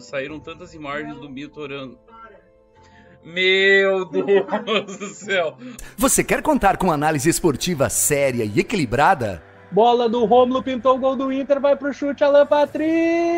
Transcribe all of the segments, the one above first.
Saíram tantas imagens do Mito orando. Meu Deus do céu. Você quer contar com análise esportiva séria e equilibrada? Bola do Rômulo, pintou o gol do Inter, vai pro chute, Alan Patrick!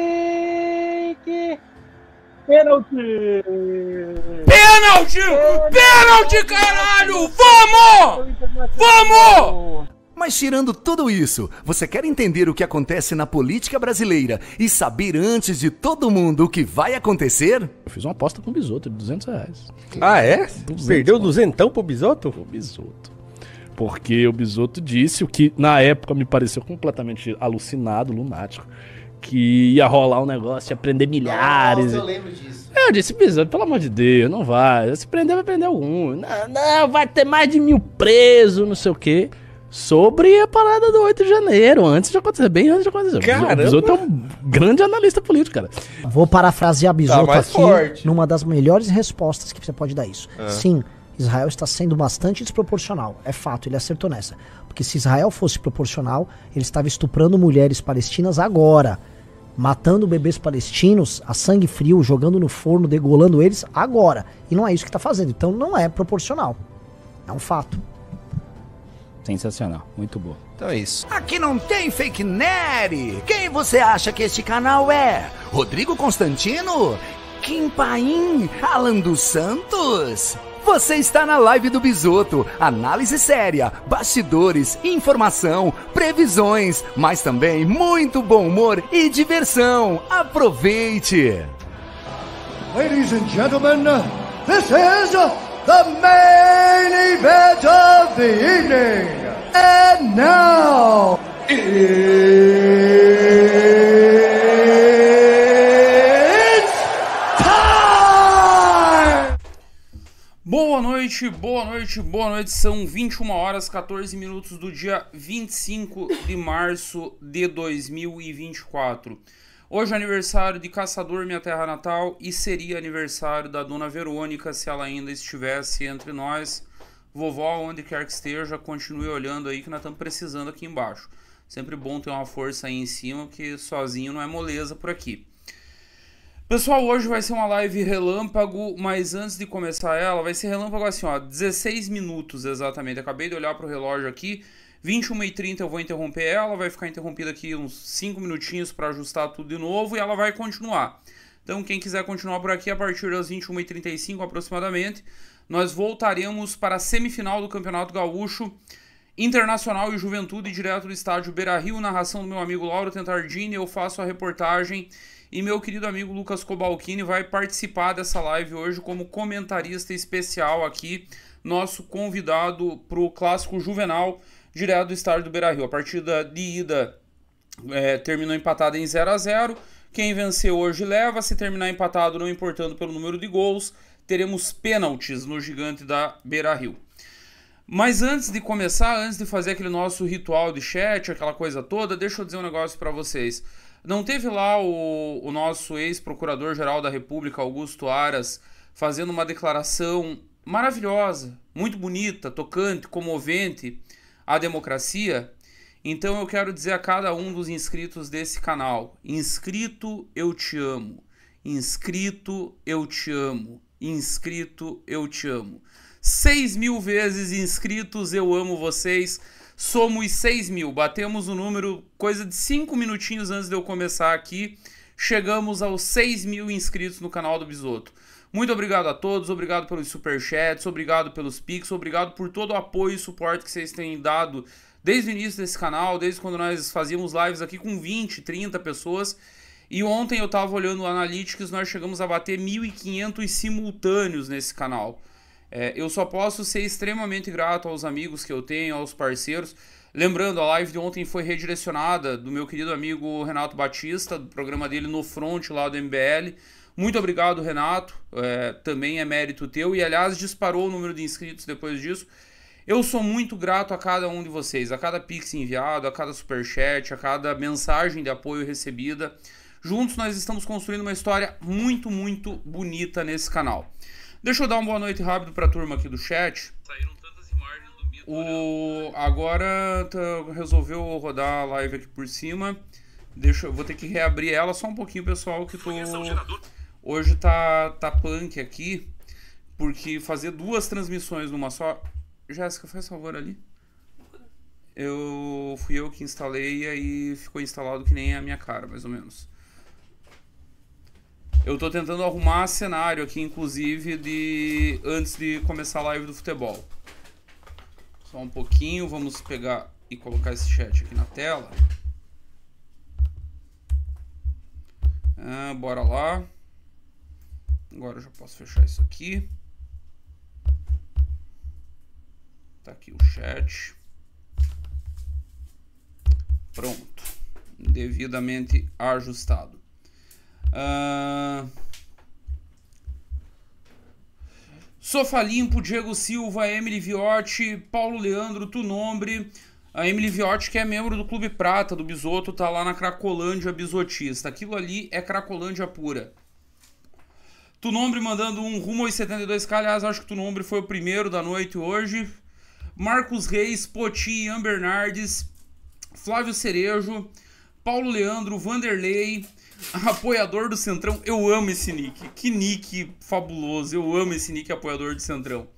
Pênalti! Pênalti! Pênalti, caralho! Vamos! Vamos! Mas tirando tudo isso, você quer entender o que acontece na política brasileira e saber antes de todo mundo o que vai acontecer? Eu fiz uma aposta com o Bisotto de R$200. Ah, é? 200, Perdeu duzentão pro Bisotto? O Bisotto. Porque o Bisotto disse o que na época me pareceu completamente alucinado, lunático, que ia rolar um negócio, ia prender milhares. Nossa, eu lembro disso. Eu disse, Bisotto, pelo amor de Deus, não vai. Se prender, vai prender algum. Não, vai ter mais de 1000 presos, não sei o quê. Sobre a parada do 8 de janeiro, antes de acontecer, bem antes de acontecer. Caramba. O Bisotto é um grande analista político, cara. Vou parafrasear Bisotto mais aqui, forte. numa das melhores respostas que você pode dar isso. Sim, Israel está sendo bastante desproporcional. É fato, ele acertou nessa. Porque se Israel fosse proporcional, ele estava estuprando mulheres palestinas agora. Matando bebês palestinos a sangue frio, jogando no forno, degolando eles agora. E não é isso que está fazendo. Então não é proporcional. É um fato. Sensacional, muito boa. Então é isso. Aqui não tem fake nerd. Quem você acha que este canal é? Rodrigo Constantino? Kim Paim? Alan dos Santos? Você está na live do Bisotto. Análise séria, bastidores, informação, previsões, mas também muito bom humor e diversão. Aproveite! Ladies and gentlemen, this is the main event of the evening. And now, it's time! Boa noite, boa noite, boa noite. São 21 horas 14 minutos do dia 25 de março de 2024. Hoje é aniversário de Caçador, minha terra natal, e seria aniversário da Dona Verônica, se ela ainda estivesse entre nós. Vovó, onde quer que esteja, continue olhando aí que nós estamos precisando aqui embaixo. Sempre bom ter uma força aí em cima, porque sozinho não é moleza por aqui. Pessoal, hoje vai ser uma live relâmpago, mas antes de começar ela, vai ser relâmpago assim, ó, 16 minutos exatamente. Acabei de olhar para o relógio aqui, 21h30 eu vou interromper ela, vai ficar interrompida aqui uns 5 minutinhos para ajustar tudo de novo e ela vai continuar. Então quem quiser continuar por aqui, a partir das 21h35 aproximadamente, nós voltaremos para a semifinal do Campeonato Gaúcho, Internacional e Juventude, direto do estádio Beira-Rio, narração do meu amigo Lauro Tentardini, eu faço a reportagem e meu querido amigo Lucas Cobalcini vai participar dessa live hoje como comentarista especial aqui, nosso convidado para o Clássico Juvenal, direto do estádio do Beira-Rio. A partida de ida terminou empatada em 0-0, quem vencer hoje leva, se terminar empatado não importando pelo número de gols, teremos pênaltis no gigante da Beira-Rio. Mas antes de começar, antes de fazer aquele nosso ritual de chat, aquela coisa toda, deixa eu dizer um negócio para vocês. Não teve lá o nosso ex-procurador-geral da República, Augusto Aras, fazendo uma declaração maravilhosa, muito bonita, tocante, comovente à democracia? Então eu quero dizer a cada um dos inscritos desse canal: inscrito, eu te amo. Inscrito, eu te amo. Inscrito, eu te amo. 6.000 vezes inscritos, eu amo vocês. Somos 6.000, batemos o número coisa de 5 minutinhos antes de eu começar aqui. Chegamos aos 6.000 inscritos no canal do Bisotto. Muito obrigado a todos, obrigado pelos superchats, obrigado pelos pix, obrigado por todo o apoio e suporte que vocês têm dado desde o início desse canal, desde quando nós fazíamos lives aqui com 20, 30 pessoas. E ontem eu estava olhando o Analytics, nós chegamos a bater 1.500 simultâneos nesse canal. Eu só posso ser extremamente grato aos amigos que eu tenho, aos parceiros. Lembrando, a live de ontem foi redirecionada do meu querido amigo Renato Batista, do programa dele No Front, lá do MBL. Muito obrigado, Renato, também é mérito teu. E, aliás, disparou o número de inscritos depois disso. Eu sou muito grato a cada um de vocês, a cada pix enviado, a cada superchat, a cada mensagem de apoio recebida. Juntos nós estamos construindo uma história muito, muito bonita nesse canal. Deixa eu dar uma boa noite rápido para a turma aqui do chat. Saíram tantas imagens do Mito. Agora resolveu rodar a live aqui por cima. Eu vou ter que reabrir ela só um pouquinho, pessoal, que Hoje tá punk aqui, porque fazer 2 transmissões numa só... Jéssica, faz favor ali. Fui eu que instalei e aí ficou instalado que nem a minha cara, mais ou menos. Eu tô tentando arrumar cenário aqui, inclusive, antes de começar a live do futebol. Só um pouquinho, vamos pegar e colocar esse chat aqui na tela. Bora lá. Agora eu já posso fechar isso aqui. Tá aqui o chat. Pronto. Devidamente ajustado. Sofá Limpo, Diego Silva, Emily Viotti, Paulo Leandro, Tu Nombre. A Emily Viotti, que é membro do Clube Prata, do Bisoto, tá lá na Cracolândia Bisotista. Aquilo ali é Cracolândia pura. Tu Nombre mandando um rumo aos 72k. Aliás, acho que Tu Nombre foi o primeiro da noite hoje. Marcos Reis, Poti, Ian Bernardes, Flávio Cerejo, Paulo Leandro, Vanderlei, apoiador do Centrão. Eu amo esse nick. Que nick fabuloso. Eu amo esse nick, apoiador do Centrão.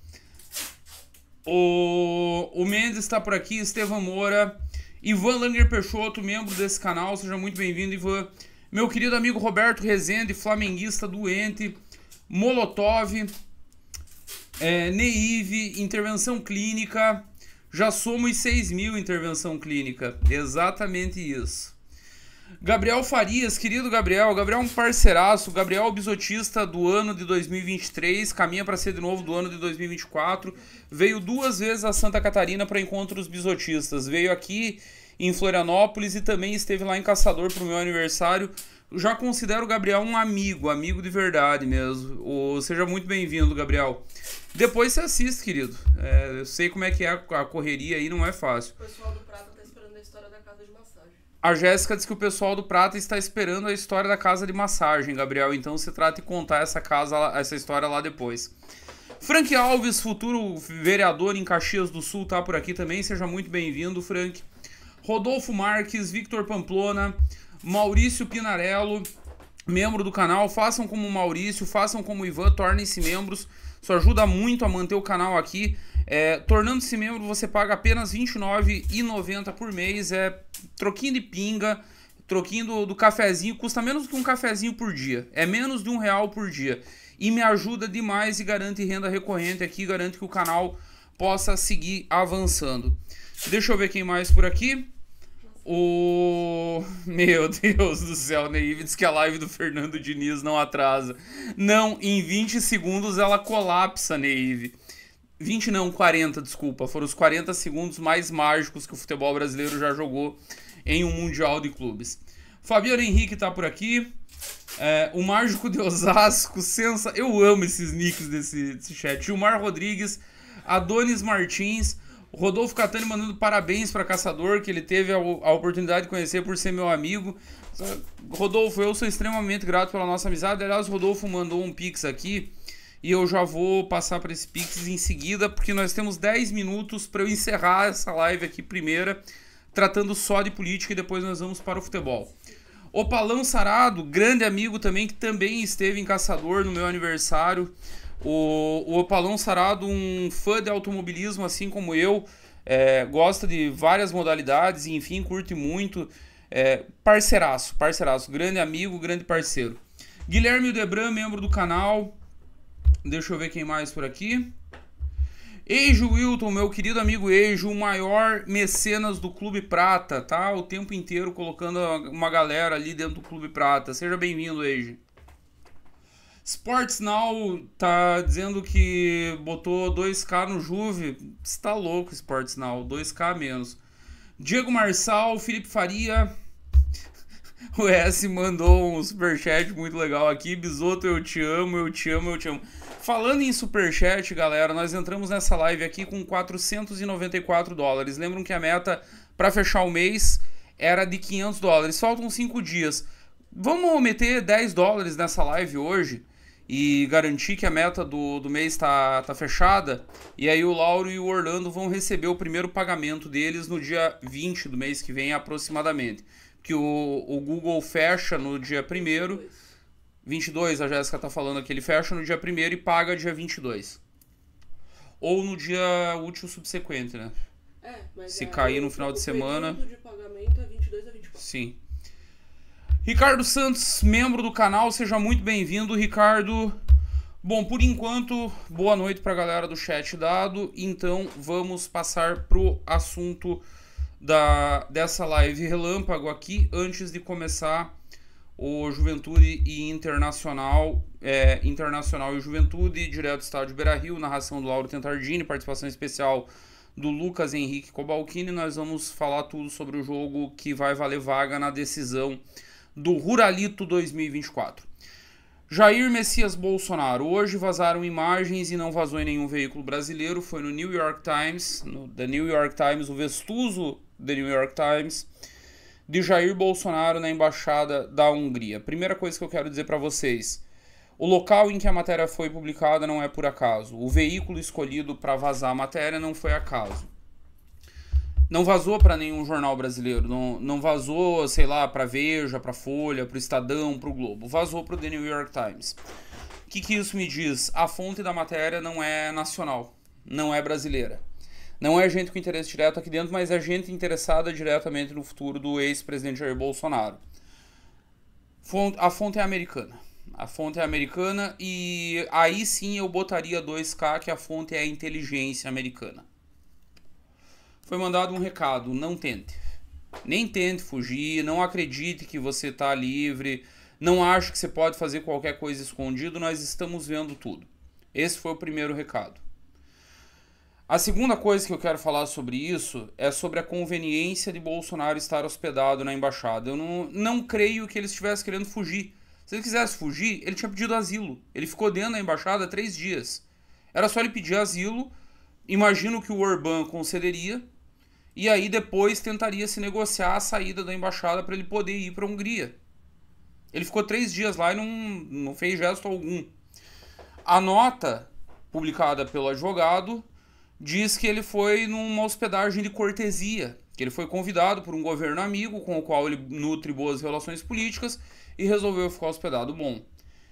O Mendes está por aqui, Estevam Moura, Ivan Langer Peixoto, membro desse canal. Seja muito bem-vindo, Ivan. Meu querido amigo Roberto Rezende, flamenguista doente, Molotov, Neive, intervenção clínica. Já somos 6.000 intervenção clínica. Exatamente isso. Gabriel Farias, querido Gabriel. Gabriel é um parceiraço. Gabriel é o bisotista do ano de 2023. Caminha para ser de novo do ano de 2024. Veio 2 vezes a Santa Catarina para encontros bisotistas. Veio aqui em Florianópolis e também esteve lá em Caçador para o meu aniversário. Eu já considero o Gabriel um amigo de verdade mesmo. Seja muito bem-vindo, Gabriel. Depois você assiste, querido. Eu sei como é que é a correria aí, não é fácil. O pessoal do Prata tá esperando a história da casa de massagem. A Jéssica diz que o pessoal do Prata está esperando a história da casa de massagem, Gabriel. Então se trata de contar essa história lá depois. Frank Alves, futuro vereador em Caxias do Sul, tá por aqui também. Seja muito bem-vindo, Frank. Rodolfo Marques, Victor Pamplona, Maurício Pinarello, membro do canal. Façam como o Maurício, façam como o Ivan, tornem-se membros. Isso ajuda muito a manter o canal aqui. Tornando-se membro, você paga apenas R$ 29,90 por mês. Troquinho de pinga, troquinho do cafezinho. Custa menos do que um cafezinho por dia. É menos de R$1 por dia. E me ajuda demais e garante renda recorrente aqui. Garante que o canal possa seguir avançando. Deixa eu ver quem mais por aqui. Meu Deus do céu, Neive diz que a live do Fernando Diniz não atrasa. Não, em 20 segundos ela colapsa, Neive. 20 não, 40, desculpa. Foram os 40 segundos mais mágicos que o futebol brasileiro já jogou em um Mundial de Clubes. Fabiano Henrique tá por aqui. O Mágico de Osasco, eu amo esses nicks desse chat. Gilmar Rodrigues, Adonis Martins, Rodolfo Catani mandando parabéns para Caçador, que ele teve a oportunidade de conhecer por ser meu amigo. Rodolfo, eu sou extremamente grato pela nossa amizade. Aliás, o Rodolfo mandou um pix aqui e eu já vou passar para esse pix em seguida, porque nós temos 10 minutos para eu encerrar essa live aqui primeira, tratando só de política, e depois nós vamos para o futebol. O Palão Sarado, grande amigo também, que também esteve em Caçador no meu aniversário. O Opalão Sarado, um fã de automobilismo assim como eu, gosta de várias modalidades, e, enfim, curte muito. Parceiraço, grande amigo, grande parceiro. Guilherme Debran, membro do canal. Deixa eu ver quem mais por aqui. Eijo Wilton, meu querido amigo Eijo, o maior mecenas do Clube Prata, tá? O tempo inteiro colocando uma galera ali dentro do Clube Prata. Seja bem-vindo, Eijo. Sports Now tá dizendo que botou 2k no Juve. Você tá louco, Sports Now, 2k a menos. Diego Marçal, Felipe Faria. O S mandou um superchat muito legal aqui. Bisoto, eu te amo, eu te amo, eu te amo. Falando em superchat, galera, nós entramos nessa live aqui com 494 dólares. Lembram que a meta para fechar o mês era de 500 dólares. Faltam 5 dias. Vamos meter 10 dólares nessa live hoje e garantir que a meta do mês tá fechada. E aí o Lauro e o Orlando vão receber o primeiro pagamento deles no dia 20 do mês que vem aproximadamente. Que o Google fecha no dia 1º. 22, a Jéssica tá falando que ele fecha no dia 1º e paga dia 22. Ou no dia útil subsequente, né? Mas se cair no final de semana... O período de pagamento é 22 a 24. Sim. Ricardo Santos, membro do canal, seja muito bem-vindo, Ricardo. Bom, por enquanto, boa noite pra galera do chat dado. Então, vamos passar pro assunto dessa live relâmpago aqui, antes de começar o Juventude e Internacional, Internacional e Juventude, direto do estádio Beira-Rio, narração do Lauro Tentardini, participação especial do Lucas Henrique Cobalcini. Nós vamos falar tudo sobre o jogo que vai valer vaga na decisão do Ruralito 2024. Jair Messias Bolsonaro. Hoje vazaram imagens e não vazou em nenhum veículo brasileiro. Foi no New York Times, no The New York Times, o vestuso The New York Times, de Jair Bolsonaro na Embaixada da Hungria. Primeira coisa que eu quero dizer para vocês: o local em que a matéria foi publicada não é por acaso. O veículo escolhido para vazar a matéria não foi acaso. Não vazou para nenhum jornal brasileiro, não vazou, sei lá, para Veja, para Folha, para o Estadão, para o Globo. Vazou para o The New York Times. O que isso me diz? A fonte da matéria não é nacional, não é brasileira. Não é gente com interesse direto aqui dentro, mas é gente interessada diretamente no futuro do ex-presidente Jair Bolsonaro. A fonte é americana. A fonte é americana e aí sim eu botaria 2K que a fonte é a inteligência americana. Foi mandado um recado: não tente. Nem tente fugir, não acredite que você está livre, não ache que você pode fazer qualquer coisa escondido, nós estamos vendo tudo. Esse foi o primeiro recado. A segunda coisa que eu quero falar sobre isso é sobre a conveniência de Bolsonaro estar hospedado na embaixada. Eu não creio que ele estivesse querendo fugir. Se ele quisesse fugir, ele tinha pedido asilo. Ele ficou dentro da embaixada 3 dias. Era só ele pedir asilo, imagino que o Orbán concederia, e aí depois tentaria se negociar a saída da embaixada para ele poder ir para a Hungria. Ele ficou 3 dias lá e não fez gesto algum. A nota publicada pelo advogado diz que ele foi numa hospedagem de cortesia, que ele foi convidado por um governo amigo com o qual ele nutre boas relações políticas e resolveu ficar hospedado. Bom,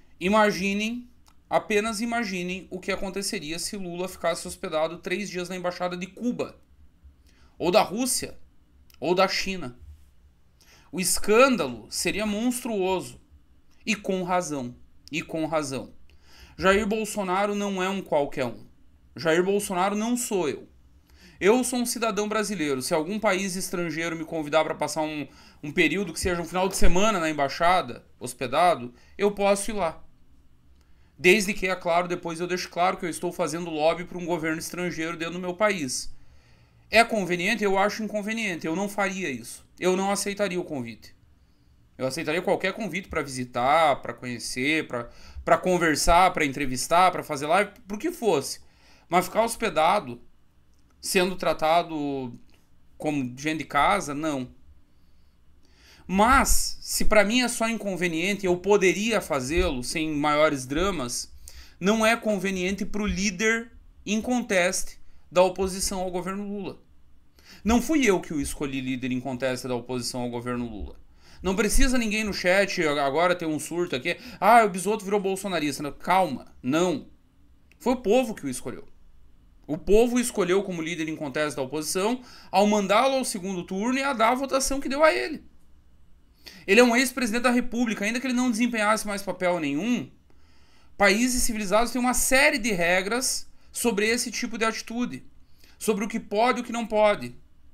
apenas imaginem o que aconteceria se Lula ficasse hospedado 3 dias na embaixada de Cuba, ou da Rússia, ou da China. O escândalo seria monstruoso. E com razão. E com razão. Jair Bolsonaro não é um qualquer um. Jair Bolsonaro não sou eu. Eu sou um cidadão brasileiro. Se algum país estrangeiro me convidar para passar um período que seja um final de semana na embaixada, hospedado, eu posso ir lá. Desde que, é claro, depois eu deixo claro que eu estou fazendo lobby para um governo estrangeiro dentro do meu país. É conveniente? Eu acho inconveniente. Eu não faria isso. Eu não aceitaria o convite. Eu aceitaria qualquer convite para visitar, para conhecer, para conversar, para entrevistar, para fazer live, por que fosse. Mas ficar hospedado, sendo tratado como gente de casa, não. Mas, se para mim é só inconveniente, eu poderia fazê-lo sem maiores dramas, não é conveniente para o líder inconteste da oposição ao governo Lula. Não fui eu que o escolhi líder inconteste da oposição ao governo Lula. Não precisa ninguém no chat agora ter um surto aqui. Ah, o Bisotto virou bolsonarista. Não, calma, não. Foi o povo que o escolheu. O povo o escolheu como líder inconteste da oposição ao mandá-lo ao segundo turno e a dar a votação que deu a ele. Ele é um ex-presidente da República, ainda que ele não desempenhasse mais papel nenhum. Países civilizados têm uma série de regras sobre esse tipo de atitude, sobre o que pode e o que não pode.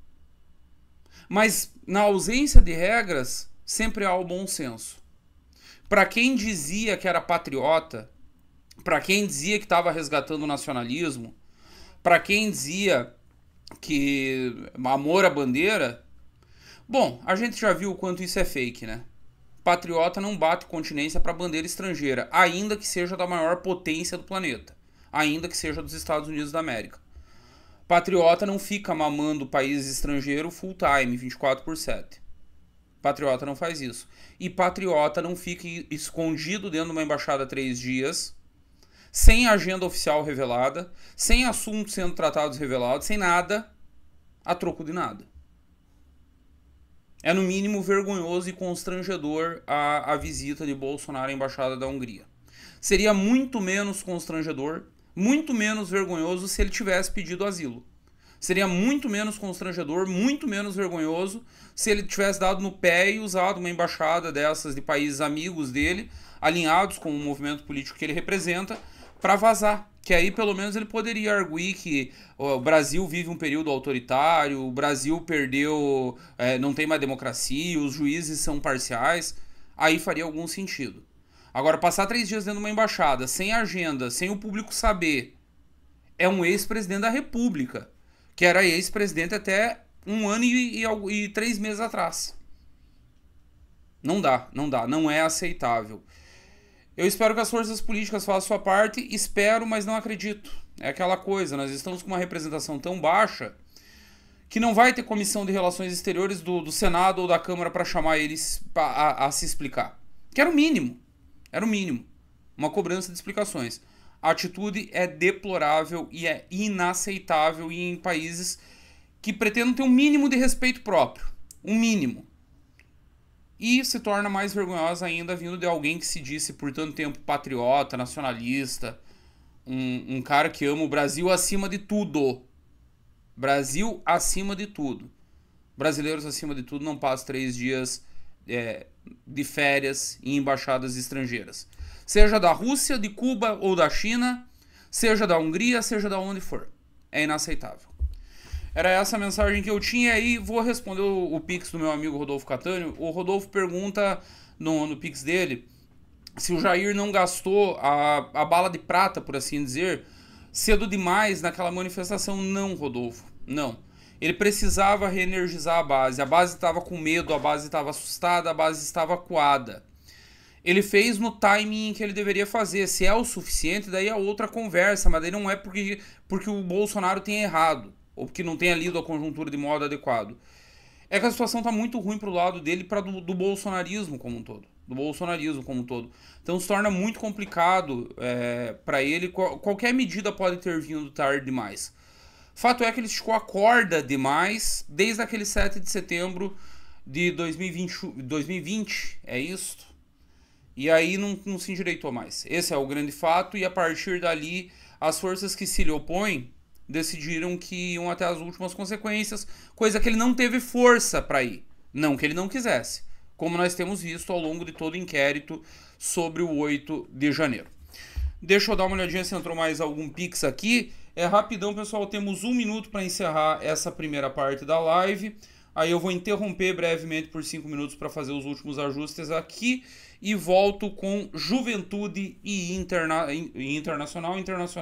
Mas, na ausência de regras, sempre há o bom senso. Para quem dizia que era patriota, para quem dizia que estava resgatando o nacionalismo, para quem dizia que amor à bandeira, bom, a gente já viu o quanto isso é fake, né? Patriota não bate continência para bandeira estrangeira, ainda que seja da maior potência do planeta, ainda que seja dos Estados Unidos da América. Patriota não fica mamando países estrangeiros full time, 24/7. Patriota não faz isso. E patriota não fica escondido dentro de uma embaixada 3 dias, sem agenda oficial revelada, sem assuntos sendo tratados revelados, sem nada, a troco de nada. É no mínimo vergonhoso e constrangedor a visita de Bolsonaro à Embaixada da Hungria. Seria muito menos constrangedor, muito menos vergonhoso se ele tivesse pedido asilo. Seria muito menos constrangedor, muito menos vergonhoso se ele tivesse dado no pé e usado uma embaixada dessas de países amigos dele, alinhados com o movimento político que ele representa, para vazar. Que aí pelo menos ele poderia arguir que o Brasil vive um período autoritário, o Brasil perdeu, não tem mais democracia, os juízes são parciais. Aí faria algum sentido. Agora, passar 3 dias dentro de uma embaixada, sem agenda, sem o público saber, é um ex-presidente da República, que era ex-presidente até 1 ano e 3 meses atrás. Não dá, não é aceitável. Eu espero que as forças políticas façam a sua parte, espero, mas não acredito. É aquela coisa, nós estamos com uma representação tão baixa que não vai ter comissão de relações exteriores do Senado ou da Câmara para chamar eles a se explicar. Que era o mínimo. Era o mínimo. Uma cobrança de explicações. A atitude é deplorável e é inaceitável em países que pretendem ter um mínimo de respeito próprio. Um mínimo. E se torna mais vergonhosa ainda vindo de alguém que se disse por tanto tempo patriota, nacionalista, um cara que ama o Brasil acima de tudo. Brasil acima de tudo. Brasileiros acima de tudo não passam 3 dias de férias em embaixadas estrangeiras. Seja da Rússia, de Cuba ou da China, seja da Hungria, seja da onde for. É inaceitável. Era essa a mensagem que eu tinha aí. Vou responder o Pix do meu amigo Rodolfo Catânio. O Rodolfo pergunta no Pix dele se o Jair não gastou a bala de prata, por assim dizer, cedo demais naquela manifestação. Não, Rodolfo, não. Ele precisava reenergizar a base. A base estava com medo, a base estava assustada, a base estava acuada. Ele fez no timing que ele deveria fazer. Se é o suficiente, daí é outra conversa, mas daí não é porque o Bolsonaro tem errado, ou porque não tenha lido a conjuntura de modo adequado. É que a situação está muito ruim pro lado dele e do bolsonarismo como um todo. Do bolsonarismo como um todo. Então se torna muito complicado para ele. Qualquer medida pode ter vindo tarde demais. Fato é que ele esticou a corda demais desde aquele 7 de setembro de 2020, é isso? E aí não se endireitou mais. Esse é o grande fato, e a partir dali as forças que se lhe opõem decidiram que iam até as últimas consequências, coisa que ele não teve força para ir. Não que ele não quisesse, como nós temos visto ao longo de todo o inquérito sobre o 8 de janeiro. Deixa eu dar uma olhadinha se entrou mais algum Pix aqui. É rapidão, pessoal, temos 1 minuto para encerrar essa primeira parte da live. Aí eu vou interromper brevemente por 5 minutos para fazer os últimos ajustes aqui e volto com Juventude e Internacional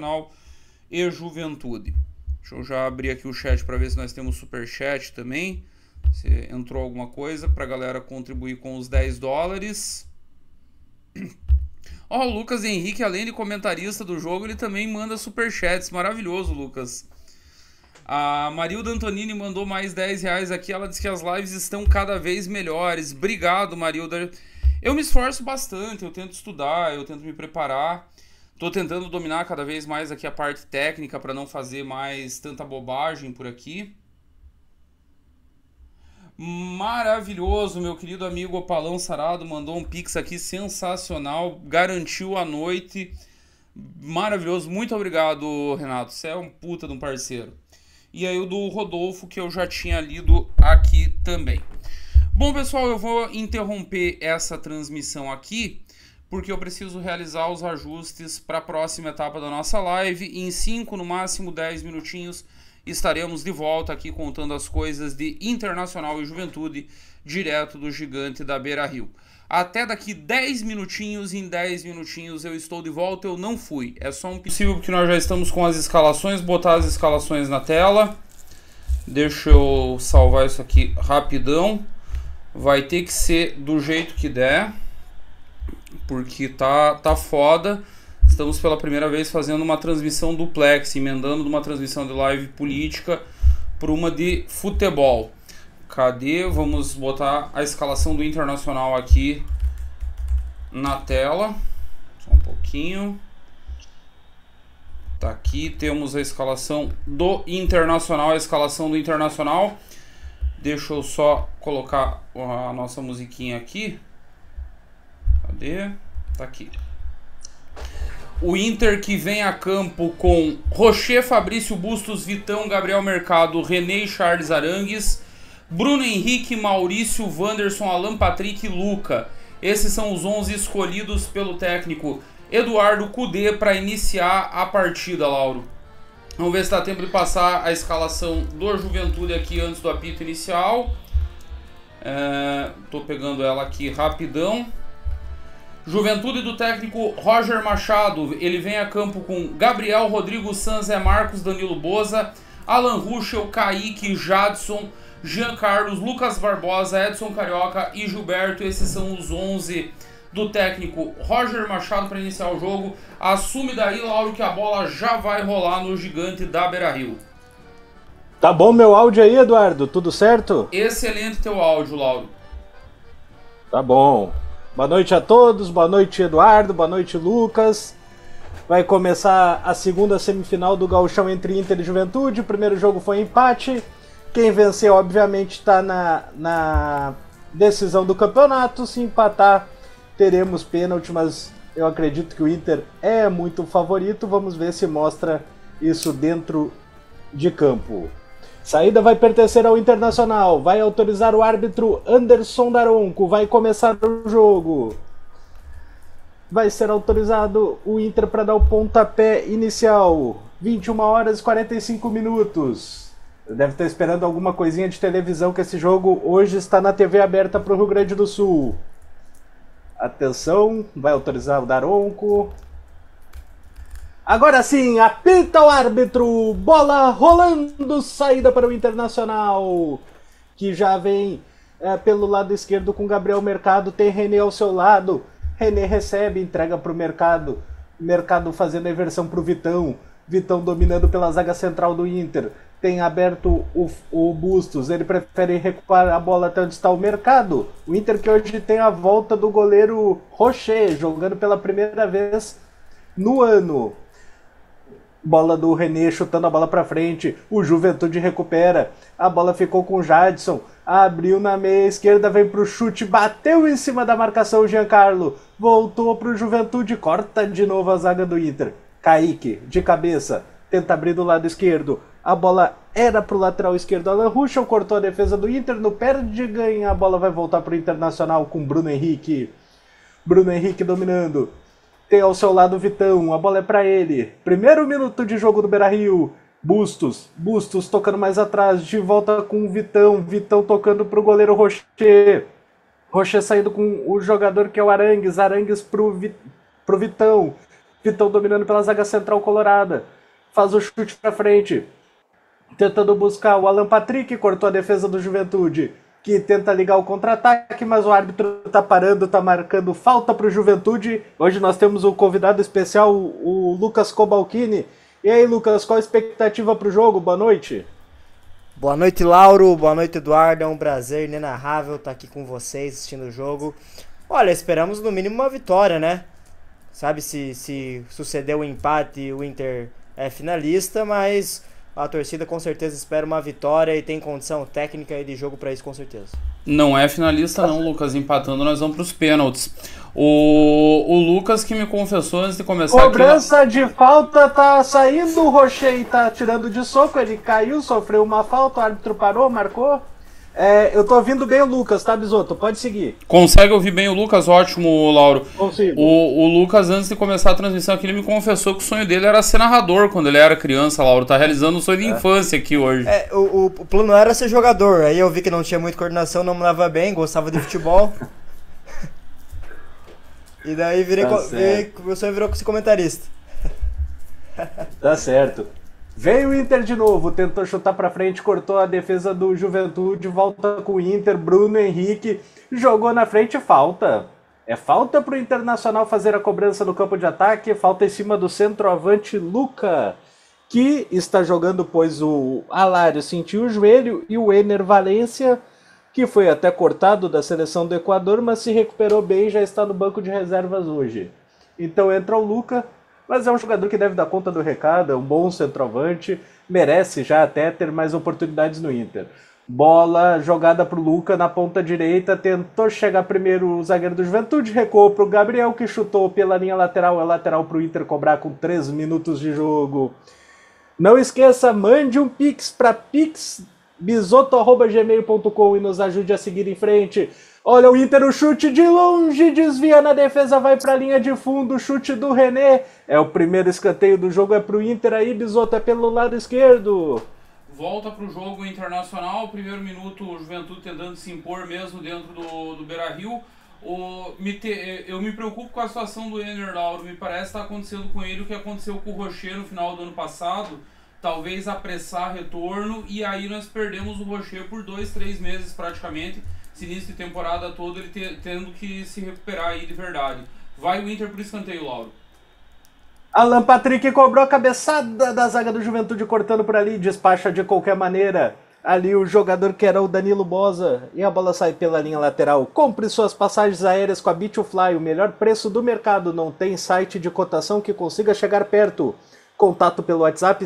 e Juventude. Deixa eu já abrir aqui o chat para ver se nós temos superchat também. Se entrou alguma coisa para a galera contribuir com os $10. Ó, o Lucas Henrique, além de comentarista do jogo, ele também manda superchats. Maravilhoso, Lucas. A Marilda Antonini mandou mais R$10 aqui. Ela diz que as lives estão cada vez melhores. Obrigado, Marilda. Eu me esforço bastante, eu tento estudar, eu tento me preparar. Tô tentando dominar cada vez mais aqui a parte técnica para não fazer mais tanta bobagem por aqui. Maravilhoso, meu querido amigo Opalão Sarado mandou um Pix aqui sensacional, garantiu a noite. Maravilhoso, muito obrigado, Renato, você é um puta de um parceiro. E aí o do Rodolfo, que eu já tinha lido aqui também. Bom, pessoal, eu vou interromper essa transmissão aqui, porque eu preciso realizar os ajustes para a próxima etapa da nossa live. Em 5, no máximo 10 minutinhos, estaremos de volta aqui contando as coisas de Internacional e Juventude, direto do gigante da Beira-Rio. Até daqui 10 minutinhos, em 10 minutinhos eu estou de volta, eu não fui. É só um possível porque nós já estamos com as escalações, botar as escalações na tela. Deixa eu salvar isso aqui rapidão. Vai ter que ser do jeito que der, porque tá foda. Estamos pela primeira vez fazendo uma transmissão duplex, emendando de uma transmissão de live política por uma de futebol. Cadê? Vamos botar a escalação do Internacional aqui na tela. Só um pouquinho. Tá aqui, temos a escalação do Internacional. A escalação do Internacional Deixa eu só colocar a nossa musiquinha aqui. Cadê? Tá aqui. O Inter que vem a campo com Rocher, Fabrício Bustos, Vitão, Gabriel Mercado, René e Charles Arangues, Bruno Henrique, Maurício, Wanderson, Alan Patrick e Luca. Esses são os 11 escolhidos pelo técnico Eduardo Cudê para iniciar a partida, Lauro. Vamos ver se dá tempo de passar a escalação do Juventude aqui antes do apito inicial. Tô pegando ela aqui rapidão. Juventude do técnico Roger Machado. Ele vem a campo com Gabriel, Rodrigo Sanz, Zé Marcos, Danilo Boza, Alan Ruschel, Kaique, Jadson, Jean Carlos, Lucas Barbosa, Edson Carioca e Gilberto. Esses são os 11 do técnico Roger Machado para iniciar o jogo. Assume daí, Lauro, que a bola já vai rolar no gigante da Beira-Rio. Tá bom meu áudio aí, Eduardo? Tudo certo? Excelente teu áudio, Lauro. Tá bom. Boa noite a todos, boa noite Eduardo, boa noite Lucas. Vai começar a segunda semifinal do Gauchão entre Inter e Juventude. O primeiro jogo foi empate. Quem vencer, obviamente, está na decisão do campeonato. Se empatar, teremos pênalti, mas eu acredito que o Inter é muito favorito. Vamos ver se mostra isso dentro de campo. Saída vai pertencer ao Internacional. Vai autorizar o árbitro Anderson Daronco. Vai começar o jogo. Vai ser autorizado o Inter para dar o pontapé inicial. 21 horas e 45 minutos. Deve estar esperando alguma coisinha de televisão, que esse jogo hoje está na TV aberta para o Rio Grande do Sul. Atenção, vai autorizar o Daronco. Agora sim, apita o árbitro. Bola rolando, saída para o Internacional, que já vem pelo lado esquerdo com Gabriel Mercado. Tem René ao seu lado. René recebe, entrega para o Mercado. Mercado fazendo a inversão para o Vitão. Vitão dominando pela zaga central do Inter. Tem aberto o Bustos. Ele prefere recuperar a bola até onde está o Mercado. O Inter que hoje tem a volta do goleiro Rocher, jogando pela primeira vez no ano. Bola do René chutando a bola para frente. O Juventude recupera. A bola ficou com o Jadson. Abriu na meia esquerda, vem pro chute, bateu em cima da marcação o Giancarlo. Voltou pro Juventude, corta de novo a zaga do Inter. Kaique, de cabeça, tenta abrir do lado esquerdo. A bola era pro lateral esquerdo. Alan Ruschel cortou a defesa do Inter, no perde ganha. A bola vai voltar pro Internacional com Bruno Henrique. Bruno Henrique dominando. Tem ao seu lado o Vitão, a bola é pra ele. Primeiro minuto de jogo do Beira-Rio. Bustos tocando mais atrás, de volta com o Vitão tocando pro goleiro Rocher. Rocher saindo com o jogador que é o Arangues pro Vitão. Vitão dominando pela zaga central colorada. Faz o chute pra frente. Tentando buscar o Alan Patrick, cortou a defesa do Juventude, que tenta ligar o contra-ataque, mas o árbitro tá parando, tá marcando falta pro Juventude. Hoje nós temos o convidado especial, o Lucas Cobalcini. E aí, Lucas, qual a expectativa pro jogo? Boa noite. Boa noite, Lauro. Boa noite, Eduardo. É um prazer inenarrável estar aqui com vocês assistindo o jogo. Olha, esperamos no mínimo uma vitória, né? Sabe, se suceder o empate, o Inter é finalista, mas a torcida com certeza espera uma vitória e tem condição técnica e de jogo para isso, com certeza. Não é finalista não, Lucas. Empatando, nós vamos para os pênaltis. O Lucas que me confessou antes de começar... Cobrança de falta, tá saindo o Rocher e tá tirando de soco. Ele caiu, sofreu uma falta, o árbitro parou, marcou. Eu tô ouvindo bem o Lucas, tá, Bisotto? Pode seguir. Consegue ouvir bem o Lucas? Ótimo, Lauro. Consigo. O Lucas, antes de começar a transmissão aqui, ele me confessou que o sonho dele era ser narrador quando ele era criança, Lauro. Tá realizando um sonho de infância aqui hoje. O plano era ser jogador, aí eu vi que não tinha muita coordenação, não me leva bem, gostava de futebol. E daí meu sonho virou comentarista. Tá certo. Veio o Inter de novo, tentou chutar pra frente, cortou a defesa do Juventude, volta com o Inter, Bruno Henrique, jogou na frente, falta. É falta pro Internacional fazer a cobrança no campo de ataque, falta em cima do centroavante Luca, que está jogando, pois o Alário sentiu o joelho, e o Ener Valência, que foi até cortado da seleção do Equador, mas se recuperou bem e já está no banco de reservas hoje. Então entra o Luca, mas é um jogador que deve dar conta do recado, é um bom centroavante, merece já até ter mais oportunidades no Inter. Bola jogada pro Luca na ponta direita, tentou chegar primeiro o zagueiro do Juventude, recuou pro Gabriel, que chutou pela linha lateral, é lateral pro Inter cobrar com 3 minutos de jogo. Não esqueça, mande um pix para pixbisoto@gmail.com e nos ajude a seguir em frente. Olha o Inter, o chute de longe, desvia na defesa, vai para a linha de fundo, chute do René. É o primeiro escanteio do jogo, é pro Inter aí, Bisoto, é pelo lado esquerdo. Volta para o jogo Internacional, primeiro minuto, o Juventude tentando se impor mesmo dentro do Beira-Rio. Eu me preocupo com a situação do Ener Lauro, me parece que está acontecendo com ele o que aconteceu com o Rocher no final do ano passado, talvez apressar retorno, e aí nós perdemos o Rocher por 2-3 meses praticamente, esse início de temporada todo ele tendo que se recuperar aí de verdade. Vai o Inter por escanteio, Lauro. Alan Patrick cobrou a cabeçada da zaga do Juventude, cortando por ali, despacha de qualquer maneira. Ali o jogador que era o Danilo Boza, e a bola sai pela linha lateral. Compre suas passagens aéreas com a Bit2Fly, o melhor preço do mercado. Não tem site de cotação que consiga chegar perto. Contato pelo WhatsApp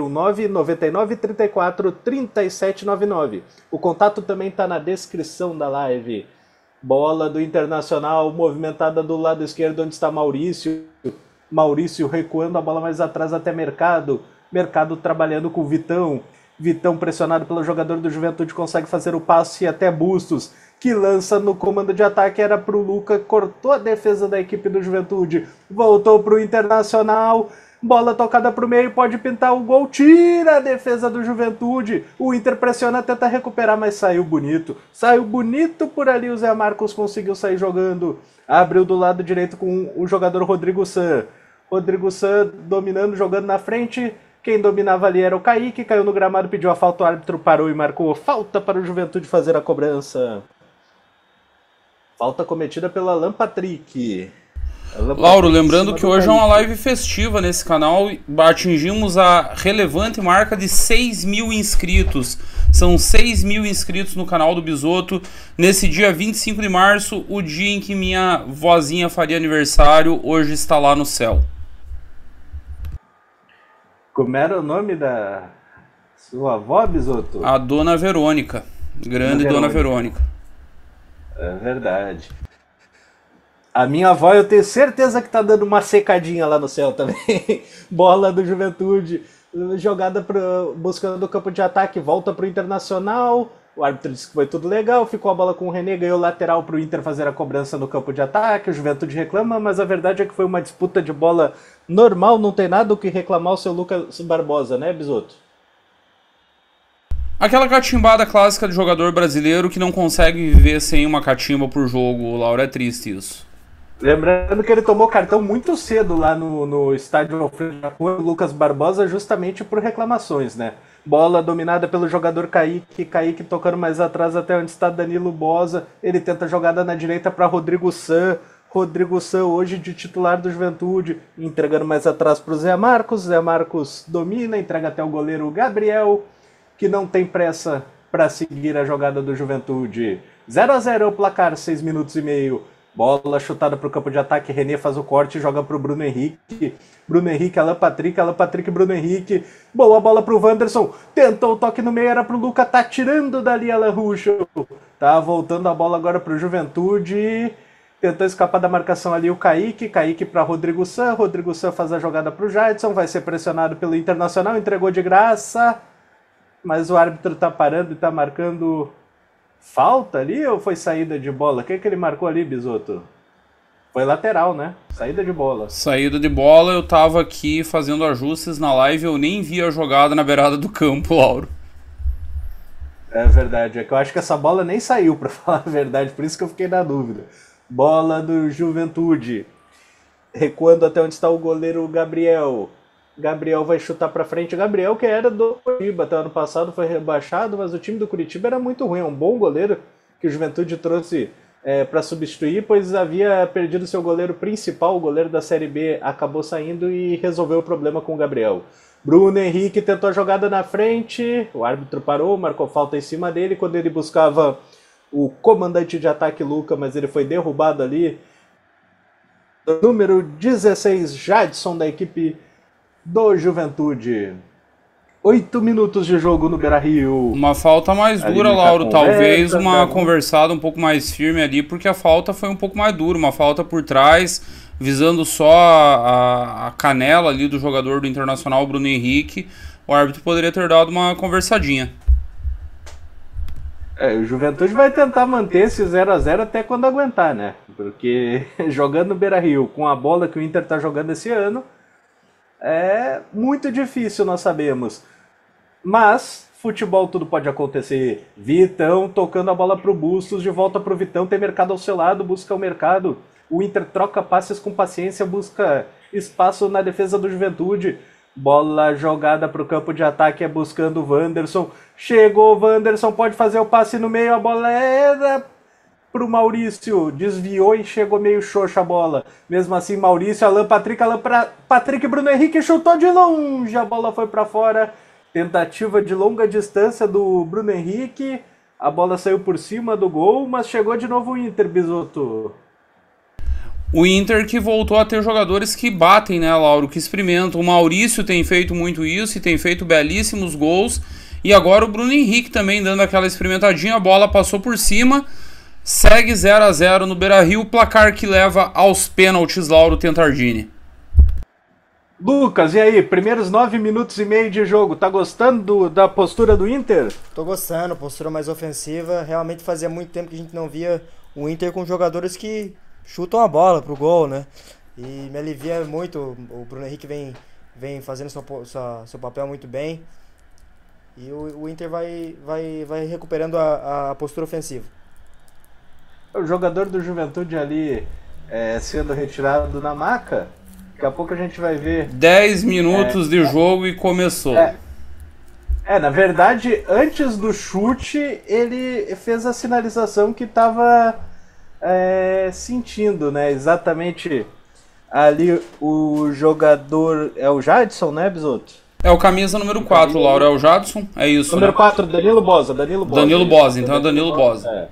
719-9934-3799. O contato também está na descrição da live. Bola do Internacional, movimentada do lado esquerdo, onde está Maurício. Maurício recuando a bola mais atrás até Mercado. Mercado trabalhando com o Vitão. Vitão, pressionado pelo jogador do Juventude, consegue fazer o passe até Bustos, que lança no comando de ataque, era para o Luca, cortou a defesa da equipe do Juventude, voltou para o Internacional, bola tocada para o meio, pode pintar o gol, tira a defesa do Juventude, o Inter pressiona, tenta recuperar, mas saiu bonito por ali, o Zé Marcos conseguiu sair jogando, abriu do lado direito com o jogador Rodrigo San dominando, jogando na frente. Quem dominava ali era o Kaique, caiu no gramado, pediu a falta, o árbitro parou e marcou falta para o Juventude fazer a cobrança. Falta cometida pelo Alan Patrick. Lauro, lembrando que hoje é uma live festiva nesse canal, atingimos a relevante marca de 6.000 inscritos. São 6.000 inscritos no canal do Bisoto, nesse dia 25 de março, o dia em que minha vozinha faria aniversário, hoje está lá no céu. Como era o nome da sua avó, Bisoto? A Dona Verônica. Grande Dona Verônica. É verdade. A minha avó, eu tenho certeza que tá dando uma secadinha lá no céu também. Bola do Juventude. Jogada buscando o campo de ataque. Volta pro Internacional. O árbitro disse que foi tudo legal. Ficou a bola com o René. Ganhou lateral pro Inter fazer a cobrança no campo de ataque. O Juventude reclama, mas a verdade é que foi uma disputa de bola normal. Não tem nada o que reclamar o seu Lucas Barbosa, né, Bisoto? Aquela catimbada clássica de jogador brasileiro que não consegue viver sem uma catimba por jogo, Laura, é triste isso. Lembrando que ele tomou cartão muito cedo lá no estádio Alfredo Jaconi, o Lucas Barbosa, justamente por reclamações, né? Bola dominada pelo jogador Kaique tocando mais atrás até onde está Danilo Boza. Ele tenta a jogada na direita para Rodrigo San. Rodrigo San hoje de titular do Juventude, entregando mais atrás para o Zé Marcos. Zé Marcos domina, entrega até o goleiro Gabriel, que não tem pressa para seguir a jogada do Juventude. 0-0 é o placar, 6 minutos e meio. Bola chutada para o campo de ataque, René faz o corte e joga para o Bruno Henrique. Bruno Henrique, Alan Patrick, Bruno Henrique. Boa bola para o Wanderson, tentou o toque no meio, era para o Luca, tá tirando dali Alan Ruschel. Tá voltando a bola agora para o Juventude. Tentou escapar da marcação ali o Kaique para Rodrigo San faz a jogada para o Jadson, vai ser pressionado pelo Internacional, entregou de graça. Mas o árbitro tá parando e tá marcando falta ali ou foi saída de bola? O que ele marcou ali, Bisoto? Foi lateral, né? Saída de bola. Saída de bola, eu tava aqui fazendo ajustes na live, eu nem vi a jogada na beirada do campo, Lauro. É verdade, é que eu acho que essa bola nem saiu, pra falar a verdade, por isso que eu fiquei na dúvida. Bola do Juventude. Recuando até onde está o goleiro Gabriel. Gabriel vai chutar pra frente. Gabriel, que era do Curitiba, até ano passado foi rebaixado, mas o time do Curitiba era muito ruim. É um bom goleiro que o Juventude trouxe para substituir, pois havia perdido seu goleiro principal. O goleiro da Série B acabou saindo e resolveu o problema com o Gabriel. Bruno Henrique tentou a jogada na frente, o árbitro parou, marcou falta em cima dele quando ele buscava o comandante de ataque Luca, mas ele foi derrubado ali. Número 16, Jadson, da equipe do Juventude. 8 minutos de jogo no Beira-Rio. Uma falta mais Ali dura, muita Lauro. Talvez conversa, uma né? conversada um pouco mais firme ali, porque a falta foi um pouco mais dura. Uma falta por trás, visando só a canela ali do jogador do Internacional, Bruno Henrique. O árbitro poderia ter dado uma conversadinha. O Juventude vai tentar manter esse 0x0 até quando aguentar, né? Porque jogando no Beira-Rio com a bola que o Inter tá jogando esse ano, é muito difícil, nós sabemos. Mas, futebol tudo pode acontecer. Vitão tocando a bola pro Bustos, de volta pro Vitão, tem mercado ao seu lado, busca o mercado. O Inter troca passes com paciência, busca espaço na defesa do Juventude. Bola jogada pro campo de ataque, é buscando o Wanderson. Chegou o Wanderson, pode fazer o passe no meio, a bola era pro Maurício. Desviou e chegou meio xoxa a bola. Mesmo assim, Maurício, Alan Patrick, Bruno Henrique chutou de longe, a bola foi para fora. Tentativa de longa distância do Bruno Henrique. A bola saiu por cima do gol, mas chegou de novo o Inter, Bisotto. O Inter que voltou a ter jogadores que batem, né, Lauro? Que experimentam. O Maurício tem feito muito isso e tem feito belíssimos gols. E agora o Bruno Henrique também dando aquela experimentadinha. A bola passou por cima. Segue 0x0 no Beira-Rio. Placar que leva aos pênaltis, Lauro Tentardini. Lucas, e aí? Primeiros 9 minutos e meio de jogo. Tá gostando da postura do Inter? Tô gostando, postura mais ofensiva. Realmente fazia muito tempo que a gente não via o Inter com jogadores que chutam a bola pro gol, né? E me alivia muito. O Bruno Henrique vem fazendo seu papel muito bem. E o Inter vai recuperando a postura ofensiva. O jogador do Juventude ali sendo retirado na maca. Daqui a pouco a gente vai ver. 10 minutos de jogo e começou. Na verdade, antes do chute, ele fez a sinalização que estava sentindo, né? Exatamente ali o jogador. É o Jadson, né, Bisotto? É o camisa número 4, Lauro. É o Jadson? É isso, número né? 4, Danilo Bosa. Danilo Bosa, então é Danilo Bosa.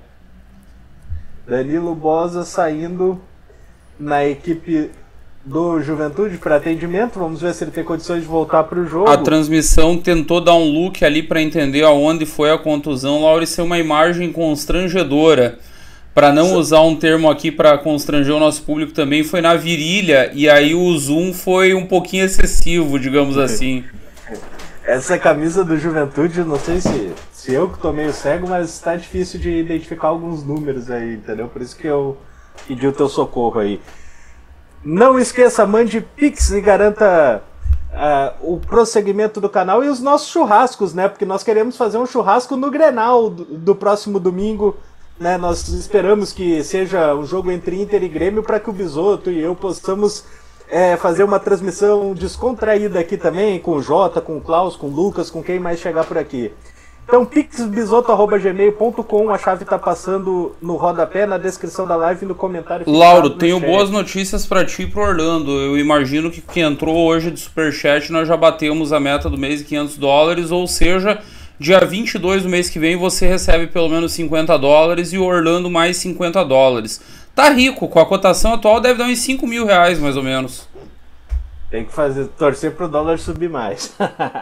Danilo Bosa saindo na equipe do Juventude para atendimento. Vamos ver se ele tem condições de voltar para o jogo. A transmissão tentou dar um look ali para entender aonde foi a contusão, Lauro, e ser uma imagem constrangedora. Para não usar um termo aqui para constranger o nosso público também, foi na virilha, e aí o zoom foi um pouquinho excessivo, digamos assim. Essa camisa do Juventude, não sei se eu que tô meio cego, mas está difícil de identificar alguns números aí, entendeu? Por isso que eu pedi o teu socorro aí. Não esqueça, mande Pix e garanta o prosseguimento do canal e os nossos churrascos, né? Porque nós queremos fazer um churrasco no Grenal do próximo domingo, né? Nós esperamos que seja um jogo entre Inter e Grêmio para que o Bisotto e eu possamos fazer uma transmissão descontraída aqui também, com o Jota, com o Klaus, com o Lucas, com quem mais chegar por aqui. Então, pixbisoto@gmail.com, a chave tá passando no rodapé, na descrição da live e no comentário. Lauro, tenho boas notícias para ti e pro Orlando. Eu imagino que entrou hoje de Superchat, nós já batemos a meta do mês de $500, ou seja, dia 22 do mês que vem você recebe pelo menos $50 e o Orlando mais $50. Tá rico, com a cotação atual deve dar uns R$5.000 mais ou menos. Tem que torcer pro dólar subir mais.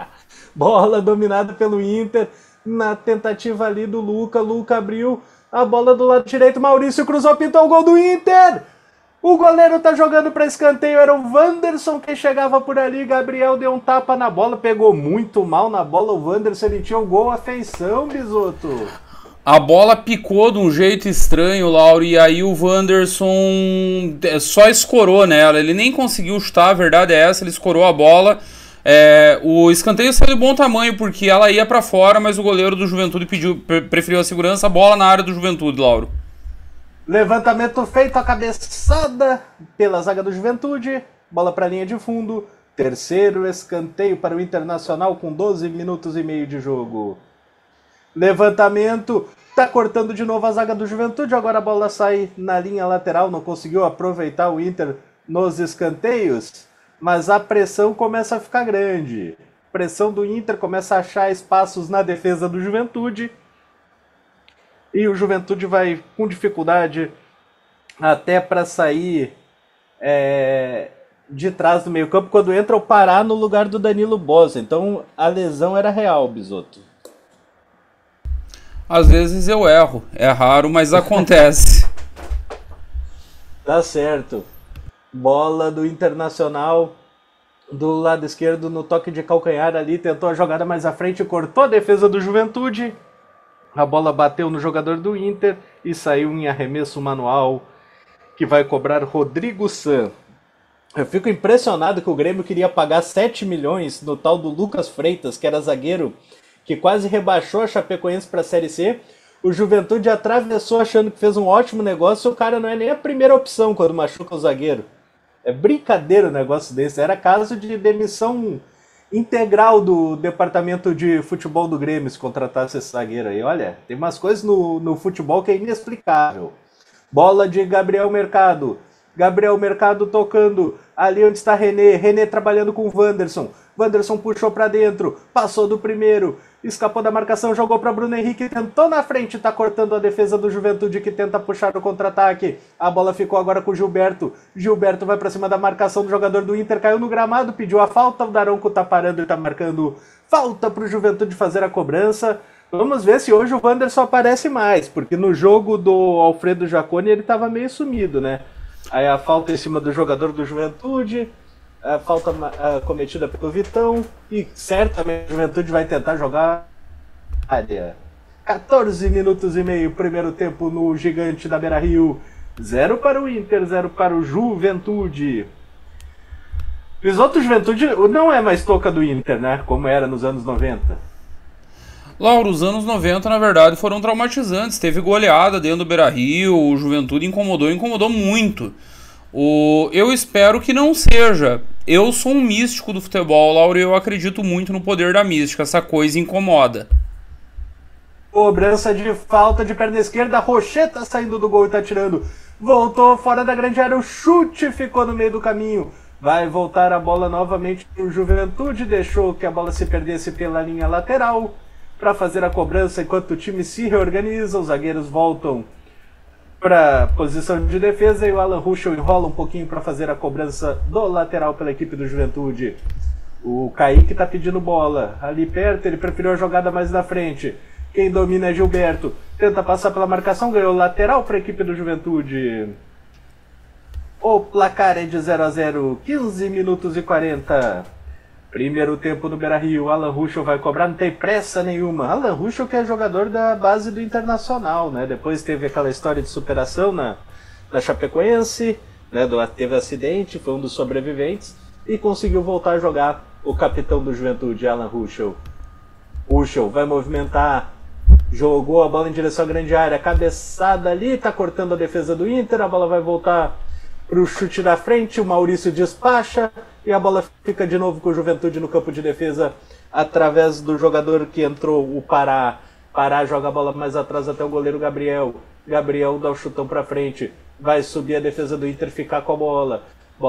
Bola dominada pelo Inter, na tentativa ali do Luca abriu a bola do lado direito, Maurício cruzou, pintou o gol do Inter! O goleiro tá jogando para escanteio, era o Wanderson que chegava por ali, Gabriel deu um tapa na bola, pegou muito mal na bola, o Wanderson, ele tinha um gol à feição, Bisotto. A bola picou de um jeito estranho, Lauro, e aí o Wanderson só escorou nela, ele nem conseguiu chutar, a verdade é essa, ele escorou a bola. O escanteio saiu de bom tamanho porque ela ia pra fora, mas o goleiro do Juventude preferiu a segurança. A bola na área do Juventude, Lauro. Levantamento feito, a cabeçada pela zaga do Juventude, bola pra linha de fundo, terceiro escanteio para o Internacional com 12 minutos e meio de jogo. Levantamento, tá cortando de novo a zaga do Juventude, agora a bola sai na linha lateral, não conseguiu aproveitar o Inter nos escanteios. Mas a pressão começa a ficar grande. A pressão do Inter começa a achar espaços na defesa do Juventude. E o Juventude vai com dificuldade até para sair de trás do meio campo quando entra o Pará no lugar do Danilo Bosa. Então a lesão era real, Bisotto. Às vezes eu erro. É raro, mas acontece. Tá certo. Bola do Internacional do lado esquerdo no toque de calcanhar ali. Tentou a jogada mais à frente, cortou a defesa do Juventude. A bola bateu no jogador do Inter e saiu em arremesso manual que vai cobrar Rodrigo San. Eu fico impressionado que o Grêmio queria pagar 7 milhões no tal do Lucas Freitas, que era zagueiro, que quase rebaixou a Chapecoense para a Série C. O Juventude atravessou achando que fez um ótimo negócio. O cara não é nem a primeira opção quando machuca o zagueiro. É brincadeira o negócio desse. Era caso de demissão integral do departamento de futebol do Grêmio se contratasse esse zagueiro aí. Olha, tem umas coisas no futebol que é inexplicável. Bola de Gabriel Mercado. Gabriel Mercado tocando ali onde está René. René trabalhando com o Wanderson. Wanderson puxou para dentro. Passou do primeiro. Escapou da marcação, jogou para Bruno Henrique. Tentou na frente, está cortando a defesa do Juventude que tenta puxar o contra-ataque. A bola ficou agora com o Gilberto. Gilberto vai para cima da marcação do jogador do Inter. Caiu no gramado, pediu a falta. O Daronco está parando e está marcando falta para o Juventude fazer a cobrança. Vamos ver se hoje o Wanderson aparece mais. Porque no jogo do Alfredo Jaconi ele estava meio sumido, né? Aí a falta em cima do jogador do Juventude, a falta cometida pelo Vitão, e certamente a Juventude vai tentar jogar área. 14 minutos e meio, primeiro tempo no gigante da Beira-Rio. 0 para o Inter, 0 para o Juventude. Bisotto, Juventude não é mais toca do Inter, né? Como era nos anos 90. Lauro, os anos 90, na verdade, foram traumatizantes. Teve goleada dentro do Beira-Rio, o Juventude incomodou muito. Eu espero que não seja. Eu sou um místico do futebol, Lauro, e eu acredito muito no poder da mística. Essa coisa incomoda. Cobrança de falta de perna esquerda, Rocheta saindo do gol e tá tirando. Voltou fora da grande área, o chute ficou no meio do caminho. Vai voltar a bola novamente pro Juventude, deixou que a bola se perdesse pela linha lateral para fazer a cobrança enquanto o time se reorganiza. Os zagueiros voltam para posição de defesa e o Alan Ruschel enrola um pouquinho para fazer a cobrança do lateral pela equipe do Juventude. O Kaique está pedindo bola ali perto, ele preferiu a jogada mais na frente. Quem domina é Gilberto, tenta passar pela marcação, ganhou lateral para a equipe do Juventude. O placar é de 0-0, 15 minutos e 40. Primeiro tempo no Beira-Rio, Alan Ruschel vai cobrar, não tem pressa nenhuma. Alan Ruschel que é jogador da base do Internacional, né? Depois teve aquela história de superação na Chapecoense, né? Teve acidente, foi um dos sobreviventes e conseguiu voltar a jogar. O capitão do Juventude, Alan Ruschel. Ruschel vai movimentar, jogou a bola em direção à grande área, cabeçada ali, tá cortando a defesa do Inter, a bola vai voltar pro chute da frente, o Maurício despacha e a bola fica de novo com o Juventude no campo de defesa através do jogador que entrou, o Pará. Pará joga a bola mais atrás até o goleiro Gabriel. Gabriel dá o chutão pra frente, vai subir a defesa do Inter, ficar com a bola.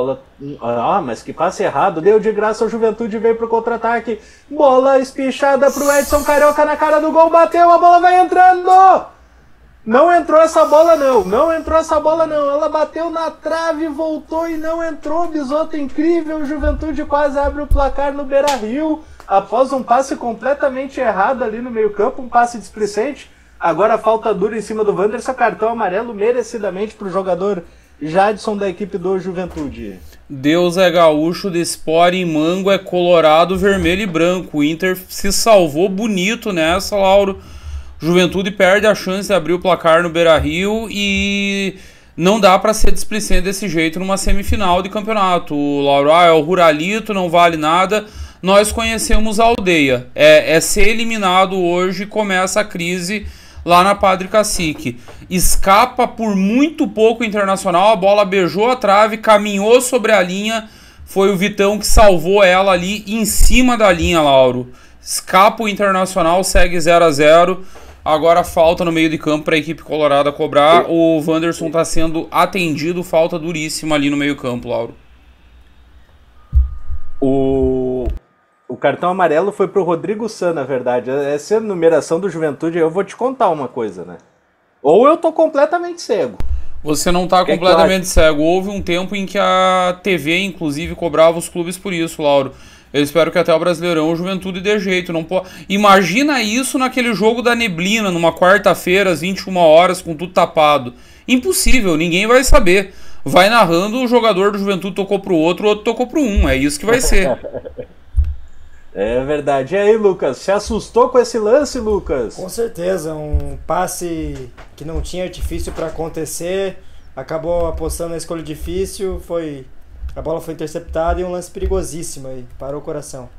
Mas que passe errado, deu de graça ao Juventude, veio pro contra-ataque. Bola espichada pro Edson Carioca na cara do gol, bateu, a bola vai entrando! Não entrou essa bola não, ela bateu na trave, voltou e não entrou. Bisotto incrível, o Juventude quase abre o placar no Beira-Rio, após um passe completamente errado ali no meio campo, um passe displicente. Agora falta dura em cima do Wanderson, cartão amarelo merecidamente para o jogador Jadson da equipe do Juventude. Deus é gaúcho, de espora em mango é colorado, vermelho e branco. O Inter se salvou bonito nessa, Lauro. Juventude perde a chance de abrir o placar no Beira-Rio e não dá para ser displicente desse jeito numa semifinal de campeonato. O Lauro, é o Ruralito, não vale nada. Nós conhecemos a aldeia. É ser eliminado hoje, começa a crise lá na Padre Cacique. Escapa por muito pouco o Internacional, a bola beijou a trave, caminhou sobre a linha. Foi o Vitão que salvou ela ali em cima da linha, Lauro. Escapa o Internacional, segue 0-0. Agora falta no meio de campo para a equipe colorada cobrar. O Wanderson está sendo atendido, falta duríssima ali no meio campo, Lauro. O cartão amarelo foi pro Rodrigo San, na verdade. Essa é a numeração do Juventude, eu vou te contar uma coisa, né? Ou eu tô completamente cego. Você não tá completamente cego. Houve um tempo em que a TV, inclusive, cobrava os clubes por isso, Lauro. Eu espero que até o Brasileirão o Juventude dê jeito. Não pode... Imagina isso naquele jogo da neblina, numa quarta-feira, às 21 horas, com tudo tapado. Impossível, ninguém vai saber. Vai narrando, o jogador do Juventude tocou pro outro, o outro tocou pro um. É isso que vai ser. É verdade. E aí, Lucas, se assustou com esse lance, Lucas? Com certeza, um passe que não tinha artifício para acontecer, acabou apostando na escolha difícil, a bola foi interceptada e um lance perigosíssimo aí, parou o coração.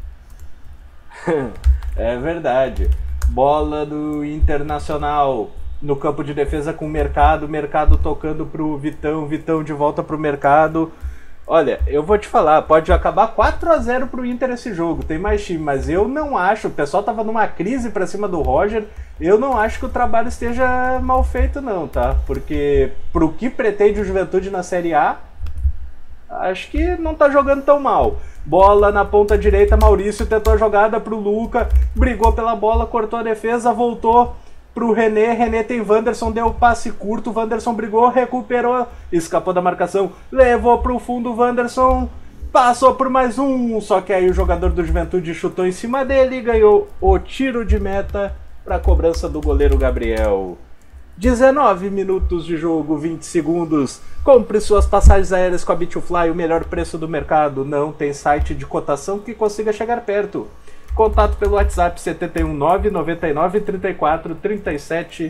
É verdade. Bola do Internacional no campo de defesa com o Mercado tocando pro Vitão de volta pro Mercado. Olha, eu vou te falar, pode acabar 4-0 pro Inter esse jogo, tem mais time, mas eu não acho, o pessoal tava numa crise pra cima do Roger, eu não acho que o trabalho esteja mal feito não, tá? Porque pro que pretende o Juventude na Série A, acho que não tá jogando tão mal. Bola na ponta direita, Maurício tentou a jogada pro Luca, brigou pela bola, cortou a defesa, voltou pro René tem Wanderson, deu passe curto, Wanderson brigou, recuperou, escapou da marcação, levou pro fundo, Wanderson passou por mais um, só que aí o jogador do Juventude chutou em cima dele e ganhou o tiro de meta pra cobrança do goleiro Gabriel. 19 minutos de jogo, 20 segundos. Compre suas passagens aéreas com a Bitfly, o melhor preço do mercado. Não tem site de cotação que consiga chegar perto. Contato pelo WhatsApp 719 99 34 37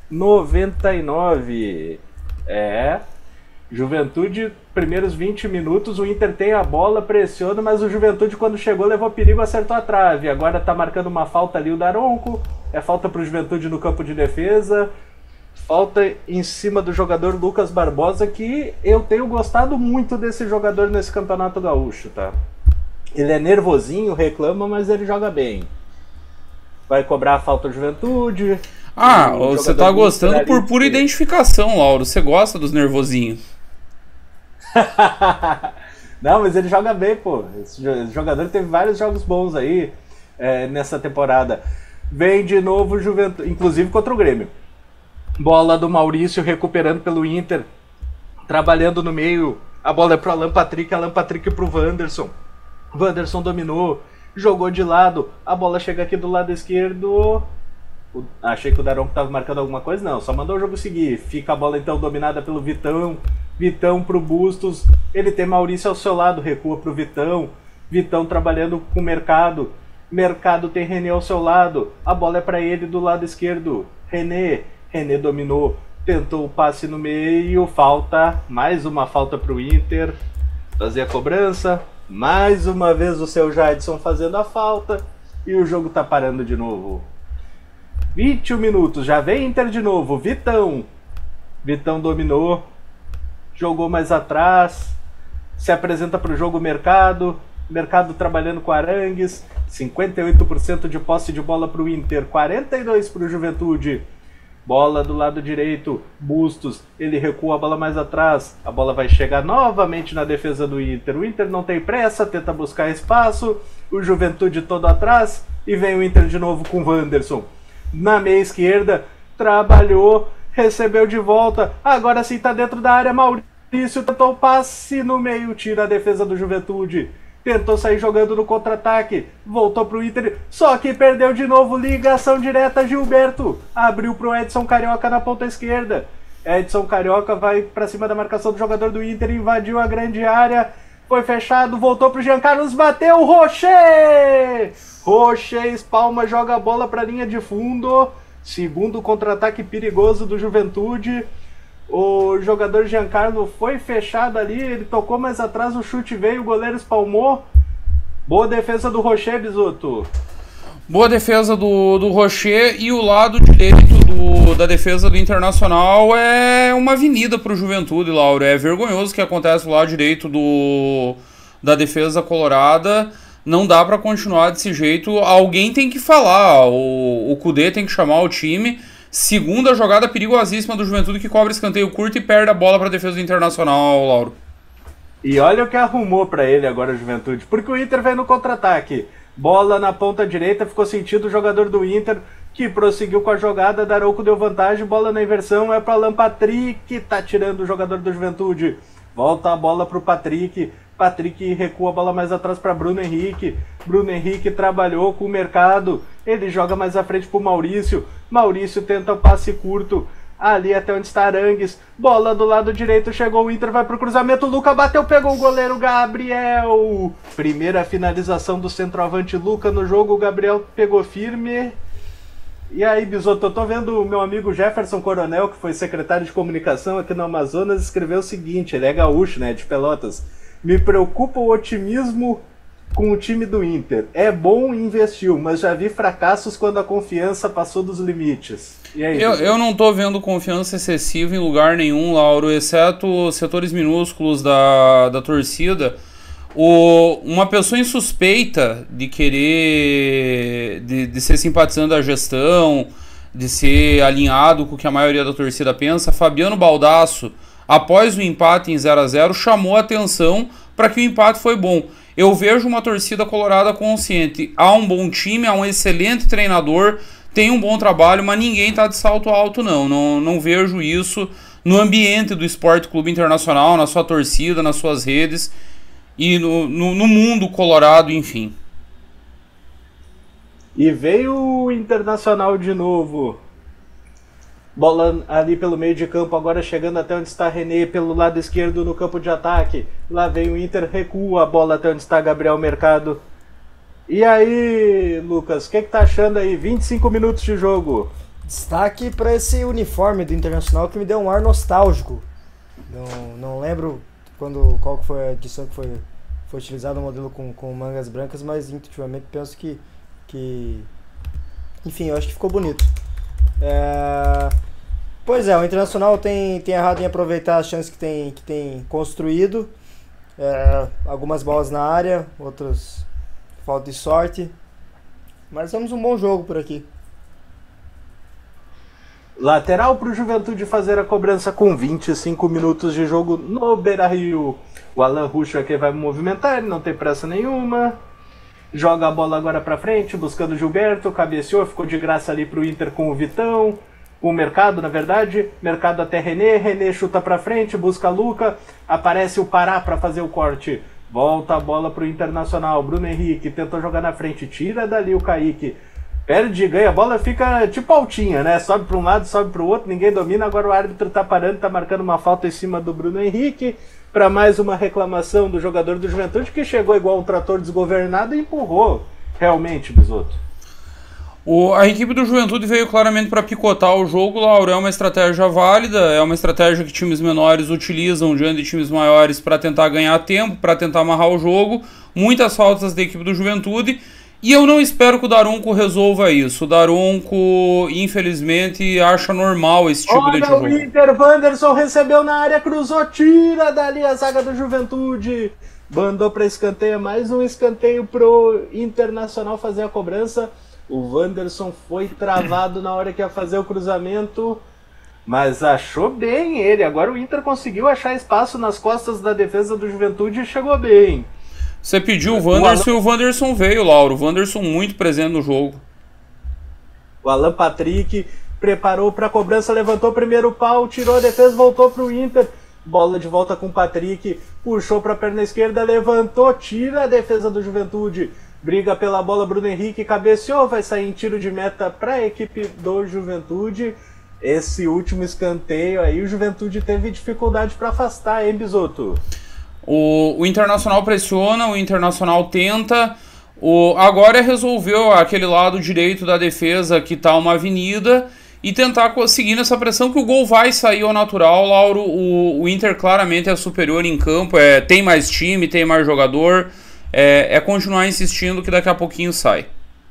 99. Juventude, primeiros 20 minutos, o Inter tem a bola, pressiona, mas o Juventude quando chegou levou perigo, acertou a trave. Agora tá marcando uma falta ali o Daronco, é falta pro Juventude no campo de defesa. Falta em cima do jogador Lucas Barbosa, que eu tenho gostado muito desse jogador nesse Campeonato Gaúcho, tá? Ele é nervosinho, reclama, mas ele joga bem. Vai cobrar a falta do Juventude. Você tá gostando por pura identificação, Lauro. Você gosta dos nervosinhos. Não, mas ele joga bem, pô. Esse jogador teve vários jogos bons aí nessa temporada. Vem de novo o Juventude, inclusive contra o Grêmio. Bola do Maurício recuperando pelo Inter. Trabalhando no meio. A bola é pro Alan Patrick pro Wanderson. Wanderson dominou, jogou de lado, a bola chega aqui do lado esquerdo. Achei que o Daronco estava marcando alguma coisa, não, só mandou o jogo seguir. Fica a bola então dominada pelo Vitão pro Bustos, ele tem Maurício ao seu lado, recua pro Vitão trabalhando com o Mercado tem René ao seu lado, a bola é para ele do lado esquerdo, René dominou, tentou o passe no meio, mais uma falta pro Inter, fazer a cobrança. Mais uma vez o seu Jadson fazendo a falta e o jogo tá parando de novo. 21 minutos, já vem Inter de novo. Vitão dominou, jogou mais atrás, se apresenta para o jogo Mercado trabalhando com Arangues, 58% de posse de bola para o Inter, 42% para o Juventude. Bola do lado direito, Bustos, ele recua a bola mais atrás, a bola vai chegar novamente na defesa do Inter. O Inter não tem pressa, tenta buscar espaço, o Juventude todo atrás, e vem o Inter de novo com o Wanderson. Na meia esquerda, trabalhou, recebeu de volta, agora sim tá dentro da área, Maurício tentou o passe no meio, tira a defesa do Juventude. Tentou sair jogando no contra-ataque, voltou pro Inter, só que perdeu de novo, ligação direta, Gilberto, abriu pro Edson Carioca na ponta esquerda, Edson Carioca vai pra cima da marcação do jogador do Inter, invadiu a grande área, foi fechado, voltou pro Jean Carlos, bateu, Rocher espalma, joga a bola pra linha de fundo, segundo contra-ataque perigoso do Juventude. O jogador Giancarlo foi fechado ali, ele tocou mais atrás, o chute veio, o goleiro espalmou. Boa defesa do Rocher, Bisoto. Boa defesa do Rocher, e o lado direito da defesa do Internacional é uma avenida pro Juventude, Lauro. É vergonhoso o que acontece do lado direito da defesa colorada. Não dá pra continuar desse jeito. Alguém tem que falar, o Kudê tem que chamar o time. Segunda jogada perigosíssima do Juventude, que cobra escanteio curto e perde a bola para a defesa do Internacional, Lauro. E olha o que arrumou para ele agora o Juventude, porque o Inter vem no contra-ataque. Bola na ponta direita, ficou sentido o jogador do Inter, que prosseguiu com a jogada. Darouco deu vantagem, bola na inversão, é para Alan Patrick, tá tirando o jogador do Juventude. Volta a bola para o Patrick. Patrick recua a bola mais atrás para Bruno Henrique. Bruno Henrique trabalhou com o Mercado. Ele joga mais à frente para o Maurício. Maurício tenta o passe curto. Ali até onde está Arangues. Bola do lado direito. Chegou o Inter. Vai para o cruzamento. Luca bateu. Pegou o goleiro Gabriel. Primeira finalização do centroavante Luca no jogo. O Gabriel pegou firme. E aí, Bisotto, eu tô vendo o meu amigo Jefferson Coronel, que foi secretário de comunicação aqui no Amazonas, escreveu o seguinte. Ele é gaúcho, né? De Pelotas. Me preocupa o otimismo com o time do Inter. É bom e investiu, mas já vi fracassos quando a confiança passou dos limites. E aí, eu não tô vendo confiança excessiva em lugar nenhum, Lauro, exceto setores minúsculos da torcida. Uma pessoa insuspeita de querer de ser simpatizante da gestão, de ser alinhado com o que a maioria da torcida pensa, Fabiano Baldasso, após o empate em 0-0, chamou a atenção para que o empate foi bom. Eu vejo uma torcida colorada consciente. Há um bom time, há um excelente treinador, tem um bom trabalho, mas ninguém está de salto alto, não. Não vejo isso no ambiente do Esporte Clube Internacional, na sua torcida, nas suas redes e no mundo colorado, enfim. E veio o Internacional de novo. Bola ali pelo meio de campo, agora chegando até onde está René, pelo lado esquerdo no campo de ataque. Lá vem o Inter, recua a bola até onde está Gabriel Mercado. E aí, Lucas, o que tá achando aí? 25 minutos de jogo. Destaque para esse uniforme do Internacional que me deu um ar nostálgico. Não lembro qual que foi a edição que foi utilizado o modelo com mangas brancas, mas intuitivamente penso que enfim, eu acho que ficou bonito. Pois é, o Internacional tem errado em aproveitar as chances que tem construído. Algumas bolas na área, outras falta de sorte. Mas temos um bom jogo por aqui. Lateral para o Juventude fazer a cobrança com 25 minutos de jogo no Beira-Rio. O Alan Ruschel aqui vai movimentar, ele não tem pressa nenhuma. Joga a bola agora para frente, buscando o Gilberto, cabeceou, ficou de graça ali para o Inter com o Vitão. O Mercado, na verdade, Mercado até René chuta para frente, busca Luca, aparece o Pará para fazer o corte. Volta a bola para o Internacional, Bruno Henrique tentou jogar na frente, tira dali o Kaique. Perde, ganha, a bola fica tipo altinha, né? Sobe para um lado, sobe para o outro, ninguém domina. Agora o árbitro tá parando, tá marcando uma falta em cima do Bruno Henrique. Para mais uma reclamação do jogador do Juventude, que chegou igual um trator desgovernado e empurrou realmente, Bisotto. A equipe do Juventude veio claramente para picotar o jogo, Lauro. É uma estratégia válida, é uma estratégia que times menores utilizam diante de times maiores para tentar ganhar tempo, para tentar amarrar o jogo. Muitas faltas da equipe do Juventude. E eu não espero que o Daronco resolva isso. O Daronco, infelizmente, acha normal esse tipo de jogo. O Inter, Wanderson recebeu na área, cruzou, tira dali a zaga do Juventude. Mandou para escanteio, mais um escanteio pro Internacional fazer a cobrança. O Wanderson foi travado na hora que ia fazer o cruzamento, mas achou bem ele. Agora o Inter conseguiu achar espaço nas costas da defesa do Juventude e chegou bem. Você pediu o Wanderson e o Wanderson veio, Lauro. O Wanderson muito presente no jogo. O Alan Patrick preparou para a cobrança, levantou o primeiro pau, tirou a defesa, voltou para o Inter. Bola de volta com o Patrick, puxou para a perna esquerda, levantou, tira a defesa do Juventude. Briga pela bola, Bruno Henrique cabeceou, vai sair em tiro de meta para a equipe do Juventude. Esse último escanteio aí, o Juventude teve dificuldade para afastar, hein, Bisotto? O Internacional pressiona, o Internacional tenta. Agora resolveu aquele lado direito da defesa que tá uma avenida e tentar conseguir essa pressão que o gol vai sair ao natural, Lauro. O Inter claramente é superior em campo, tem mais time, tem mais jogador. É continuar insistindo que daqui a pouquinho sai.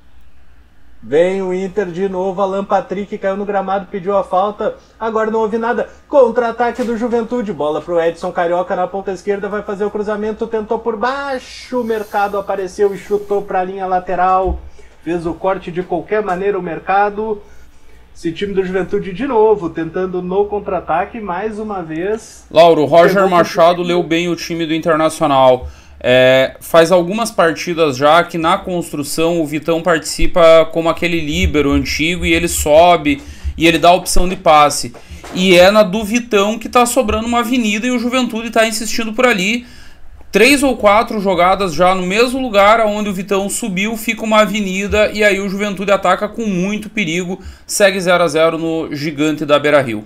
Vem o Inter de novo, Alan Patrick caiu no gramado, pediu a falta, agora não houve nada. Contra-ataque do Juventude, bola pro Edson Carioca na ponta esquerda, vai fazer o cruzamento, tentou por baixo, o Mercado apareceu e chutou para a linha lateral. Fez o corte de qualquer maneira o Mercado. Esse time do Juventude de novo, tentando no contra-ataque mais uma vez. Lauro, Roger Machado leu bem o time do Internacional. Faz algumas partidas já que na construção o Vitão participa como aquele líbero antigo e ele sobe e ele dá a opção de passe. E é na do Vitão que tá sobrando uma avenida e o Juventude tá insistindo por ali. 3 ou 4 jogadas já no mesmo lugar onde o Vitão subiu, fica uma avenida e aí o Juventude ataca com muito perigo. Segue 0-0 no gigante da Beira-Rio.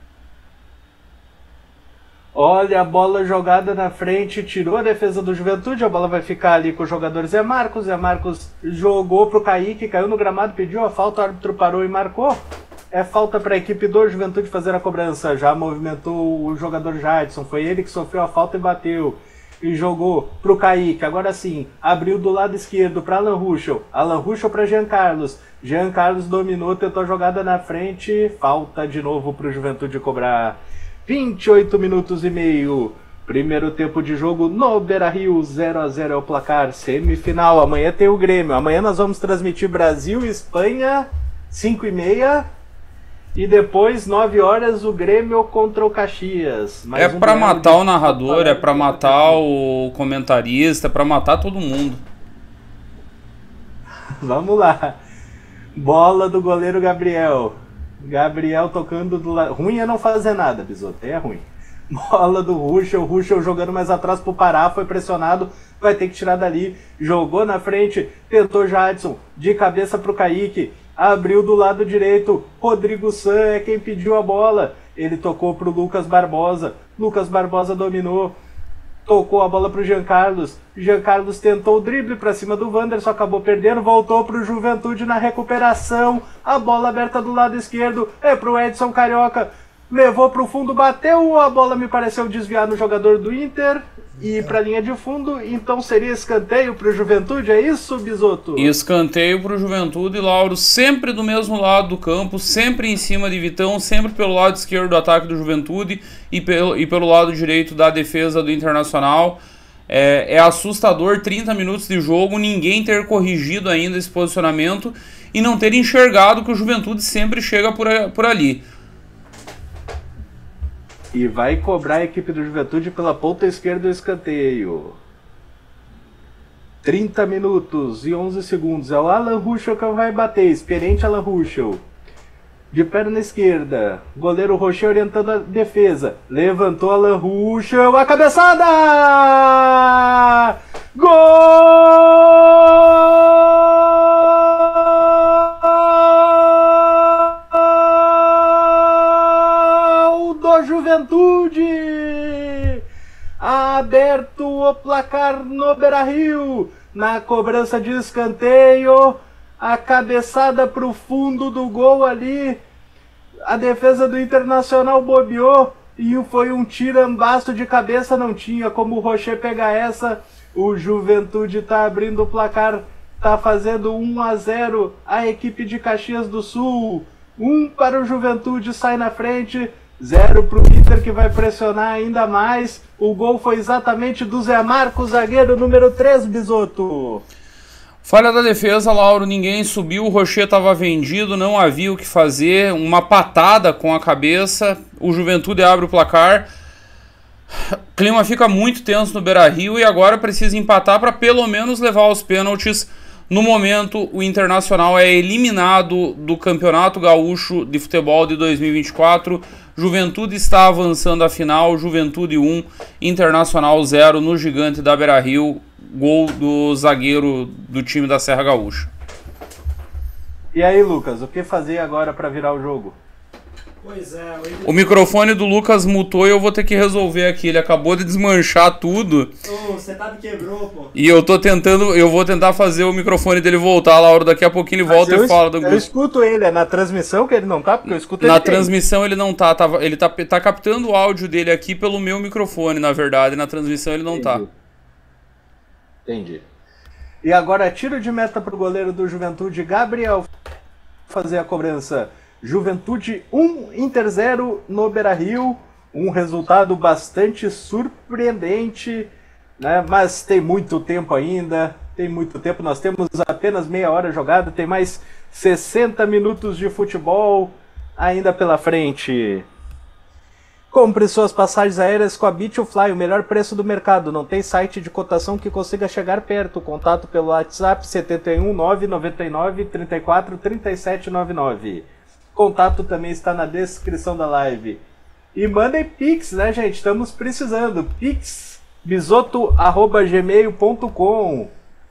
Olha a bola jogada na frente, tirou a defesa do Juventude, a bola vai ficar ali com o jogador Zé Marcos jogou pro Kaique, caiu no gramado, pediu a falta, o árbitro parou e marcou. É falta para a equipe do Juventude fazer a cobrança, já movimentou o jogador Jadson, foi ele que sofreu a falta e bateu. E jogou pro Kaique, agora sim, abriu do lado esquerdo para Alan Ruschel para Jean Carlos dominou, tentou a jogada na frente, falta de novo pro Juventude cobrar. 28 minutos e meio, primeiro tempo de jogo no Beira-Rio, 0-0 é o placar, semifinal, amanhã tem o Grêmio, amanhã nós vamos transmitir Brasil e Espanha, 5h30, e depois, 9 horas, o Grêmio contra o Caxias. É pra matar o narrador, é pra matar o comentarista, é pra matar todo mundo. Vamos lá, bola do goleiro Gabriel tocando do lado. Ruim é não fazer nada, Bisoto, é ruim. Bola do Ruschel jogando mais atrás pro Pará, foi pressionado, vai ter que tirar dali. Jogou na frente, tentou Jadson, de cabeça pro Kaique, abriu do lado direito, Rodrigo San é quem pediu a bola. Ele tocou pro Lucas Barbosa dominou, tocou a bola pro Jean Carlos tentou o drible pra cima do Wanderson, acabou perdendo, voltou pro Juventude na recuperação, a bola aberta do lado esquerdo, é pro Edson Carioca, levou pro fundo, bateu, a bola me pareceu desviar no jogador do Inter e pra linha de fundo, então seria escanteio pro Juventude, é isso, Bisoto? Escanteio pro Juventude, Lauro, sempre do mesmo lado do campo, sempre em cima de Vitão, sempre pelo lado esquerdo do ataque do Juventude e pelo lado direito da defesa do Internacional. É assustador 30 minutos de jogo, ninguém ter corrigido ainda esse posicionamento e não ter enxergado que o Juventude sempre chega por ali. E vai cobrar a equipe do Juventude pela ponta esquerda do escanteio. 30 minutos e 11 segundos. É o Alan Ruschel que vai bater. Experiente Alan Ruschel. De perna esquerda. Goleiro Rocher orientando a defesa. Levantou Alan Ruschel. A cabeçada! Gol! Juventude! Aberto o placar no Beira-Rio, na cobrança de escanteio, a cabeçada para o fundo do gol ali, a defesa do Internacional bobeou e foi um tirambaço de cabeça, não tinha como o Rocher pegar essa. O Juventude está abrindo o placar, está fazendo 1-0 a equipe de Caxias do Sul, 1 para o Juventude, sai na frente, 0 para o Inter, que vai pressionar ainda mais. O gol foi exatamente do Zé Marcos, zagueiro número 3, Bisoto. Falha da defesa, Lauro, ninguém subiu, o Rocher estava vendido, não havia o que fazer, uma patada com a cabeça, o Juventude abre o placar. O clima fica muito tenso no Beira-Rio e agora precisa empatar para pelo menos levar aos pênaltis. No momento, o Internacional é eliminado do Campeonato Gaúcho de Futebol de 2024. Juventude está avançando à final. Juventude 1, Internacional 0 no Gigante da Beira-Rio. Gol do zagueiro do time da Serra Gaúcha. E aí, Lucas, o que fazer agora para virar o jogo? Pois é, o microfone do Lucas mutou e eu vou ter que resolver aqui. Ele acabou de desmanchar tudo. O setup quebrou, pô. E eu vou tentar fazer o microfone dele voltar, Laura. Daqui a pouquinho ele volta e fala do Eu escuto ele, é na transmissão que ele não tá? Porque eu escuto ele. Na transmissão ele não tá, ele tá captando o áudio dele aqui pelo meu microfone, na verdade. Na transmissão ele não tá. Entendi. E agora tiro de meta pro goleiro do Juventude, Gabriel, fazer a cobrança. Juventude 1, Inter 0 no Beira-Rio, um resultado bastante surpreendente, né? Mas tem muito tempo ainda, nós temos apenas meia hora jogada, tem mais 60 minutos de futebol ainda pela frente. Compre suas passagens aéreas com a Bitfly, o melhor preço do mercado. Não tem site de cotação que consiga chegar perto. Contato pelo WhatsApp 71 999 34 37 99. Contato também está na descrição da live. E mandem Pix, né, gente? Estamos precisando. Pix, bisoto@gmail.com.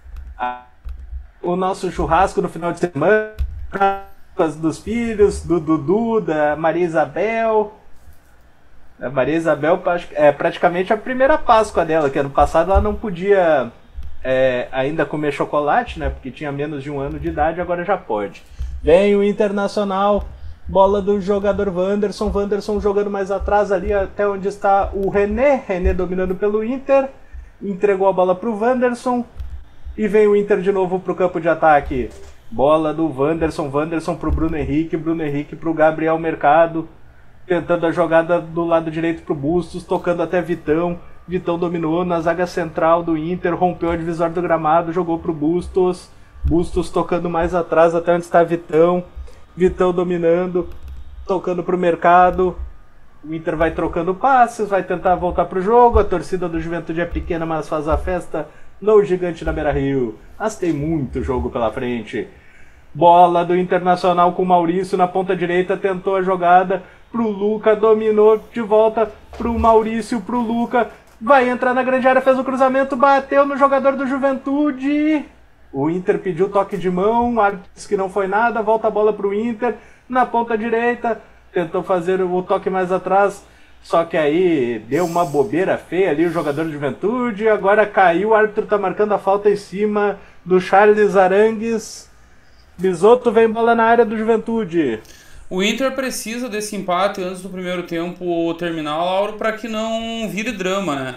O nosso churrasco no final de semana, dos filhos, do Dudu, da Maria Isabel. A Maria Isabel é praticamente a primeira Páscoa dela, que ano passado ela não podia ainda comer chocolate, né? Porque tinha menos de 1 ano de idade, agora já pode. Vem o Internacional, bola do jogador Wanderson. Wanderson jogando mais atrás ali até onde está o René. René dominando pelo Inter. Entregou a bola para o Wanderson. E vem o Inter de novo para o campo de ataque. Bola do Wanderson. Wanderson para o Bruno Henrique. Bruno Henrique para o Gabriel Mercado. Tentando a jogada do lado direito para o Bustos, tocando até Vitão. Vitão dominou na zaga central do Inter, rompeu a divisória do gramado, jogou para o Bustos. Bustos tocando mais atrás até onde está Vitão. Vitão dominando, tocando para o Mercado. O Inter vai trocando passes, vai tentar voltar para o jogo. A torcida do Juventude é pequena, mas faz a festa no gigante da Beira-Rio. Mas tem muito jogo pela frente. Bola do Internacional com o Maurício na ponta direita, tentou a jogada pro Luca, dominou de volta pro Maurício, pro Luca, vai entrar na grande área, fez o cruzamento, bateu no jogador do Juventude. O Inter pediu toque de mão, disse que não foi nada, volta a bola pro Inter, na ponta direita, tentou fazer o toque mais atrás, só que aí deu uma bobeira feia ali o jogador do Juventude, agora caiu, o árbitro tá marcando a falta em cima do Charles Arangues. Bisoto, vem bola na área do Juventude. O Inter precisa desse empate antes do primeiro tempo terminar, Lauro, para que não vire drama, né?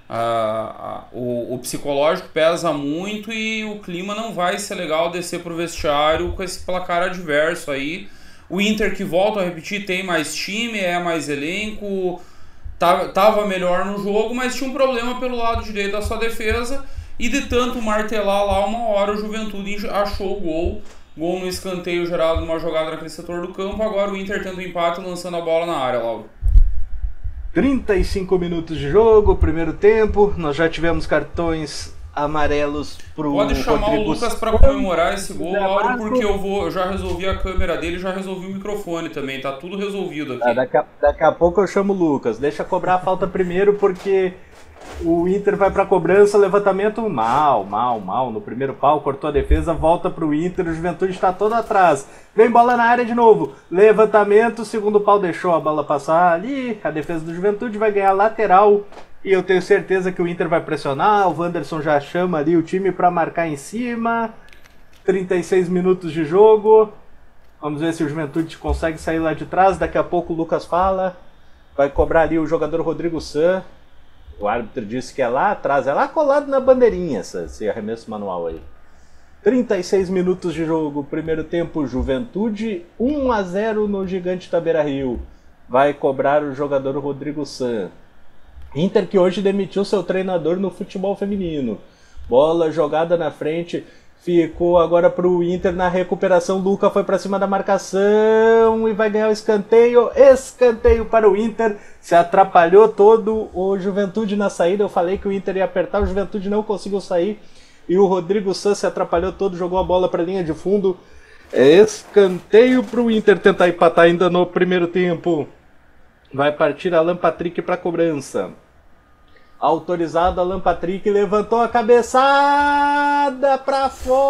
O psicológico pesa muito e o clima não vai ser legal descer pro vestiário com esse placar adverso aí. O Inter, que volta a repetir, tem mais time, é mais elenco, tava melhor no jogo, mas tinha um problema pelo lado direito da sua defesa e de tanto martelar lá, uma hora o Juventude achou o gol. Gol no escanteio gerado numa jogada naquele setor do campo. Agora o Inter tenta o empate lançando a bola na área, Lauro. 35 minutos de jogo, primeiro tempo. Nós já tivemos cartões amarelos pro Pode chamar Rodrigo o Lucas para comemorar esse gol, Lauro, porque eu já resolvi a câmera dele, já resolvi o microfone também. Tá tudo resolvido aqui. Daqui a pouco eu chamo o Lucas. Deixa cobrar a falta primeiro, porque o Inter vai pra cobrança, levantamento mal no primeiro pau, cortou a defesa, volta pro Inter, o Juventude está todo atrás, vem bola na área de novo, levantamento, segundo pau deixou a bola passar ali, a defesa do Juventude vai ganhar lateral, e eu tenho certeza que o Inter vai pressionar, o Wanderson já chama ali o time pra marcar em cima, 36 minutos de jogo, vamos ver se o Juventude consegue sair lá de trás, daqui a pouco o Lucas fala, vai cobrar ali o jogador Rodrigo San. O árbitro disse que é lá atrás, é lá colado na bandeirinha esse arremesso manual aí. 36 minutos de jogo, primeiro tempo, Juventude 1-0 no gigante da Beira-Rio. Vai cobrar o jogador Rodrigo San. Inter que hoje demitiu seu treinador no futebol feminino. Bola jogada na frente, ficou agora para o Inter na recuperação. Luca foi para cima da marcação e vai ganhar o escanteio. Escanteio para o Inter. Se atrapalhou todo o Juventude na saída. Eu falei que o Inter ia apertar, o Juventude não conseguiu sair. E o Rodrigo San se atrapalhou todo, jogou a bola para a linha de fundo. Escanteio para o Inter tentar empatar ainda no primeiro tempo. Vai partir Alan Patrick para a cobrança. Autorizado, Alan Patrick levantou a cabeçada para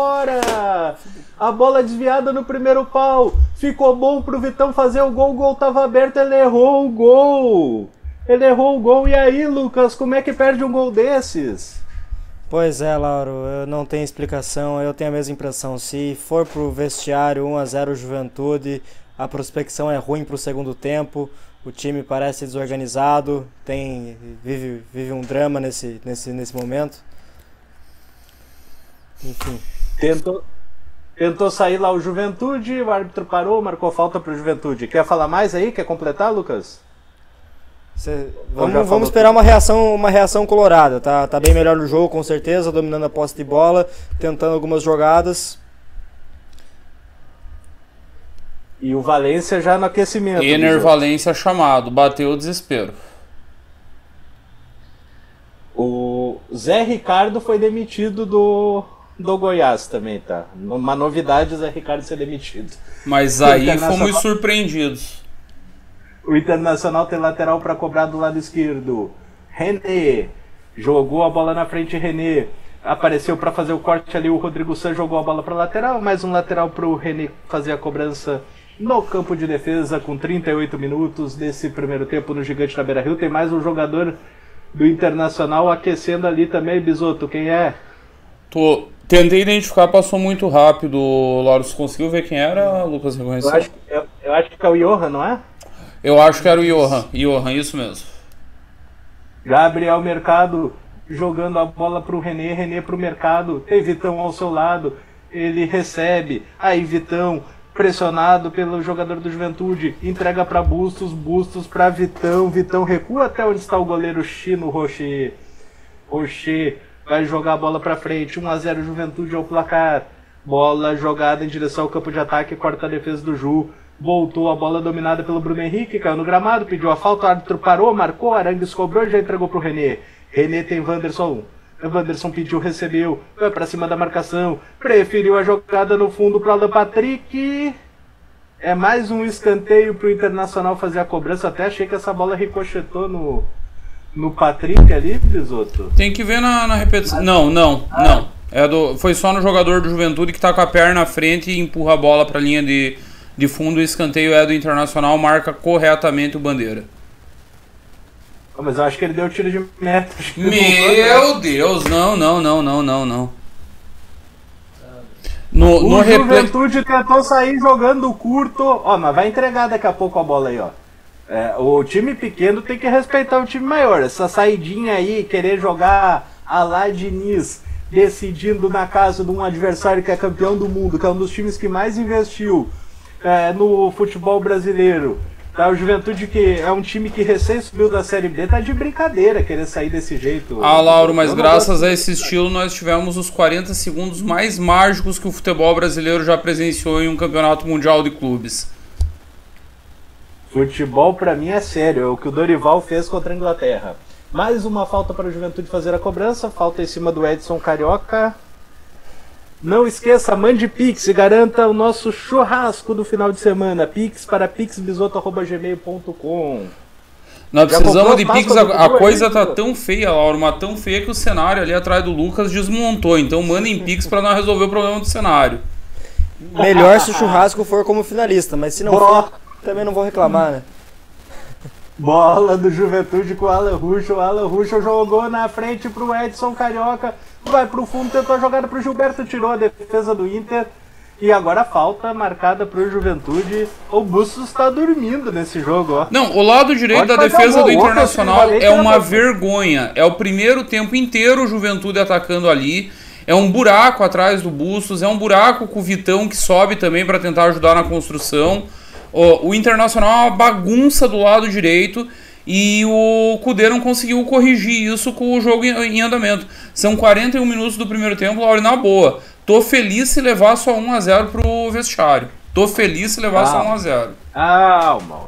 fora. A bola desviada no primeiro pau. Ficou bom pro Vitão fazer o gol. O gol tava aberto, ele errou o gol. Ele errou o gol. E aí, Lucas, como é que perde um gol desses? Pois é, Lauro, eu não tenho explicação. Eu tenho a mesma impressão. Se for pro vestiário 1-0 Juventude, a prospecção é ruim pro segundo tempo. O time parece desorganizado, vive um drama nesse momento. Enfim. Tentou sair lá o Juventude, o árbitro parou, marcou falta pro Juventude. Quer falar mais aí? Quer completar, Lucas? Vamos esperar uma reação colorada. Tá bem melhor no jogo, com certeza, dominando a posse de bola, tentando algumas jogadas. E o Valência já no aquecimento. Ener Valência chamado, bateu o desespero. O Zé Ricardo foi demitido do Goiás também, tá? Uma novidade, o Zé Ricardo ser demitido. Mas aí fomos surpreendidos. O Internacional tem lateral para cobrar do lado esquerdo. René jogou a bola na frente, René apareceu para fazer o corte ali, o Rodrigo San jogou a bola para lateral, mais um lateral para o René fazer a cobrança no campo de defesa com 38 minutos desse primeiro tempo no Gigante da Beira-Rio. Tem mais um jogador do Internacional aquecendo ali também, Bisotto, quem é? Tentei identificar, passou muito rápido. Lauro, você conseguiu ver quem era, Lucas? Reconheceu? Eu acho que é o Johan, não é? Eu acho que era o Johan. Johan, isso mesmo. Gabriel Mercado jogando a bola pro René, René pro Mercado, tem Vitão ao seu lado, ele recebe, aí Vitão pressionado pelo jogador do Juventude, entrega para Bustos, Bustos para Vitão, Vitão recua até onde está o goleiro Chino Rocher, Rocher vai jogar a bola para frente, 1-0 Juventude ao placar, bola jogada em direção ao campo de ataque, corta a defesa do Ju, voltou a bola dominada pelo Bruno Henrique, caiu no gramado, pediu a falta, o árbitro parou, marcou, Arangues cobrou e já entregou pro René. René tem Wanderson. Wanderson pediu, recebeu, vai pra cima da marcação, preferiu a jogada no fundo para Alan Patrick. É mais um escanteio pro Internacional fazer a cobrança. Até achei que essa bola ricochetou no Patrick ali, Bisotto. Tem que ver na repetição. Não. Foi só no jogador do Juventude que tá com a perna na frente e empurra a bola pra linha de fundo. O escanteio é do Internacional, marca corretamente o Bandeira. Mas eu acho que ele deu tiro de meta. Meu Deus, não. O Juventude tentou sair jogando curto. Ó, mas vai entregar daqui a pouco a bola aí, ó. O time pequeno tem que respeitar o time maior. Essa saidinha aí, querer jogar a lá Diniz, decidindo na casa de um adversário que é campeão do mundo, que é um dos times que mais investiu no futebol brasileiro. Tá, o Juventude, que é um time que recém subiu da Série B, tá de brincadeira querer sair desse jeito. Lauro, mas graças a esse estilo nós tivemos os 40 segundos mais mágicos que o futebol brasileiro já presenciou em um campeonato mundial de clubes. Futebol pra mim é sério, é o que o Dorival fez contra a Inglaterra. Mais uma falta para o Juventude fazer a cobrança, falta em cima do Edson Carioca. Não esqueça, mande Pix e garanta o nosso churrasco do final de semana. Pix para pixbisoto@gmail.com. Nós precisamos de Pix, a coisa tá tão feia, Lauro, mas tão feia que o cenário ali atrás do Lucas desmontou. Então mandem Pix para nós resolver o problema do cenário. Melhor se o churrasco for como finalista, mas se não for, também não vou reclamar, né? Bola do Juventude com o Alan Ruschel. O Alan Ruschel jogou na frente pro Edson Carioca. Vai pro fundo, tentou a jogada pro Gilberto, tirou a defesa do Inter. E agora falta marcada pro Juventude. O Bustos tá dormindo nesse jogo, ó. Não, o lado direito da defesa do Internacional é uma vergonha. É o primeiro tempo inteiro o Juventude atacando ali. É um buraco atrás do Bustos. É um buraco com o Vitão que sobe também para tentar ajudar na construção. O Internacional é uma bagunça do lado direito. E o Cudê não conseguiu corrigir isso com o jogo em andamento. São 41 minutos do primeiro tempo, Laura, na boa. Tô feliz se levar só 1-0 pro vestiário. Tô feliz se levar só 1-0. Calma.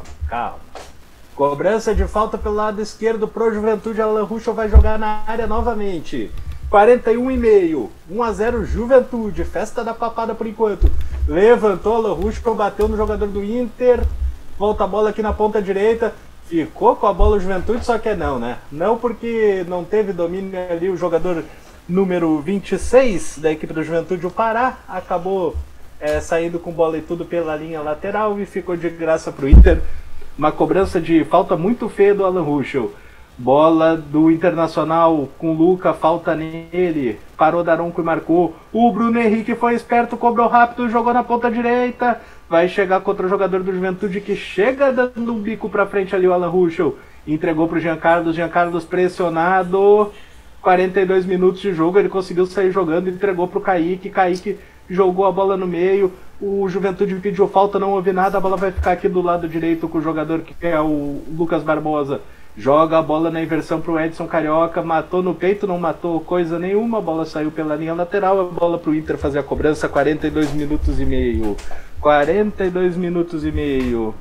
Cobrança de falta pelo lado esquerdo pro Juventude. Alan Ruschel vai jogar na área novamente. 41,5. 1-0 Juventude. Festa da papada por enquanto. Levantou Alan Ruschel, bateu no jogador do Inter. Volta a bola aqui na ponta direita. Ficou com a bola o Juventude, só que não, né? Não, porque não teve domínio ali o jogador número 26 da equipe do Juventude, o Pará, acabou saindo com bola e tudo pela linha lateral e ficou de graça pro Inter. Uma cobrança de falta muito feia do Alan Ruschel. Bola do Internacional com o Luca, falta nele. Parou Daronco e marcou. O Bruno Henrique foi esperto, cobrou rápido, jogou na ponta direita. Vai chegar contra o jogador do Juventude que chega dando um bico pra frente ali, o Alan Ruschel. Entregou pro Jean Carlos pressionado. 42 minutos de jogo, ele conseguiu sair jogando, entregou pro Kaique jogou a bola no meio. O Juventude pediu falta, não houve nada, a bola vai ficar aqui do lado direito com o jogador que é o Lucas Barbosa. Joga a bola na inversão pro Edson Carioca, matou no peito, não matou coisa nenhuma, a bola saiu pela linha lateral, a bola pro Inter fazer a cobrança, 42 minutos e meio. 42 minutos e meio.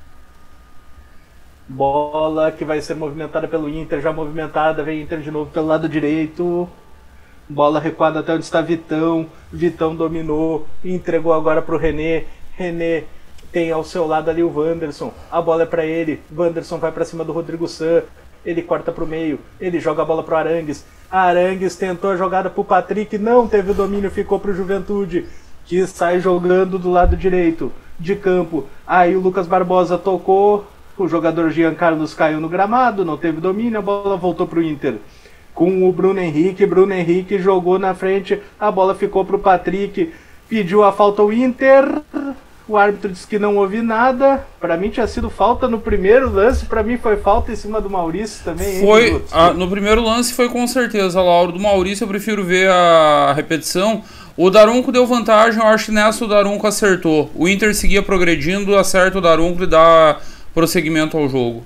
Bola que vai ser movimentada pelo Inter, já movimentada, vem Inter de novo pelo lado direito. Bola recuada até onde está Vitão. Vitão dominou, entregou agora para o René. René tem ao seu lado ali o Wanderson. A bola é para ele. Wanderson vai para cima do Rodrigo San. Ele corta para o meio. Ele joga a bola para o Arangues. Arangues tentou a jogada para o Patrick. Não teve o domínio, ficou para o Juventude, que sai jogando do lado direito de campo. Aí o Lucas Barbosa tocou. O jogador Jean Carlos caiu no gramado. Não teve domínio. A bola voltou para o Inter com o Bruno Henrique. Bruno Henrique jogou na frente. A bola ficou para o Patrick. Pediu a falta ao Inter. O árbitro disse que não houve nada. Pra mim tinha sido falta no primeiro lance. Pra mim foi falta em cima do Maurício também. Foi, no primeiro lance foi com certeza, Lauro. Do Maurício eu prefiro ver a repetição. O Daronco deu vantagem. Eu acho que nessa o Daronco acertou. O Inter seguia progredindo. Acerta o Daronco e dá prosseguimento ao jogo.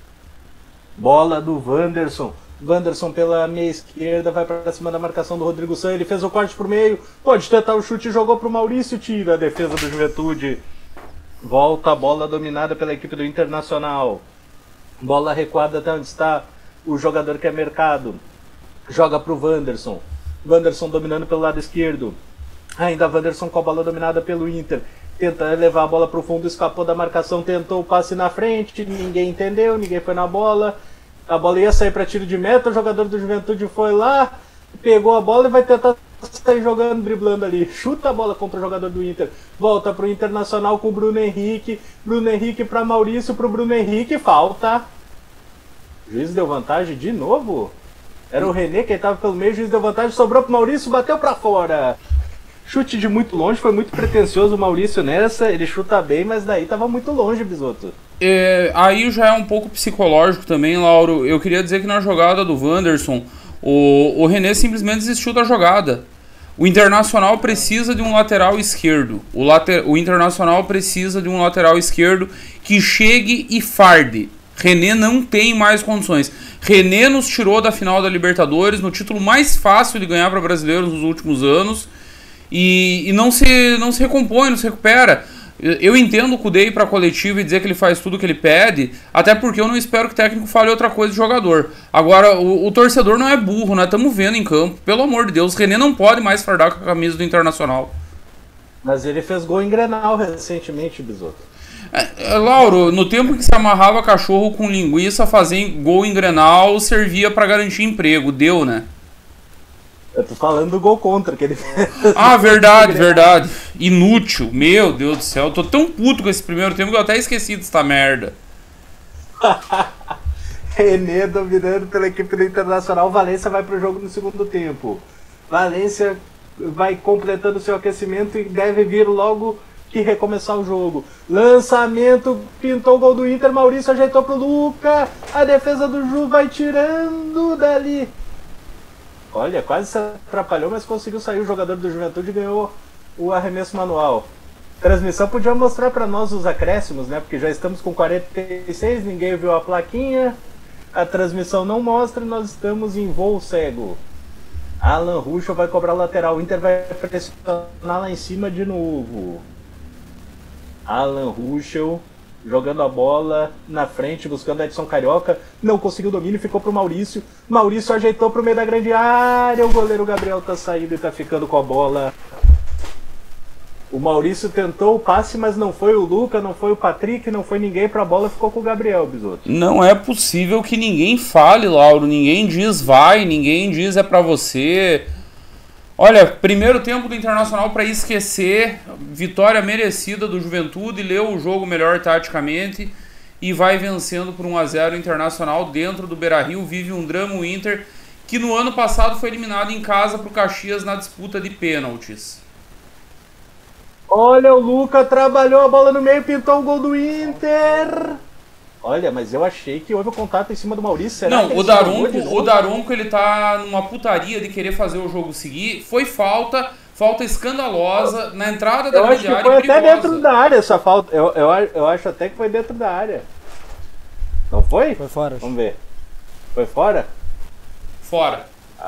Bola do Wanderson. Wanderson pela meia esquerda, vai para cima da marcação do Rodrigo San. Ele fez o corte pro meio, pode tentar o chute, jogou pro Maurício, tira a defesa do Juventude. Volta a bola dominada pela equipe do Internacional. Bola recuada até onde está o jogador que é Mercado. Joga pro Wanderson. Wanderson dominando pelo lado esquerdo. Ainda Wanderson com a bola dominada pelo Inter. Tenta levar a bola pro fundo, escapou da marcação, tentou o passe na frente, ninguém entendeu, ninguém foi na bola. A bola ia sair para tiro de meta, o jogador do Juventude foi lá, pegou a bola e vai tentar sair jogando, driblando ali. Chuta a bola contra o jogador do Inter. Volta para o Internacional com o Bruno Henrique. Bruno Henrique para Maurício, para o Bruno Henrique, falta. O juiz deu vantagem de novo. Era o René que estava pelo meio, o juiz deu vantagem, sobrou para o Maurício, bateu para fora. Chute de muito longe, foi muito pretensioso o Maurício nessa. Ele chuta bem, mas daí estava muito longe, Bisotto. Aí já é um pouco psicológico também, Lauro. Eu queria dizer que na jogada do Wanderson, o René simplesmente desistiu da jogada. O Internacional precisa de um lateral esquerdo. O Internacional precisa de um lateral esquerdo que chegue e farde. René não tem mais condições. René nos tirou da final da Libertadores, no título mais fácil de ganhar para brasileiros nos últimos anos, e não se recompõe, não se recupera. Eu entendo o Cudê ir para a coletiva e dizer que ele faz tudo o que ele pede, até porque eu não espero que o técnico fale outra coisa de jogador. Agora, o torcedor não é burro, nós estamos vendo em campo. Pelo amor de Deus, o René não pode mais fardar com a camisa do Internacional. Mas ele fez gol em Grenal recentemente, Bisotto. Lauro, no tempo que se amarrava cachorro com linguiça, fazer gol em Grenal servia para garantir emprego. Deu, né? Eu tô falando do gol contra que ele fez. Ah, verdade, verdade. Inútil. Meu Deus do céu. Eu tô tão puto com esse primeiro tempo que eu até esqueci dessa merda. René dominando pela equipe do Internacional. Valência vai pro jogo no segundo tempo. Valência vai completando seu aquecimento e deve vir logo que recomeçar o jogo. Lançamento, pintou o gol do Inter. Maurício ajeitou pro Luca. A defesa do Ju vai tirando dali. Olha, quase se atrapalhou, mas conseguiu sair o jogador do Juventude e ganhou o arremesso manual. Transmissão podia mostrar para nós os acréscimos, né? Porque já estamos com 46, ninguém viu a plaquinha. A transmissão não mostra, nós estamos em voo cego. Alan Ruschel vai cobrar lateral, o Inter vai pressionar lá em cima de novo. Alan Ruschel jogando a bola na frente, buscando Edson Carioca. Não conseguiu o domínio, ficou pro Maurício. Maurício ajeitou pro meio da grande área. O goleiro Gabriel tá saindo e tá ficando com a bola. O Maurício tentou o passe, mas não foi o Luca, não foi o Patrick, não foi ninguém pra bola, ficou com o Gabriel, Bisotto. Não é possível que ninguém fale, Lauro. Ninguém diz vai, ninguém diz é pra você. Olha, primeiro tempo do Internacional para esquecer, vitória merecida do Juventude, leu o jogo melhor taticamente e vai vencendo por 1-0 o Internacional dentro do Beira-Rio. Vive um drama o Inter, que no ano passado foi eliminado em casa pro Caxias na disputa de pênaltis. Olha, o Luca trabalhou a bola no meio, pintou o gol do Inter. Olha, mas eu achei que houve o contato em cima do Maurício. Será não, o Daronco ele tá numa putaria de querer fazer o jogo seguir. Foi falta escandalosa na entrada da grande área. Foi até dentro da área essa falta. Eu acho até que foi dentro da área. Não foi? Foi fora. Vamos ver. Foi fora? Fora.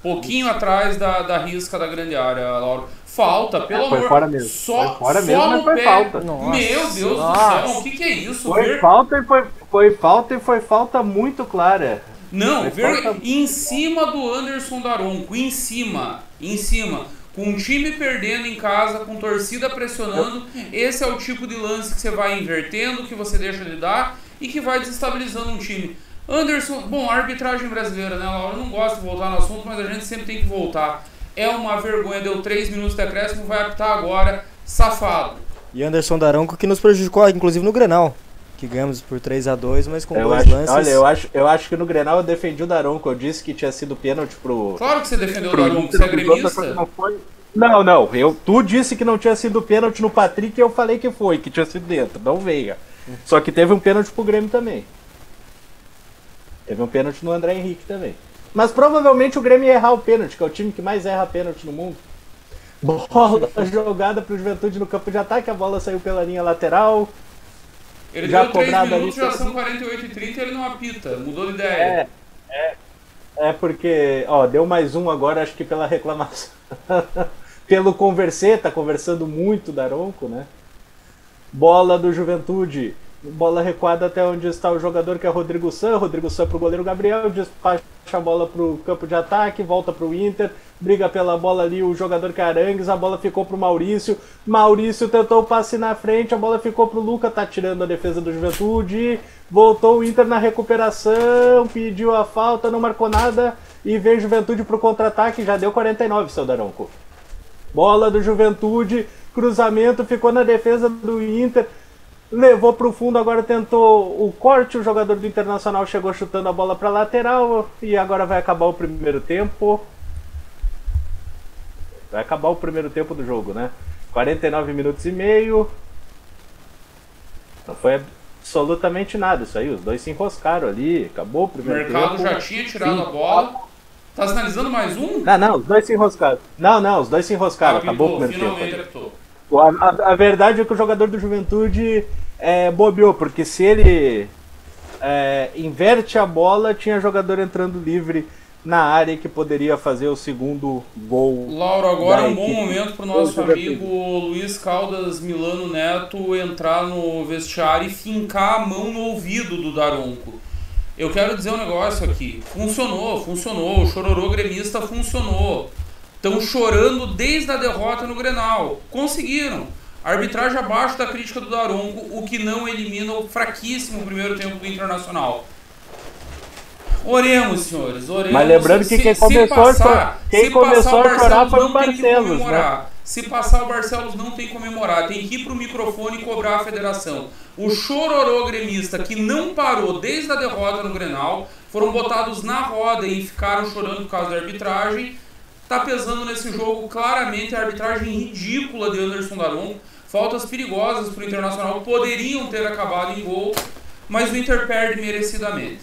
pouquinho atrás da risca da grande área, Lauro. Falta, pelo amor. Foi fora mesmo. Só, Foi fora só mesmo, mas no foi pé. falta. Meu Deus do céu, o que é isso? Foi falta e foi falta muito clara. Não, em cima do Anderson Daronco, em cima, com o time perdendo em casa, com torcida pressionando, esse é o tipo de lance que você vai invertendo, que você deixa de dar e que vai desestabilizando um time. Anderson, bom, a arbitragem brasileira, né, Laura? Eu não gosto de voltar no assunto, mas a gente sempre tem que voltar. É uma vergonha, deu 3 minutos de acréscimo, vai apitar agora, safado. E Anderson Daronco que nos prejudicou, inclusive no Grenal, que ganhamos por 3-2, mas com dois lances. Olha, eu acho que no Grenal eu defendi o Daronco, eu disse que tinha sido pênalti pro... Claro que você defendeu o Daronco, você é gremista? Não, tu disse que não tinha sido pênalti no Patrick e eu falei que foi, que tinha sido dentro, não venha. Só que teve um pênalti pro Grêmio também. Teve um pênalti no André Henrique também. Mas provavelmente o Grêmio ia errar o pênalti, que é o time que mais erra pênalti no mundo. Bola jogada pro Juventude no campo de ataque, a bola saiu pela linha lateral. Ele já deu 3 minutos, já são 48 e 30 e ele não apita, mudou de ideia. É porque, ó, deu mais um agora, acho que pela reclamação. Pelo tá conversando muito Daronco, né? Bola do Juventude. Bola recuada até onde está o jogador, que é Rodrigo San pro goleiro Gabriel, despacha a bola pro campo de ataque, volta pro Inter, briga pela bola ali o jogador que é Arangues, a bola ficou pro Maurício tentou o passe na frente, a bola ficou pro Luca, tá tirando a defesa do Juventude, voltou o Inter na recuperação, pediu a falta, não marcou nada, e veio Juventude pro contra-ataque, já deu 49, seu Daronco. Bola do Juventude, cruzamento, ficou na defesa do Inter, levou para o fundo, agora tentou o corte, o jogador do Internacional chegou chutando a bola para lateral e agora vai acabar o primeiro tempo. Vai acabar o primeiro tempo do jogo, né? 49 minutos e meio. Não foi absolutamente nada isso aí, os dois se enroscaram ali, acabou o primeiro tempo. O mercado já tinha tirado a bola. Tá sinalizando mais um? Não, os dois se enroscaram. Não, os dois se enroscaram, acabou o primeiro tempo. A verdade é que o jogador do Juventude bobeou, porque se ele inverte a bola, tinha jogador entrando livre na área que poderia fazer o segundo gol. Lauro, agora é um bom momento para o nosso amigo Luiz Caldas Milano Neto entrar no vestiário e fincar a mão no ouvido do Daronco. Eu quero dizer um negócio aqui. Funcionou. O chororô gremista funcionou. Estão chorando desde a derrota no Grenal. Conseguiram. Arbitragem abaixo da crítica do Daronco, o que não elimina o fraquíssimo primeiro tempo do Internacional. Oremos, senhores, oremos. Mas lembrando que quem começou a chorar foi o Barcelos, né? Se passar o Barcelos não tem que comemorar, tem que ir pro microfone e cobrar a federação. O chororô gremista que não parou desde a derrota no Grenal, foram botados na roda e ficaram chorando por causa da arbitragem. Tá pesando nesse jogo claramente a arbitragem ridícula de Anderson Daronco. Faltas perigosas pro Internacional, poderiam ter acabado em gol, mas o Inter perde merecidamente.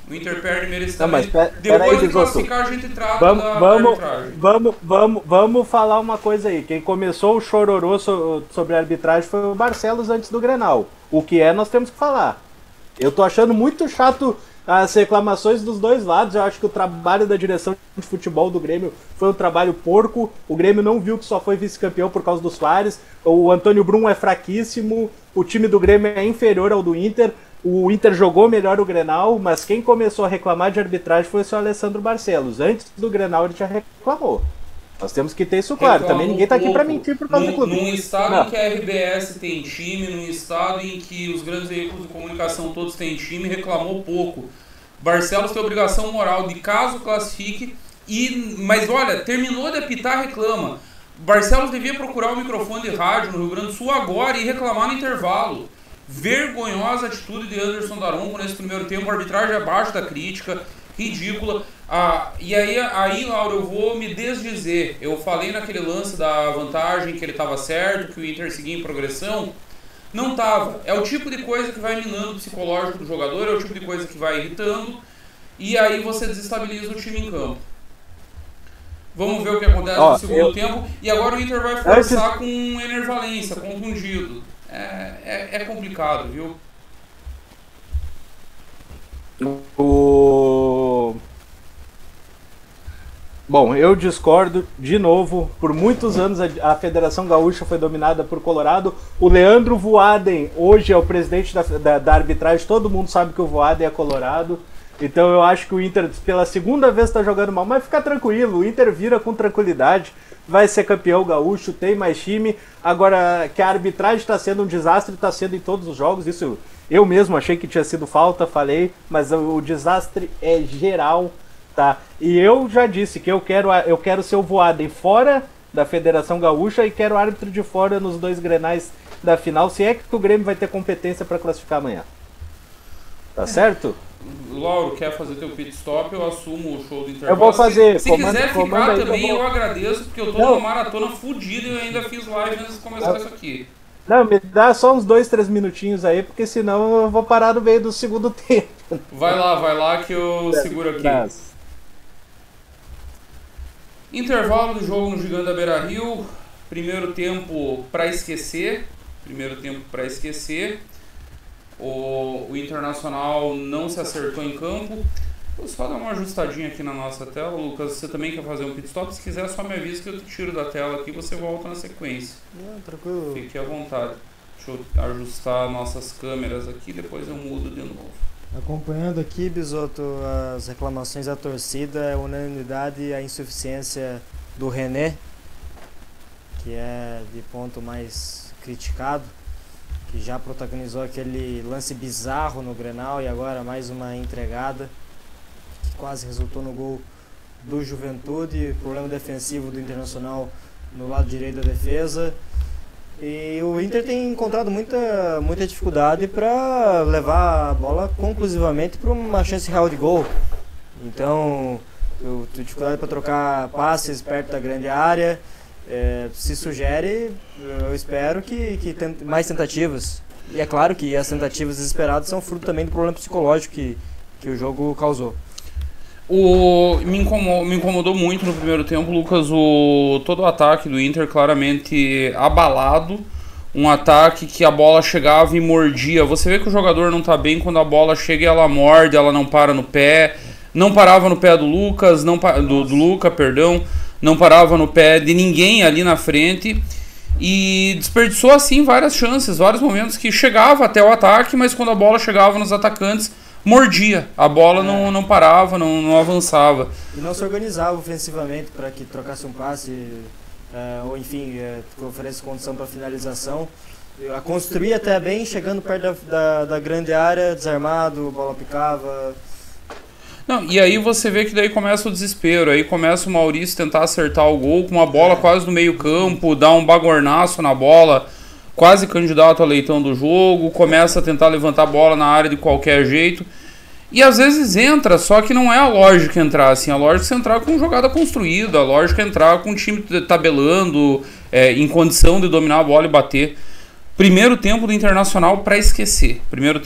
Depois de classificar, a gente trata da arbitragem. Vamos falar uma coisa aí. Quem começou o chororô sobre a arbitragem foi o Barcelos antes do Grenal. O que nós temos que falar. Eu tô achando muito chato as reclamações dos dois lados. Eu acho que o trabalho da direção de futebol do Grêmio foi um trabalho porco. O Grêmio não viu que só foi vice-campeão por causa do Soares. O Antônio Brum é fraquíssimo. O time do Grêmio é inferior ao do Inter. O Inter jogou melhor o Grenal, mas quem começou a reclamar de arbitragem foi o seu Alessandro Barcelos. Antes do Grenal ele já reclamou. Nós temos que ter isso claro. Também ninguém tá aqui para mentir por causa do clube. Num estado em que a RBS tem time, num estado em que os grandes veículos de comunicação todos têm time, reclamou pouco. Barcelos tem obrigação moral de caso classifique, mas olha, terminou de apitar, reclama. Barcelos devia procurar o microfone de rádio no Rio Grande do Sul agora e reclamar no intervalo. Vergonhosa atitude de Anderson Daronco nesse primeiro tempo, arbitragem abaixo da crítica, ridícula. E aí, Lauro, eu vou me desdizer. Eu falei naquele lance da vantagem que ele estava certo, que o Inter seguia em progressão. Não estava. É o tipo de coisa que vai minando o psicológico do jogador, é o tipo de coisa que vai irritando, e aí você desestabiliza o time em campo. Vamos ver o que acontece no segundo tempo. E agora o Inter vai forçar com enervalência, contundido. É complicado, viu? Bom, eu discordo de novo. Por muitos anos a Federação Gaúcha foi dominada por Colorado. O Leandro Voaden hoje é o presidente da arbitragem. Todo mundo sabe que o Voaden é colorado. Então eu acho que o Inter pela segunda vez está jogando mal. Mas fica tranquilo, o Inter vira com tranquilidade. Vai ser campeão gaúcho, tem mais time. Agora que a arbitragem está sendo um desastre, está sendo em todos os jogos. Isso eu mesmo achei que tinha sido falta, falei. Mas o desastre é geral. Tá, e eu já disse que eu quero ser o Voaden fora da Federação Gaúcha e quero árbitro de fora nos 2 Grenais da final, se é que o Grêmio vai ter competência para classificar amanhã. Tá certo? Lauro, quer fazer teu pit stop? Eu assumo o show do intervalo. Eu vou fazer. Se quiser ficar aí, também, eu agradeço, porque eu tô numa maratona fodida e eu ainda fiz live antes de começar isso aqui. Não, me dá só uns 2, 3 minutinhos aí, porque senão eu vou parar no meio do segundo tempo. Vai lá que eu seguro aqui. Intervalo do jogo no Gigante da Beira-Rio. Primeiro tempo para esquecer. O Internacional não se acertou em campo. Vou só dar uma ajustadinha aqui na nossa tela. Lucas, você também quer fazer um pit stop? Se quiser, só me avisa que eu te tiro da tela aqui e você volta na sequência. Não, tranquilo. Fique à vontade. Deixa eu ajustar nossas câmeras aqui, depois eu mudo de novo. Acompanhando aqui, Bisotto, as reclamações da torcida, a unanimidade e a insuficiência do René, que é de ponto mais criticado, que já protagonizou aquele lance bizarro no Grenal e agora mais uma entregada, que quase resultou no gol do Juventude, problema defensivo do Internacional no lado direito da defesa. E o Inter tem encontrado muita dificuldade para levar a bola conclusivamente para uma chance real de gol. Então, dificuldade para trocar passes perto da grande área. Se sugere, eu espero que tenha mais tentativas. E é claro que as tentativas desesperadas são fruto também do problema psicológico que o jogo causou. Me incomodou muito no primeiro tempo, Lucas, todo o ataque do Inter claramente abalado. Um ataque que a bola chegava e mordia. Você vê que o jogador não tá bem quando a bola chega e ela morde, ela não para no pé. Não parava no pé do Lucas, do Luca, perdão. Não parava no pé de ninguém ali na frente. E desperdiçou assim várias chances, vários momentos que chegava até o ataque, mas quando a bola chegava nos atacantes, mordia, a bola não parava, não avançava. E não se organizava ofensivamente para que trocasse um passe, ou enfim, que oferecesse condição para finalização. A construía até bem, chegando perto da grande área, desarmado, a bola picava. Não, e aí você vê que daí começa o desespero, aí começa o Maurício tentar acertar o gol com uma bola quase no meio campo, dar um bagornaço na bola, quase candidato a leitão do jogo, começa a tentar levantar a bola na área de qualquer jeito. E às vezes entra, só que não é a lógica entrar assim. A lógica é entrar com jogada construída, a lógica é entrar com o time tabelando, em condição de dominar a bola e bater. Primeiro tempo do Internacional para esquecer.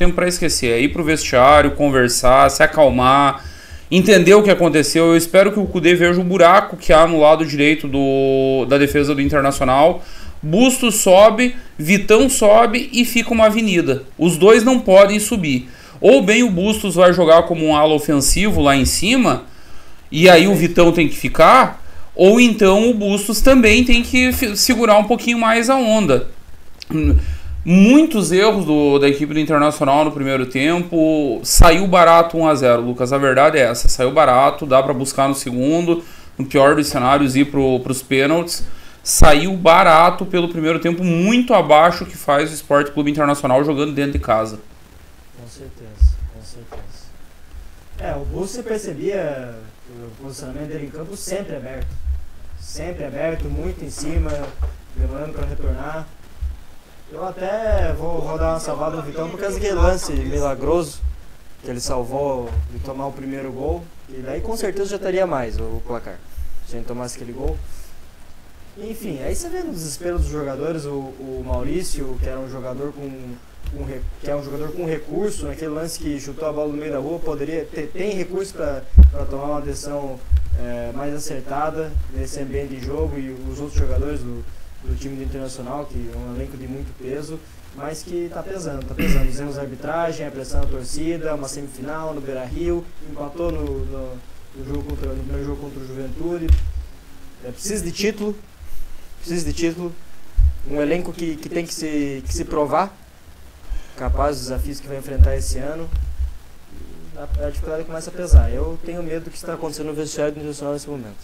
É ir pro vestiário, conversar, se acalmar, entender o que aconteceu. Eu espero que o Cudê veja o buraco que há no lado direito da defesa do Internacional. Bustos sobe, Vitão sobe e fica uma avenida. Os dois não podem subir. Ou bem o Bustos vai jogar como um ala ofensivo lá em cima, e aí o Vitão tem que ficar, ou então o Bustos também tem que segurar um pouquinho mais a onda. Muitos erros da equipe do Internacional no primeiro tempo. Saiu barato 1-0, Lucas, a verdade é essa. Saiu barato, dá para buscar no segundo, no pior dos cenários, ir pros pênaltis. Saiu barato pelo primeiro tempo, muito abaixo que faz o Sport Clube Internacional jogando dentro de casa. Com certeza. O Bustos, você percebia o posicionamento dele em campo sempre aberto, muito em cima, demorando para retornar. Eu até vou dar uma salvada no Vitão por causa daquele lance milagroso que ele salvou de tomar o primeiro gol, e daí com certeza já estaria mais o placar, se ele tomasse aquele gol. Enfim, aí você vê no desespero dos jogadores, o Maurício, que era um jogador com recurso, naquele lance que chutou a bola no meio da rua, tem recurso para tomar uma decisão mais acertada nesse ambiente de jogo, e os outros jogadores do time do Internacional, que é um elenco de muito peso, mas que tá pesando. Os erros da arbitragem, a pressão da torcida, uma semifinal no Beira-Rio, empatou no no primeiro jogo contra o Juventude. Precisa de título. Um elenco que tem que se provar capaz dos desafios que vai enfrentar esse ano. A dificuldade começa a pesar. Eu tenho medo do que está acontecendo no vestiário do Internacional nesse momento.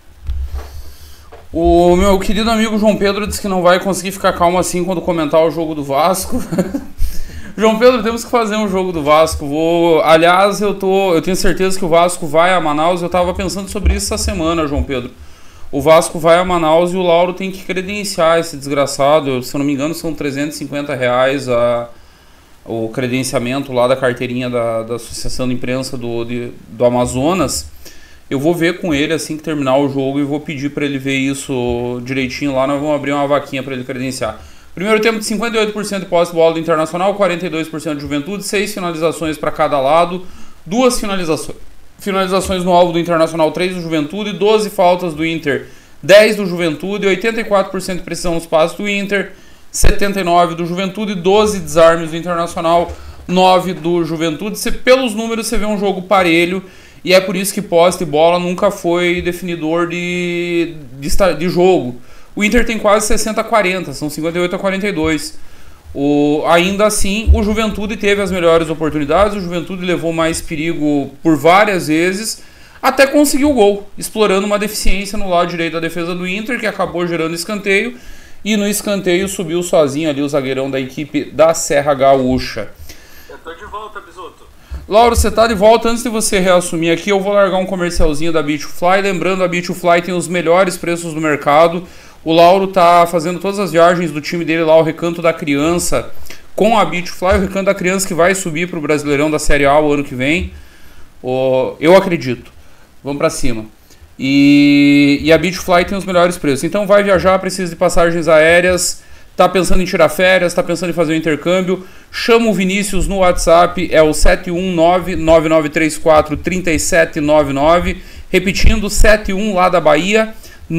O meu querido amigo João Pedro disse que não vai conseguir ficar calmo assim quando comentar o jogo do Vasco. João Pedro, temos que fazer um jogo do Vasco. Aliás, eu tenho certeza que o Vasco vai a Manaus. Eu estava pensando sobre isso essa semana, João Pedro. O Vasco vai a Manaus e o Lauro tem que credenciar esse desgraçado. Se eu não me engano, são R$350 o credenciamento lá da carteirinha da Associação de Imprensa do Amazonas. Eu vou ver com ele assim que terminar o jogo e vou pedir para ele ver isso direitinho lá. Nós vamos abrir uma vaquinha para ele credenciar. Primeiro tempo de 58% de posse de bola do Internacional, 42% de Juventude, 6 finalizações para cada lado, 2 finalizações no alvo do Internacional, 3 do Juventude, 12 faltas do Inter, 10 do Juventude, 84% de precisão nos passes do Inter, 79 do Juventude, 12 desarmes do Internacional, 9 do Juventude. Pelos números você vê um jogo parelho e é por isso que posse de bola nunca foi definidor de jogo. O Inter tem quase 60-40, são 58-42. Ainda assim, o Juventude teve as melhores oportunidades, o Juventude levou mais perigo por várias vezes, até conseguiu o gol, explorando uma deficiência no lado direito da defesa do Inter, que acabou gerando escanteio, e no escanteio subiu sozinho ali o zagueirão da equipe da Serra Gaúcha. Eu tô de volta, Bisoto. Lauro, você tá de volta. Antes de você reassumir aqui, eu vou largar um comercialzinho da Beach2Fly. Lembrando, a Beach2Fly tem os melhores preços do mercado. O Lauro tá fazendo todas as viagens do time dele lá, o Recanto da Criança, com a Beach2Fly, o Recanto da Criança que vai subir pro Brasileirão da Série A o ano que vem. Eu acredito. Vamos pra cima. E a Beach2Fly tem os melhores preços. Então vai viajar, precisa de passagens aéreas, tá pensando em tirar férias, tá pensando em fazer um intercâmbio, chama o Vinícius no WhatsApp, é o 719-9934-3799, repetindo, 71 lá da Bahia,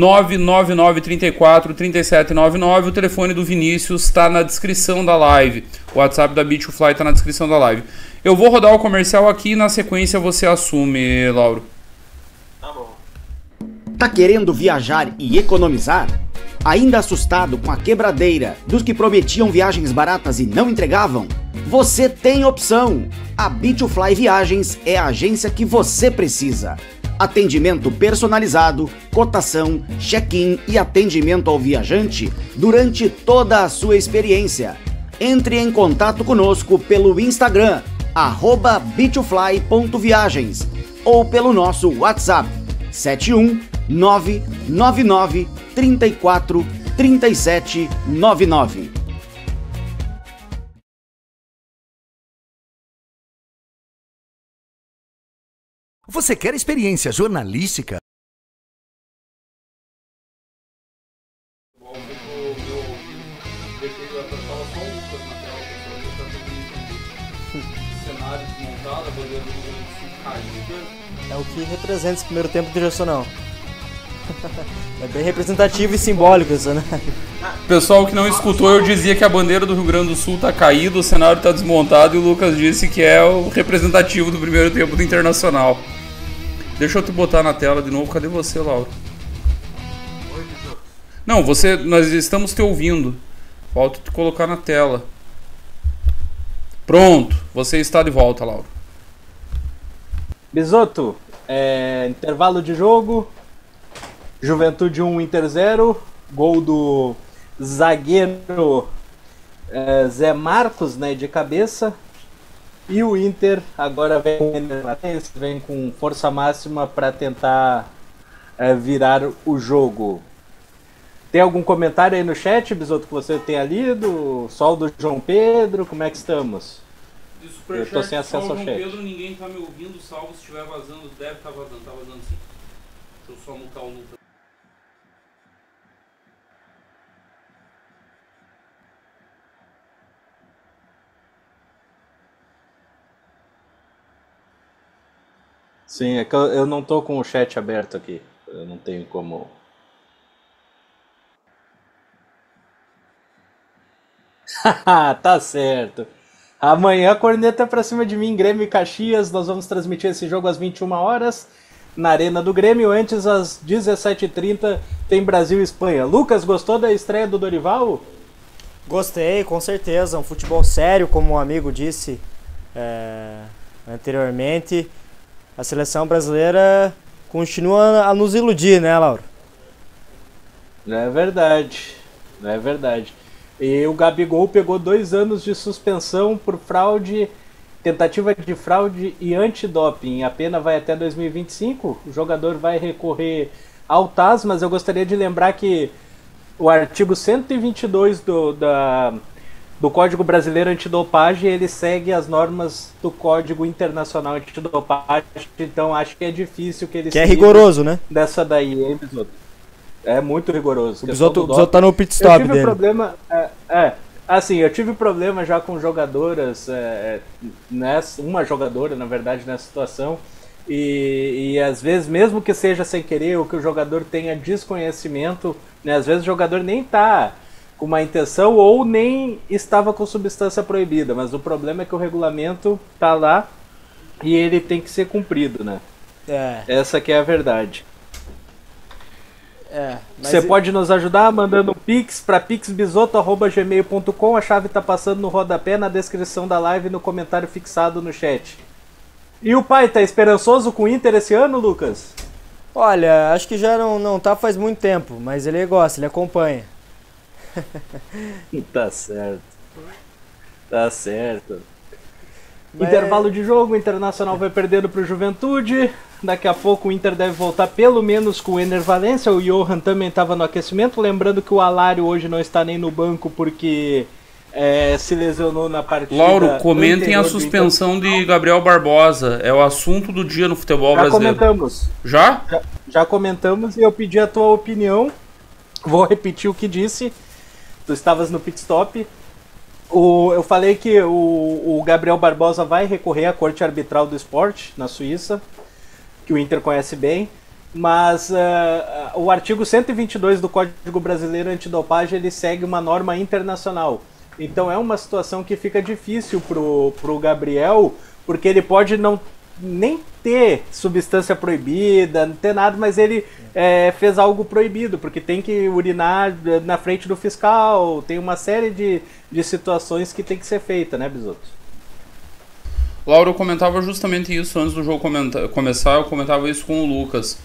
99934-3799, o telefone do Vinícius está na descrição da live, o WhatsApp da Beach2Fly está na descrição da live. Eu vou rodar o comercial aqui e na sequência você assume, Lauro. Tá bom. Tá querendo viajar e economizar? Ainda assustado com a quebradeira dos que prometiam viagens baratas e não entregavam? Você tem opção! A Beach2Fly Viagens é a agência que você precisa. Atendimento personalizado, cotação, check-in e atendimento ao viajante durante toda a sua experiência. Entre em contato conosco pelo Instagram, @beach2fly.viagens, ou pelo nosso WhatsApp 71999 34 37 99. Você quer experiência jornalística? É o que representa esse primeiro tempo do Internacional. É bem representativo e simbólico isso, né? Pessoal que não escutou, eu dizia que a bandeira do Rio Grande do Sul tá caída, o cenário tá desmontado e o Lucas disse que é o representativo do primeiro tempo do Internacional. Deixa eu te botar na tela de novo. Cadê você, Lauro? Não, nós estamos te ouvindo. Falta te colocar na tela. Pronto, você está de volta, Lauro. Bisoto, intervalo de jogo. Juventude 1, Inter 0. Gol do zagueiro Zé Marcos, né, de cabeça. E o Inter agora vem com força máxima para tentar virar o jogo. Tem algum comentário aí no chat, Bisoto, que você tenha lido? Sol do João Pedro, como é que estamos? Eu tô sem acesso ao chat. Pedro, ninguém tá me ouvindo, salvo se estiver vazando, deve estar vazando, tá vazando sim. Deixa eu só mutar o número. Sim, é que eu não tô com o chat aberto aqui. Eu não tenho como. Tá certo. Amanhã a corneta é pra cima de mim, Grêmio e Caxias. Nós vamos transmitir esse jogo às 21 horas. na Arena do Grêmio. Antes, às 17h30, tem Brasil e Espanha. Lucas, gostou da estreia do Dorival? Gostei, com certeza. Um futebol sério, como um amigo disse anteriormente. A seleção brasileira continua a nos iludir, né, Lauro? É verdade. E o Gabigol pegou 2 anos de suspensão por fraude, tentativa de fraude e antidoping. A pena vai até 2025. O jogador vai recorrer ao TAS, mas eu gostaria de lembrar que o artigo 122 do Código Brasileiro Antidopagem, ele segue as normas do Código Internacional Antidopagem, então acho que é difícil que ele é rigoroso, né? Dessa daí, hein, Bisoto? É muito rigoroso. O Bisoto tá no pit stop dele. Problema, eu tive problema já com jogadoras, uma jogadora, na verdade, nessa situação, e às vezes, mesmo que seja sem querer, ou que o jogador tenha desconhecimento, né, às vezes o jogador nem tá com uma intenção ou nem estava com substância proibida, mas o problema é que o regulamento tá lá e ele tem que ser cumprido, né? Essa que é a verdade. Você pode nos ajudar mandando um pix para pixbisoto@gmail.com. A chave tá passando no rodapé, na descrição da live e no comentário fixado no chat. E o pai tá esperançoso com o Inter esse ano, Lucas? Olha, acho que já não tá faz muito tempo, mas ele gosta, ele acompanha. Tá certo. Intervalo de jogo, o Internacional vai perdendo pro Juventude. Daqui a pouco o Inter deve voltar pelo menos com o Ener Valencia. O Johan também estava no aquecimento. Lembrando que o Alário hoje não está nem no banco porque se lesionou na partida. Lauro, comentem a suspensão de Gabriel Barbosa. É o assunto do dia no futebol brasileiro. Comentamos. Já comentamos e eu pedi a tua opinião. Vou repetir o que disse. Tu estavas no pit stop. Eu falei que o Gabriel Barbosa vai recorrer à Corte Arbitral do Esporte, na Suíça, que o Inter conhece bem, mas o artigo 122 do Código Brasileiro Antidopagem, ele segue uma norma internacional. Então é uma situação que fica difícil pro Gabriel, porque ele pode nem ter substância proibida, não ter nada, mas ele fez algo proibido, porque tem que urinar na frente do fiscal, tem uma série de situações que tem que ser feita, né, Bisoto? Laura, eu comentava justamente isso antes do jogo começar, eu comentava isso com o Lucas.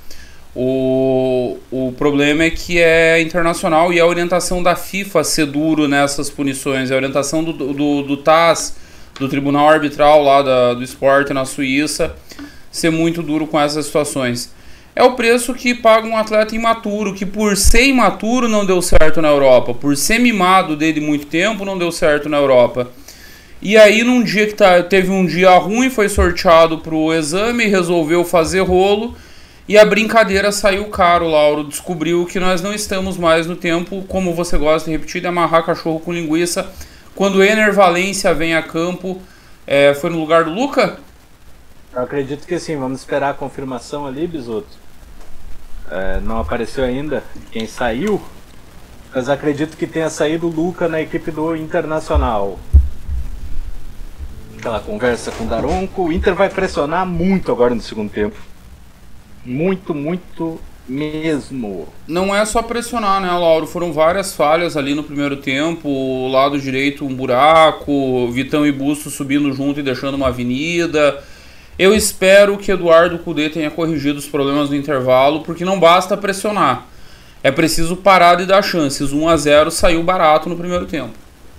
O problema é que é internacional e a orientação da FIFA ser duro nessas punições, a orientação do TAS, do Tribunal Arbitral lá do esporte na Suíça, ser muito duro com essas situações. É o preço que paga um atleta imaturo, que por ser imaturo não deu certo na Europa, por ser mimado desde muito tempo não deu certo na Europa. E aí num dia que teve um dia ruim, foi sorteado pro exame, resolveu fazer rolo e a brincadeira saiu caro, Lauro. Descobriu que nós não estamos mais no tempo, como você gosta de repetir, de amarrar cachorro com linguiça. Quando o Ener Valencia vem a campo, foi no lugar do Luca? Eu acredito que sim, vamos esperar a confirmação ali, Bisoto. Não apareceu ainda quem saiu, mas acredito que tenha saído o Luca na equipe do Internacional. Aquela conversa com o Daronco. O Inter vai pressionar muito agora no segundo tempo. Muito mesmo. Não é só pressionar, né, Lauro? Foram várias falhas ali no primeiro tempo. O lado direito um buraco, Vitão e Busto subindo junto e deixando uma avenida. Eu espero que Eduardo Cudê tenha corrigido os problemas no intervalo, porque não basta pressionar. É preciso parar de dar chances. 1-0 saiu barato no primeiro tempo.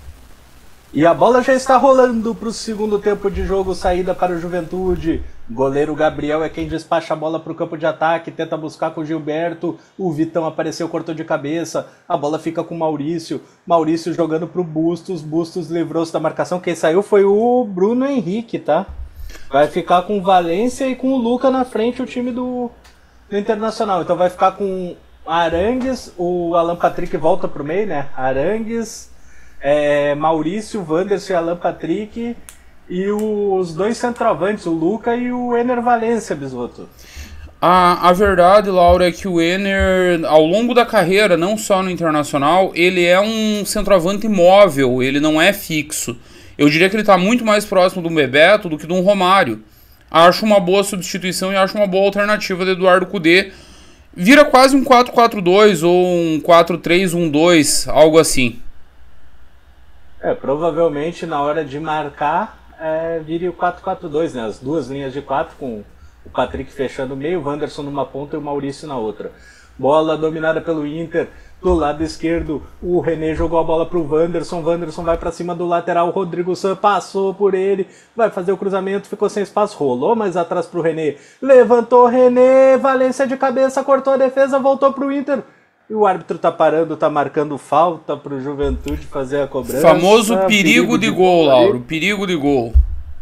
E a bola já está rolando para o segundo tempo de jogo, saída para o Juventude. Goleiro Gabriel é quem despacha a bola para o campo de ataque, tenta buscar com o Gilberto. O Vitão apareceu, cortou de cabeça. A bola fica com o Maurício. Maurício jogando para o Bustos. Bustos livrou-se da marcação. Quem saiu foi o Bruno Henrique, tá? Vai ficar com o Valência e com o Luca na frente, o time do Internacional. Então vai ficar com Arangues, o Alan Patrick volta pro meio, né? Arangues, Maurício, Wanderson e Alan Patrick e os dois centroavantes, o Luca e o Ener Valencia, Bisoto. A verdade, Laura, é que o Ener, ao longo da carreira, não só no Internacional, ele é um centroavante móvel, ele não é fixo. Eu diria que ele está muito mais próximo do Bebeto do que do Romário. acho uma boa substituição e acho uma boa alternativa de Eduardo Cudê. Vira quase um 4-4-2 ou um 4-3-1-2, algo assim. Provavelmente na hora de marcar, vire o 4-4-2, né? As duas linhas de 4 com o Patrick fechando o meio, o Wanderson numa ponta e o Maurício na outra. Bola dominada pelo Inter, do lado esquerdo, o René jogou a bola pro Wanderson vai pra cima do lateral, o Rodrigo San passou por ele, vai fazer o cruzamento, ficou sem espaço, rolou mais atrás pro René, levantou René, Valência de cabeça, cortou a defesa, voltou pro Inter, e o árbitro tá parando, tá marcando falta pro Juventude fazer a cobrança. Famoso perigo de gol, Lauro, perigo de gol.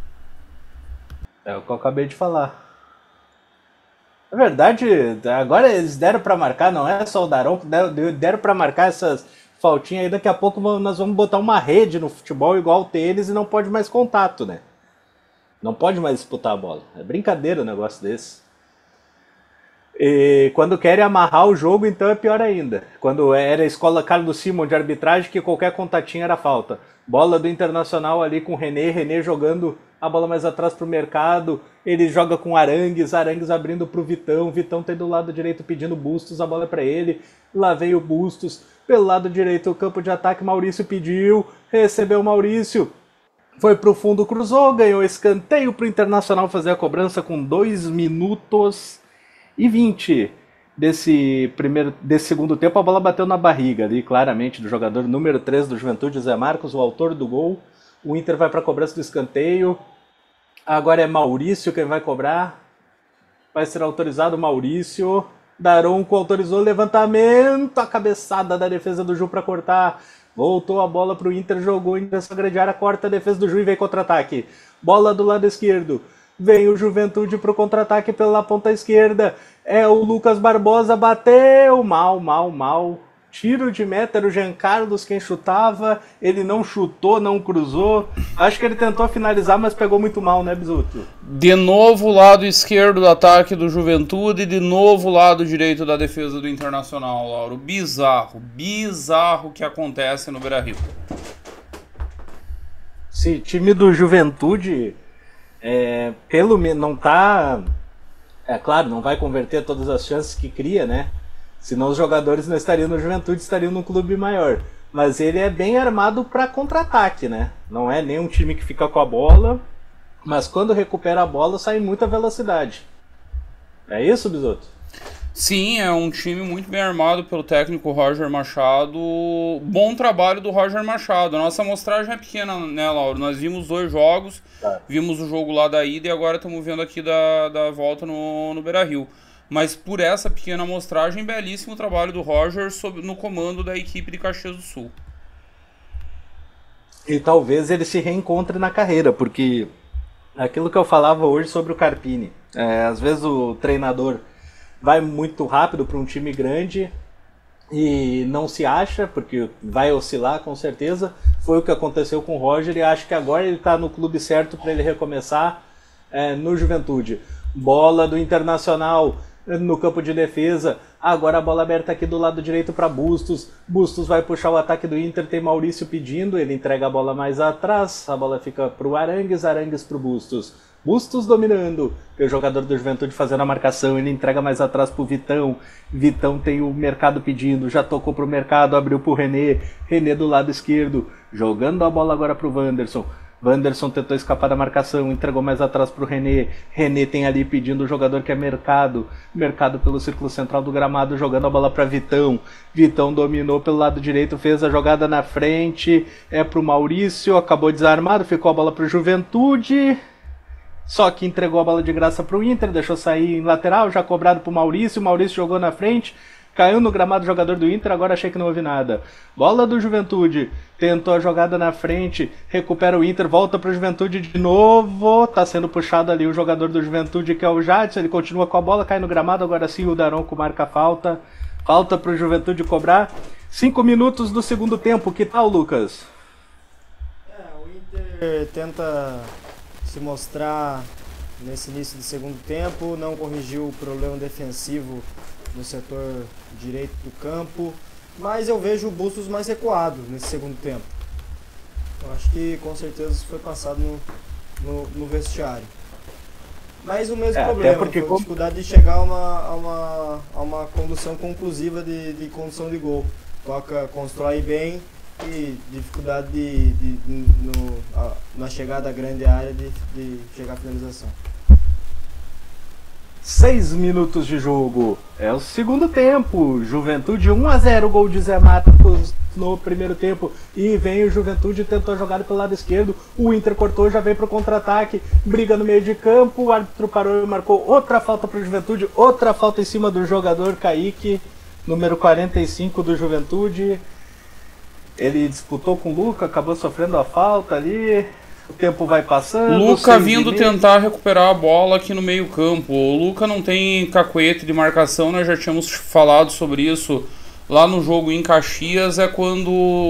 É o que eu acabei de falar. Na verdade, agora eles deram pra marcar, não é só o Daronco, deram pra marcar essas faltinhas aí, daqui a pouco nós vamos botar uma rede no futebol igual o tênis e não pode mais contato, né? Não pode mais disputar a bola. É brincadeira um negócio desse. E quando querem amarrar o jogo, então é pior ainda. Quando era a escola Carlos Simon de arbitragem, que qualquer contatinho era falta. Bola do Internacional ali com o René jogando a bola mais atrás pro Mercado, ele joga com Arangues abrindo pro Vitão tem do lado direito pedindo Bustos, a bola é pra ele, lá veio o Bustos, pelo lado direito o campo de ataque, Maurício pediu, recebeu Maurício, foi pro fundo, cruzou, ganhou escanteio pro Internacional fazer a cobrança com 2 minutos e 20 desse segundo tempo. A bola bateu na barriga ali, claramente, do jogador número 3 do Juventude, Zé Marcos, o autor do gol. O Inter vai para a cobrança do escanteio. Agora é Maurício quem vai cobrar. Vai ser autorizado Maurício. Daronco autorizou o levantamento. A cabeçada da defesa do Ju para cortar. Voltou a bola para o Inter, jogou em direção à grande área, corta a defesa do Ju e vem contra-ataque. Bola do lado esquerdo. Vem o Juventude para o contra-ataque pela ponta esquerda. É o Lucas Barbosa, bateu. Mal. Tiro de meta, era o Jean Carlos quem chutava, ele não chutou, não cruzou. Acho que ele tentou finalizar, mas pegou muito mal, né, Bisuto? De novo lado esquerdo do ataque do Juventude, de novo lado direito da defesa do Internacional, Lauro. Bizarro o que acontece no Beira-Rio. Esse time do Juventude, pelo menos, não tá... É claro, não vai converter todas as chances que cria, né? Senão os jogadores não estariam no Juventude, estariam num clube maior. Mas ele é bem armado para contra-ataque, né? Não é nem um time que fica com a bola, mas quando recupera a bola sai muita velocidade. É isso, Bisoto? Sim, é um time muito bem armado pelo técnico Roger Machado. Bom trabalho do Roger Machado. A nossa amostragem é pequena, né, Lauro? Nós vimos 2 jogos, vimos o jogo lá da ida e agora estamos vendo aqui da volta no Beira-Rio. Mas por essa pequena amostragem, belíssimo trabalho do Roger no comando da equipe de Caxias do Sul. E talvez ele se reencontre na carreira, porque aquilo que eu falava hoje sobre o Carpini, às vezes o treinador vai muito rápido para um time grande e não se acha, porque vai oscilar com certeza. Foi o que aconteceu com o Roger e acho que agora ele está no clube certo para ele recomeçar no Juventude. Bola do Internacional no campo de defesa, agora a bola aberta aqui do lado direito para Bustos, Bustos vai puxar o ataque do Inter, tem Maurício pedindo, ele entrega a bola mais atrás, a bola fica para o Arangues para o Bustos, Bustos dominando, tem o jogador do Juventude fazendo a marcação, ele entrega mais atrás para o Vitão tem o Mercado pedindo, já tocou para o Mercado, abriu para o René do lado esquerdo, jogando a bola agora para o Wanderson tentou escapar da marcação, entregou mais atrás para o René tem ali pedindo o jogador que é Mercado pelo círculo central do gramado, jogando a bola para Vitão dominou pelo lado direito, fez a jogada na frente, para o Maurício, acabou desarmado, ficou a bola para o Juventude, só que entregou a bola de graça para o Inter, deixou sair em lateral, já cobrado para o Maurício jogou na frente, caiu no gramado o jogador do Inter, agora achei que não houve nada. Bola do Juventude, tentou a jogada na frente, recupera o Inter, volta para o Juventude de novo, tá sendo puxado ali o jogador do Juventude que é o Jadson, ele continua com a bola, cai no gramado, agora sim o Daronco marca a falta para o Juventude cobrar. 5 minutos do segundo tempo, que tal, Lucas? O Inter tenta se mostrar nesse início do segundo tempo, não corrigiu o problema defensivo no setor direito do campo, mas eu vejo o Bustos mais recuado nesse segundo tempo. Eu acho que com certeza isso foi passado no vestiário. Mas o mesmo até problema, porque foi a dificuldade de chegar a uma condução conclusiva de condução de gol. Constrói bem e dificuldade na chegada à grande área de chegar à finalização. 6 minutos de jogo. É o segundo tempo. Juventude 1-0, gol de Zé Matos no primeiro tempo. E vem o Juventude, tentou a jogada pelo lado esquerdo. O Inter cortou, já vem pro contra-ataque. Briga no meio de campo. O árbitro parou e marcou outra falta pro Juventude. Outra falta em cima do jogador Kaique, número 45 do Juventude. Ele disputou com o Luca, acabou sofrendo a falta ali. O tempo vai passando. Luca vindo tentar recuperar a bola aqui no meio campo. O Luca não tem cacuete de marcação, nós já tínhamos falado sobre isso lá no jogo em Caxias. É quando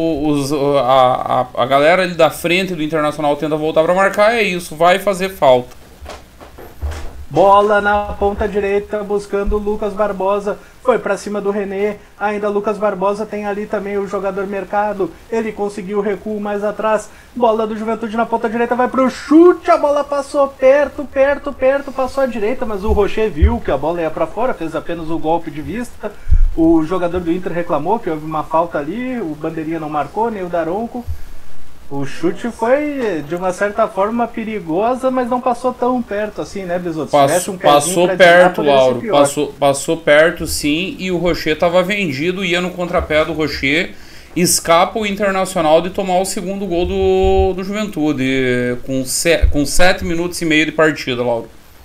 a galera ali da frente do Internacional tenta voltar para marcar, é isso, vai fazer falta. Bola na ponta direita, buscando o Lucas Barbosa. Foi pra cima do René. Ainda Lucas Barbosa tem ali também o jogador Mercado. Ele conseguiu o recuo mais atrás. Bola do Juventude na ponta direita, vai pro chute. A bola passou perto, passou à direita. Mas o Rocher viu que a bola ia pra fora, fez apenas o golpe de vista. O jogador do Inter reclamou que houve uma falta ali. O bandeirinha não marcou, nem o Daronco. O chute foi, de uma certa forma, perigosa, mas não passou tão perto assim, né, Bisotto? Passou perto, Lauro. Passou perto, sim, e o Rocher estava vendido, ia no contrapé do Rocher. Escapa o Internacional de tomar o segundo gol do Juventude, com 7 minutos e meio de partida, Lauro.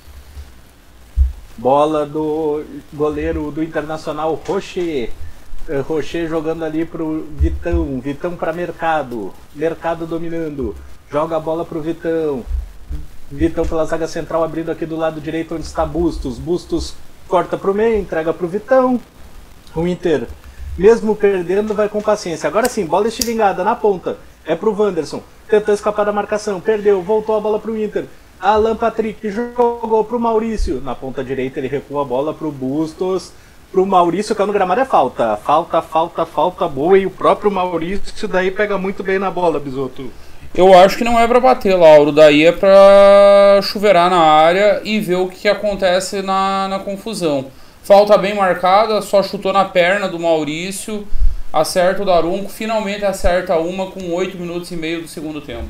Bola do goleiro do Internacional, Rocher. Rocher jogando ali pro Vitão. Vitão para Mercado. Mercado dominando. Joga a bola pro Vitão. Vitão pela zaga central, abrindo aqui do lado direito onde está Bustos. Bustos corta pro meio, entrega pro Vitão. O Inter, mesmo perdendo, vai com paciência. Agora sim, bola estilingada na ponta. É pro Wanderson. Tentou escapar da marcação. Perdeu. Voltou a bola pro Inter. Alan Patrick jogou pro Maurício. Na ponta direita ele recua a bola pro Bustos. Pro Maurício, que no gramado é falta. Falta boa. E o próprio Maurício daí pega muito bem na bola, Bisotto. Eu acho que não é pra bater, Lauro. Daí é pra chuveirar na área e ver o que acontece na confusão. Falta bem marcada, só chutou na perna do Maurício. Acerta o Daronco. Finalmente acerta uma com 8 minutos e meio do segundo tempo.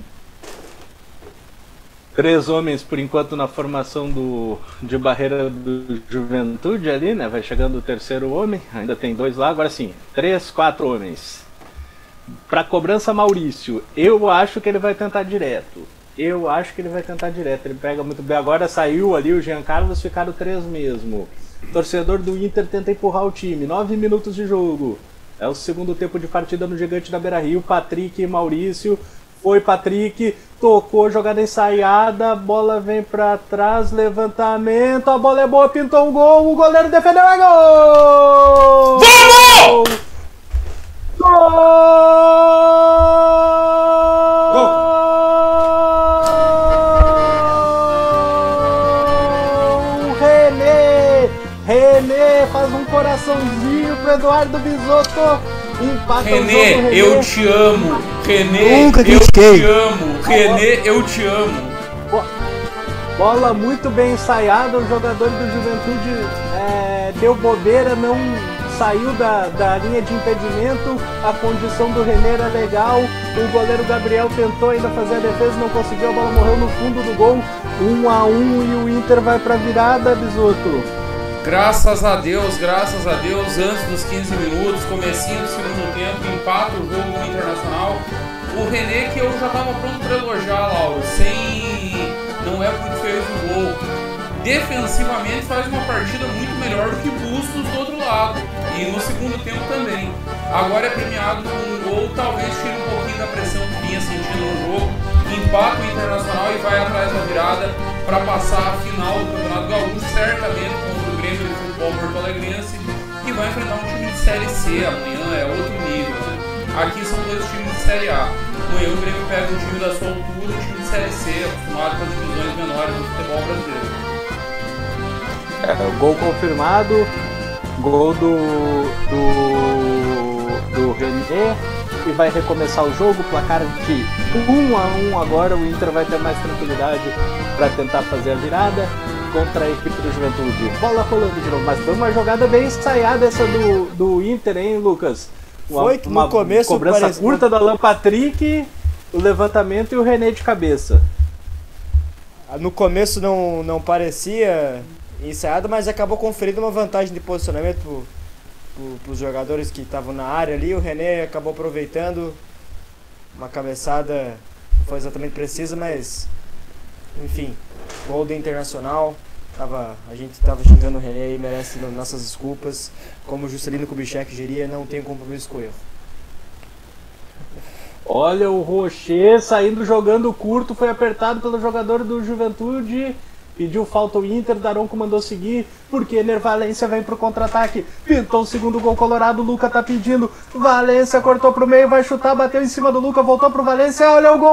3 homens, por enquanto, na formação de barreira do Juventude ali, né? Vai chegando o terceiro homem, ainda tem 2 lá, agora sim, 3, 4 homens. Pra cobrança, Maurício, eu acho que ele vai tentar direto. Ele pega muito bem, agora saiu ali o Jean Carlos, ficaram 3 mesmo. Torcedor do Inter tenta empurrar o time, 9 minutos de jogo. É o segundo tempo de partida no Gigante da Beira-Rio, Patrick e Maurício. Foi Patrick, tocou, jogada ensaiada, bola vem pra trás, levantamento, a bola é boa, pintou um gol, o goleiro defendeu, é gol! Vamos! Gol! René faz um coraçãozinho pro Eduardo Bisotto. Empata René, o jogo, eu te amo. René, Nunca eu critiquei. te amo. René, eu te amo. Bola muito bem ensaiada. O jogador do Juventude deu bobeira, não saiu da linha de impedimento. A condição do René era legal. O goleiro Gabriel tentou ainda fazer a defesa, não conseguiu. A bola morreu no fundo do gol. 1-1 e o Inter vai pra virada, Bisotto. Graças a Deus, antes dos 15 minutos, comecinho do segundo tempo, empata o jogo com o Internacional. O René, que eu já estava pronto para elogiar, Lauro, não é porque fez o gol. Defensivamente faz uma partida muito melhor do que Bustos do outro lado, e no segundo tempo também. Agora é premiado com um gol, talvez tire um pouquinho da pressão que vinha sentindo no jogo, empata o Internacional e vai atrás da virada para passar a final do Campeonato Gaúcho, certamente contra o Grêmio de Futebol Porto Alegrense, que vai enfrentar um time de Série C amanhã, é outro nível, né? Aqui são 2 times de Série A. Amanhã o Grêmio pega um time da sua altura, um time de Série C, acostumado com as divisões menores do futebol brasileiro. Gol confirmado, gol do René, e vai recomeçar o jogo, placar de 1-1 agora. O Inter vai ter mais tranquilidade para tentar fazer a virada. contra a equipe do Juventude. Bola rolando de novo, mas foi uma jogada bem ensaiada essa do Inter, hein, Lucas? Foi que no começo cobrança curta do Alan Patrick, o levantamento e o René de cabeça. No começo não parecia ensaiado, mas acabou conferindo uma vantagem de posicionamento para os jogadores que estavam na área ali. O René acabou aproveitando uma cabeçada, não foi exatamente precisa, mas enfim, gol do Internacional. A gente estava xingando o René e merece nossas desculpas. Como o Juscelino Kubitschek diria, não tem compromisso com o erro. Olha o Rocher saindo jogando curto, foi apertado pelo jogador do Juventude. Pediu falta o Inter, Daronco mandou seguir, porque Ener Valencia vem pro contra-ataque. Pintou o segundo gol colorado, o Luca tá pedindo. Valencia cortou pro meio, vai chutar, bateu em cima do Luca, voltou pro Valencia. Olha o gol,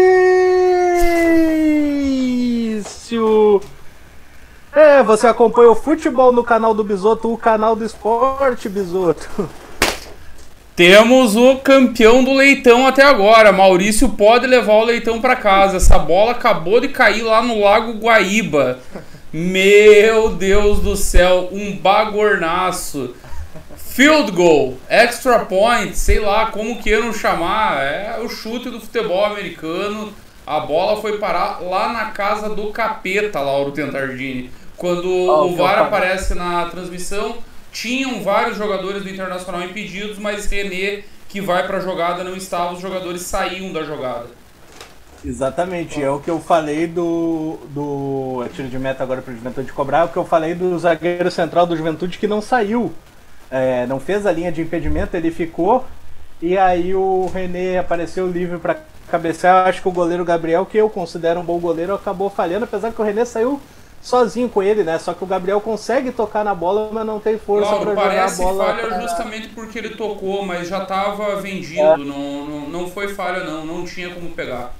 Maurício! Você acompanha o futebol no canal do Bisoto, o canal do esporte, Bisoto. Temos o campeão do Leitão até agora. Maurício pode levar o Leitão para casa. Essa bola acabou de cair lá no Lago Guaíba. Meu Deus do céu, um bagornaço. Field goal, extra point, sei lá como queiram chamar. É o chute do futebol americano. A bola foi parar lá na casa do capeta, Lauro Tentardini. Quando o VAR aparece na transmissão, tinham vários jogadores do Internacional impedidos, mas René, que vai para a jogada, não estava, os jogadores saíam da jogada. Exatamente, é o que eu falei do tiro de meta agora para o Juventude cobrar, é o que eu falei do zagueiro central do Juventude que não saiu, não fez a linha de impedimento, ele ficou, e aí o René apareceu livre para cabecear. Acho que o goleiro Gabriel, que eu considero um bom goleiro, acabou falhando, apesar que o René saiu sozinho com ele, né? Só que o Gabriel consegue tocar na bola, mas não tem força para jogar a bola. Parece falha justamente porque ele tocou, mas já estava vendido. Não foi falha, não tinha como pegar.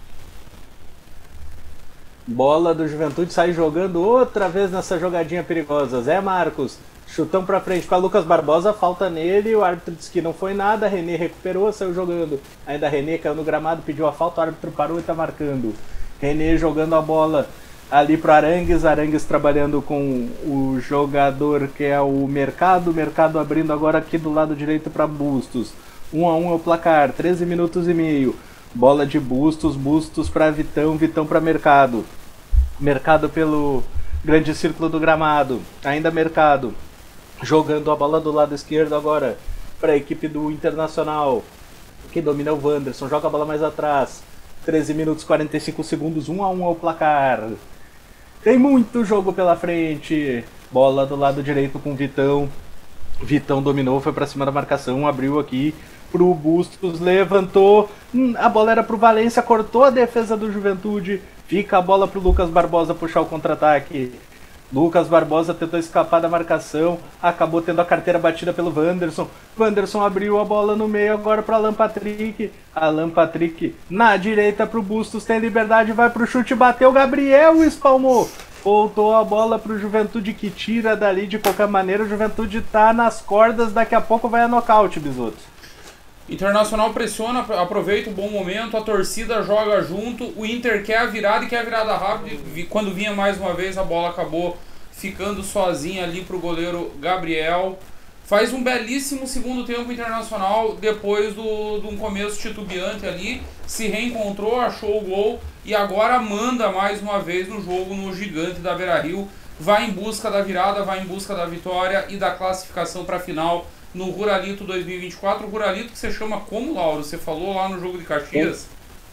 Bola do Juventude, sai jogando outra vez nessa jogadinha perigosa. Zé Marcos, chutão pra frente para Lucas Barbosa, falta nele, o árbitro disse que não foi nada, René recuperou, saiu jogando. Ainda René caiu no gramado, pediu a falta, o árbitro parou e tá marcando. René jogando a bola ali pro Arangues, Arangues trabalhando com o jogador que é o Mercado abrindo agora aqui do lado direito para Bustos. 1-1 é o placar, 13 minutos e meio. Bola de Bustos para Vitão para Mercado. Mercado pelo grande círculo do gramado, ainda Mercado. Jogando a bola do lado esquerdo agora para a equipe do Internacional, que domina o Wanderson, joga a bola mais atrás. 13 minutos 45 segundos, 1-1 é o placar. Tem muito jogo pela frente. Bola do lado direito com Vitão. Vitão dominou, foi pra cima da marcação, abriu aqui pro Bustos, levantou. A bola era pro Valencia, cortou a defesa do Juventude. Fica a bola pro Lucas Barbosa puxar o contra-ataque. Lucas Barbosa tentou escapar da marcação, acabou tendo a carteira batida pelo Wanderson. Wanderson abriu a bola no meio agora para Alan Patrick. Alan Patrick na direita para o Bustos, tem liberdade, vai para o chute, bateu, Gabriel espalmou. Voltou a bola para o Juventude, que tira dali de qualquer maneira. O Juventude tá nas cordas, daqui a pouco vai a nocaute, Bisoto. Internacional pressiona, aproveita o bom momento, a torcida joga junto, o Inter quer a virada e quer a virada rápida. Quando vinha mais uma vez, a bola acabou ficando sozinha ali pro goleiro Gabriel. Faz um belíssimo segundo tempo Internacional, depois de um começo titubeante ali, se reencontrou, achou o gol e agora manda mais uma vez no jogo no gigante da Beira-Rio. Vai em busca da virada, vai em busca da vitória e da classificação para a final no Ruralito 2024, o Ruralito que você chama como, Lauro? Você falou lá no jogo de Caxias?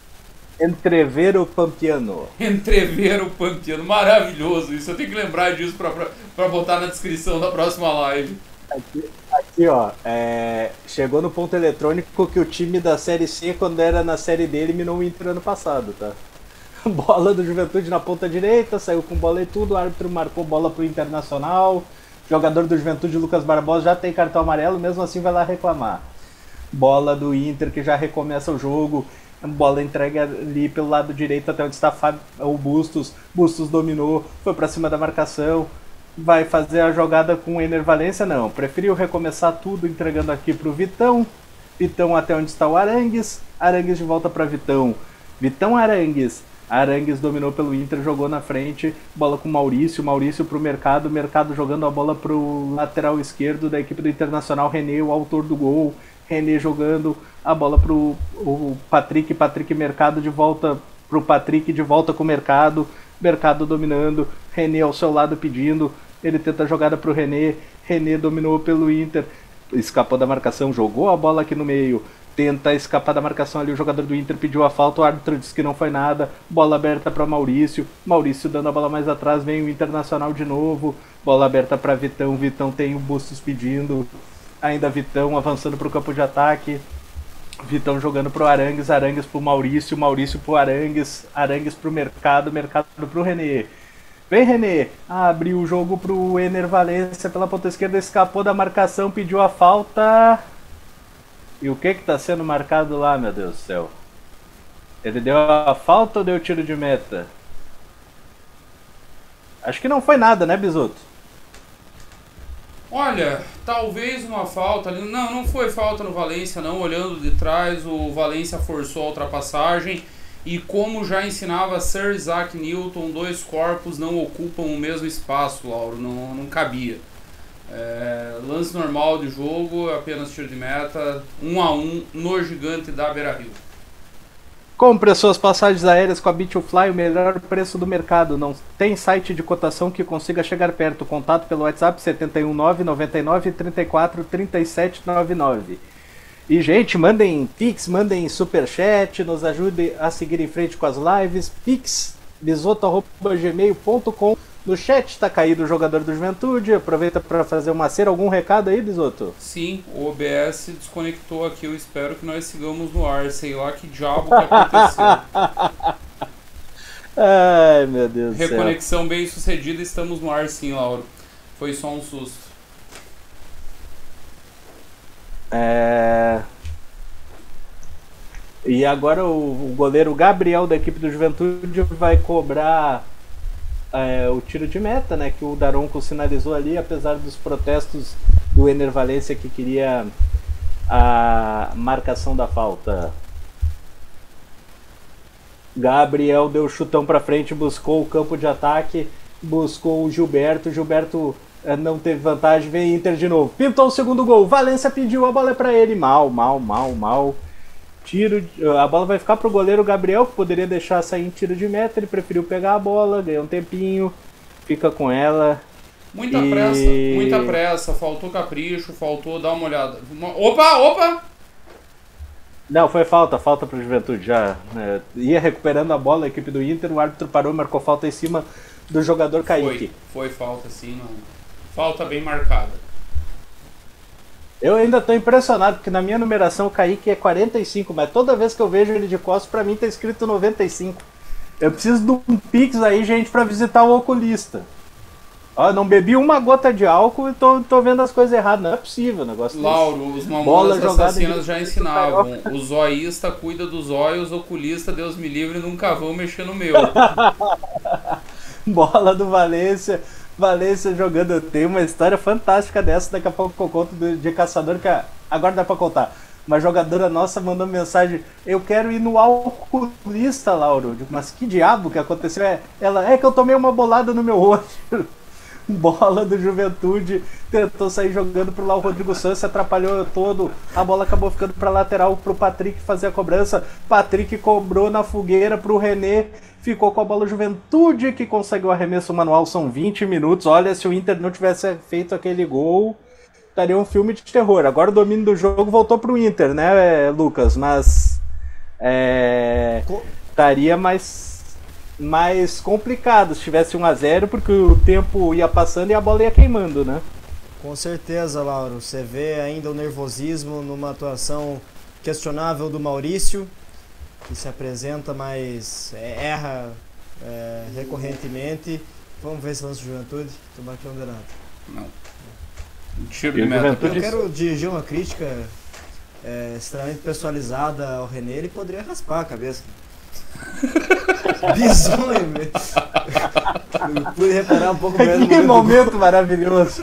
Entrevero Pampiano. Entrevero Pampiano, maravilhoso isso, eu tenho que lembrar disso pra botar na descrição da próxima live. Aqui ó, chegou no ponto eletrônico que o time da Série C, quando era na Série D, eliminou o Inter ano passado, tá? Bola do Juventude na ponta direita, saiu com bola e tudo, o árbitro marcou bola pro Internacional. Jogador do Juventude, Lucas Barbosa, já tem cartão amarelo, mesmo assim vai lá reclamar. Bola do Inter, que já recomeça o jogo. Bola entregue ali pelo lado direito até onde está o Bustos. Bustos dominou, foi para cima da marcação. Vai fazer a jogada com o Ener Valencia? Não, preferiu recomeçar tudo entregando aqui para o Vitão. Vitão até onde está o Arangues. Arangues de volta para Vitão. Vitão Arangues. Arangues dominou pelo Inter, jogou na frente, bola com Maurício pro Mercado jogando a bola pro lateral esquerdo da equipe do Internacional, René, o autor do gol. René jogando a bola pro o Patrick Mercado de volta pro Patrick, de volta com o Mercado dominando, René ao seu lado pedindo, ele tenta a jogada pro René dominou pelo Inter, escapou da marcação, jogou a bola aqui no meio, tenta escapar da marcação ali, o jogador do Inter pediu a falta, o árbitro disse que não foi nada, bola aberta para Maurício dando a bola mais atrás, vem o Internacional de novo, bola aberta para Vitão tem o Bustos pedindo, ainda Vitão avançando para o campo de ataque, Vitão jogando pro Arangues pro Maurício pro Arangues pro Mercado pro René. Vem René, abriu o jogo pro Ener Valencia pela ponta esquerda, escapou da marcação, pediu a falta. E o que tá sendo marcado lá, meu Deus do céu? Ele deu a falta ou deu tiro de meta? Acho que não foi nada, né, Bisotto? Olha, talvez uma falta ali. Não foi falta no Valencia, não. Olhando de trás, o Valencia forçou a ultrapassagem. E como já ensinava Sir Isaac Newton, dois corpos não ocupam o mesmo espaço, Lauro. Não cabia. Lance normal de jogo, apenas tiro de meta. 1-1 no gigante da Beira-Rio. Compre as suas passagens aéreas com a Bitfly, o melhor preço do mercado. Não tem site de cotação que consiga chegar perto. Contato pelo WhatsApp 719 99 34 37 99. E, gente, mandem Pix, mandem Superchat, nos ajude a seguir em frente com as lives. Pix, bisoto@gmail.com. No chat está caído o jogador do Juventude. Aproveita para fazer uma cera. Algum recado aí, Bisotto? Sim, o OBS desconectou aqui. Eu espero que nós sigamos no ar. Sei lá que diabo que aconteceu. Ai, meu Deus do céu. Reconexão bem sucedida. Estamos no ar sim, Lauro. Foi só um susto. E agora o goleiro Gabriel da equipe do Juventude vai cobrar o tiro de meta, né, que o Daronco sinalizou ali, apesar dos protestos do Ener Valencia que queria a marcação da falta. Gabriel deu chutão pra frente, buscou o campo de ataque, buscou o Gilberto não teve vantagem, vem Inter de novo, pintou o segundo gol, Valencia pediu, a bola é pra ele, mal. Tiro, a bola vai ficar pro goleiro Gabriel, que poderia deixar sair em tiro de meta, ele preferiu pegar a bola, ganhou um tempinho, fica com ela. Muita pressa, faltou capricho, faltou dar uma olhada. Opa! Não, foi falta pro Juventude já. Ia recuperando a bola a equipe do Inter, o árbitro parou, marcou falta em cima do jogador Kaique. Foi falta sim, não. Falta bem marcada. Eu ainda tô impressionado, porque na minha numeração o Kaique é 45, mas toda vez que eu vejo ele de costas, pra mim tá escrito 95. Eu preciso de um Pix aí, gente, pra visitar o oculista. Ó, não bebi uma gota de álcool e tô vendo as coisas erradas. Não é possível o negócio Lauro, os mamonas assassinas já ensinavam. O zoísta cuida dos olhos, o oculista, Deus me livre, nunca vão mexer no meu. Bola do Valencia jogando. Tem uma história fantástica dessa, daqui a pouco eu conto de caçador, que agora dá pra contar. Uma jogadora nossa mandou mensagem: eu quero ir no oculista, Lauro. Eu digo, mas que diabo que aconteceu? Ela, que eu tomei uma bolada no meu olho. Bola do Juventude, tentou sair jogando pro lá, o Rodrigo Santos atrapalhou todo, a bola acabou ficando pra lateral pro Patrick fazer a cobrança. Patrick cobrou na fogueira pro René, ficou com a bola. Juventude que conseguiu o arremesso manual. São 20 minutos. Olha, se o Inter não tivesse feito aquele gol, estaria um filme de terror. Agora o domínio do jogo voltou pro Inter, né, Lucas? Mas estaria mais complicado se tivesse 1-0, porque o tempo ia passando e a bola ia queimando, né? Com certeza, Lauro. Você vê ainda o nervosismo numa atuação questionável do Maurício, que se apresenta, mas erra recorrentemente. Vamos ver esse lance de Juventude. Tomar aqui um errado. Não. Tiro de meta. Eu quero dirigir uma crítica extremamente personalizada ao René. Ele poderia raspar a cabeça. Bizonho, velho. Eu pude reparar um pouco mais. Que momento maravilhoso.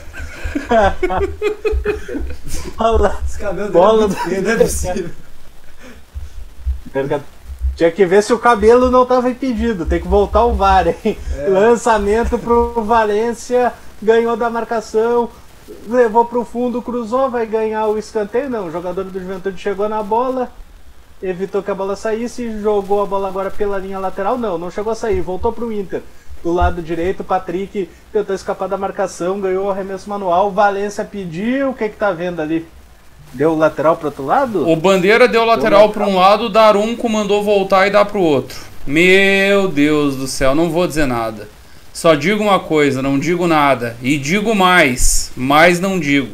Bola do... Não é possível. Tinha que ver se o cabelo não tava impedido. Tem que voltar o VAR, hein? Lançamento pro Valência. Ganhou da marcação. Levou pro fundo, cruzou. Vai ganhar o escanteio. Não, o jogador do Juventude chegou na bola. Evitou que a bola saísse. Jogou a bola agora pela linha lateral. Não chegou a sair. Voltou pro Inter. Do lado direito, o Patrick tentou escapar da marcação. Ganhou o arremesso manual. Valência pediu. O que tá vendo ali? Deu lateral pro outro lado? O Bandeira deu lateral para um lado, o Darunco mandou voltar e dar pro outro. Meu Deus do céu, não vou dizer nada. Só digo uma coisa, não digo nada. E digo mais, mas não digo.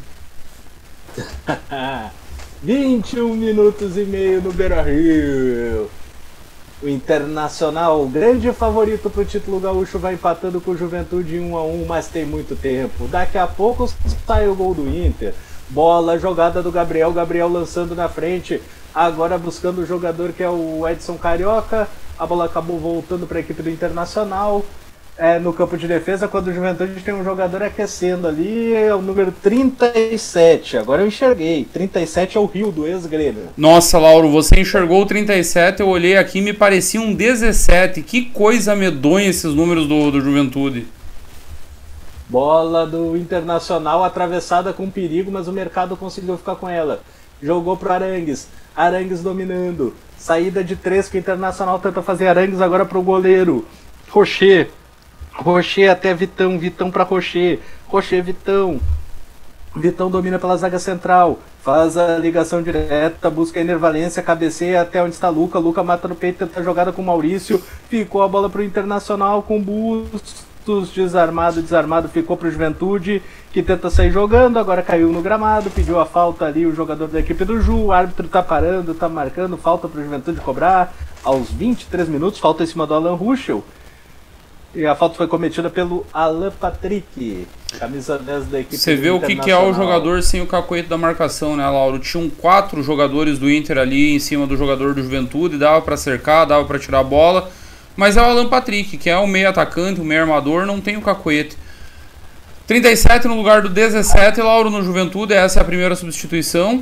21 minutos e meio no Beira-Rio. O Internacional, grande favorito pro título gaúcho, vai empatando com o Juventude em 1-1, mas tem muito tempo. Daqui a pouco sai o gol do Inter. Bola, jogada do Gabriel lançando na frente, agora buscando o jogador que é o Edson Carioca. A bola acabou voltando para a equipe do Internacional, no campo de defesa, quando o Juventude tem um jogador aquecendo ali, é o número 37, agora eu enxerguei, 37 é o Rio do ex-Grêmio. Nossa, Lauro, você enxergou o 37, eu olhei aqui e me parecia um 17, que coisa medonha esses números do Juventude. Bola do Internacional atravessada com perigo, mas o Mercado conseguiu ficar com ela. Jogou pro Arangues. Arangues dominando. Saída de 3 que o Internacional tenta fazer. Arangues agora pro goleiro. Rocher. Rocher até Vitão. Vitão pra Rocher. Rocher, Vitão. Vitão domina pela zaga central. Faz a ligação direta. Busca a Enervalência. Cabeceia até onde está Luca. Luca mata no peito. Tenta a jogada com o Maurício. Ficou a bola pro Internacional com Bustos. Desarmado, ficou pro Juventude, que tenta sair jogando, agora caiu no gramado, pediu a falta ali o jogador da equipe do Ju, o árbitro tá parando, tá marcando, falta pro Juventude cobrar, aos 23 minutos, falta em cima do Alan Ruschel, e a falta foi cometida pelo Alan Patrick, camisa 10 da equipe. Você vê o que é o jogador sem o cacoete da marcação, né, Lauro? Tinham 4 jogadores do Inter ali em cima do jogador do Juventude, dava pra cercar, dava pra tirar a bola. Mas é o Alan Patrick, que é o meio atacante, o meio armador, não tem o cacoete. 37 no lugar do 17, Lauro, no Juventude, essa é a primeira substituição.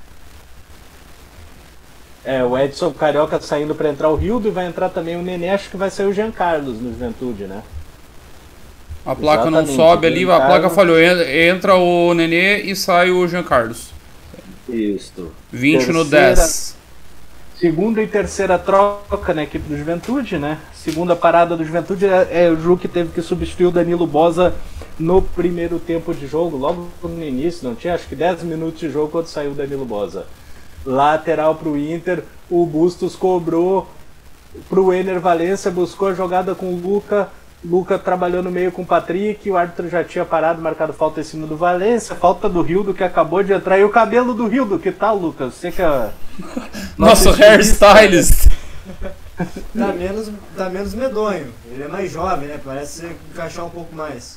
O Edson Carioca saindo para entrar o Rildo e vai entrar também o Nenê, acho que vai sair o Jean Carlos no Juventude, né? A placa não sobe ali, a placa falhou, entra o Nenê e sai o Jean Carlos. Isso. 20 no 10. Segunda e terceira troca na equipe do Juventude, né? Segunda parada do Juventude é o Ju que teve que substituir o Danilo Boza no primeiro tempo de jogo, logo no início, não tinha acho que 10 minutos de jogo quando saiu o Danilo Boza. Lateral pro Inter, o Bustos cobrou pro Enervalência, buscou a jogada com o Luca. Luca trabalhou no meio com o Patrick, o árbitro já tinha parado, marcado falta em cima do Valência, falta do Rildo que acabou de entrar, e o cabelo do Rildo, que tal, Lucas? Você que é... Nosso hairstylist! Tá menos medonho, ele é mais jovem, né? Parece encaixar um pouco mais.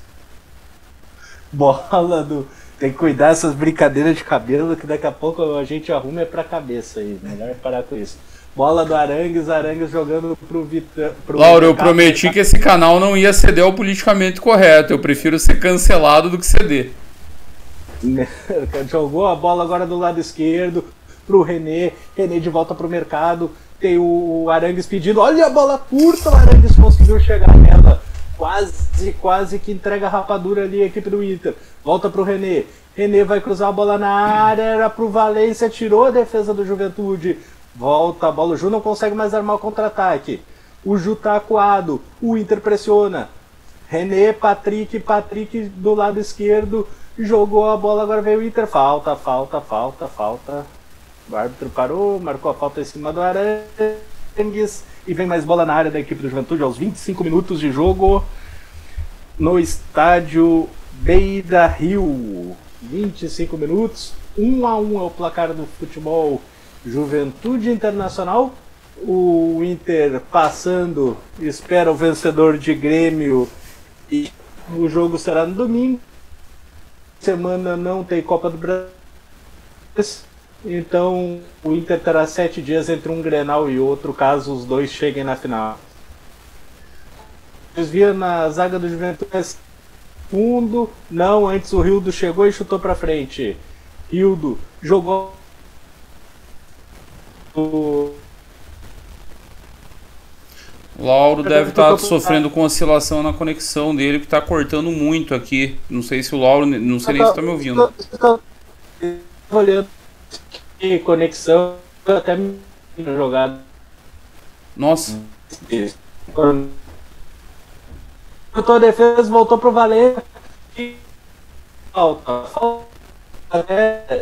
Bola do... Tem que cuidar dessas brincadeiras de cabelo, que daqui a pouco a gente arruma pra cabeça aí, melhor parar com isso. Bola do Arangues, Arangues jogando pro Vitão. Lauro, eu prometi que esse canal não ia ceder ao politicamente correto. Eu prefiro ser cancelado do que ceder. Jogou a bola agora do lado esquerdo pro René. René de volta pro Mercado. Tem o Arangues pedindo. Olha a bola curta, o Arangues conseguiu chegar nela. Quase que entrega a rapadura ali a equipe do Inter. Volta pro René. René vai cruzar a bola na área. Era pro Valência, tirou a defesa do Juventude. Volta a bola, o Ju não consegue mais armar o contra-ataque. O Ju tá acuado, o Inter pressiona. René, Patrick do lado esquerdo, jogou a bola, agora veio o Inter. Falta. O árbitro parou, marcou a falta em cima do Arangues. E vem mais bola na área da equipe do Juventude aos 25 minutos de jogo. No estádio Beira-Rio. 25 minutos, 1-1 é o placar do futebol Juventude Internacional. O Inter passando, espera o vencedor de Grêmio e o jogo será no domingo. Semana não tem Copa do Brasil, então o Inter terá 7 dias entre um Grenal e outro, caso os dois cheguem na final. Desvia na zaga do Juventude fundo, não, antes o Rildo chegou e chutou para frente. Rildo jogou Lauro deve estar sofrendo com oscilação na conexão dele, que tá cortando muito aqui. Não sei se o Lauro, não sei nem se tá me ouvindo. Olhando que conexão, até me jogado. Nossa. A defesa voltou pro Valência e falta até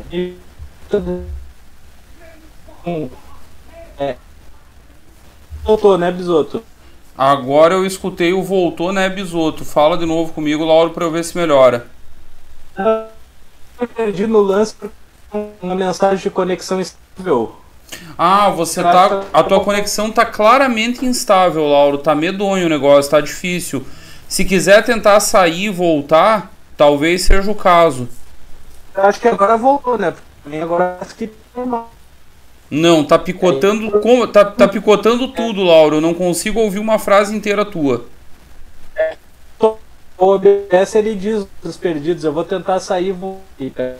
voltou, né, Bisotto? Agora eu escutei o voltou, né, Bisotto? Fala de novo comigo, Lauro, pra eu ver se melhora. Eu perdi no lance uma mensagem de conexão instável. Ah, você tá. A tua conexão tá claramente instável, Lauro. Tá medonho o negócio, tá difícil. Se quiser tentar sair e voltar, talvez seja o caso. Eu acho que agora voltou, né? Agora acho que normal. Não, tá picotando. Tá picotando tudo, Lauro. Eu não consigo ouvir uma frase inteira tua. O OBS ele diz os perdidos. Eu vou tentar sair e voltar.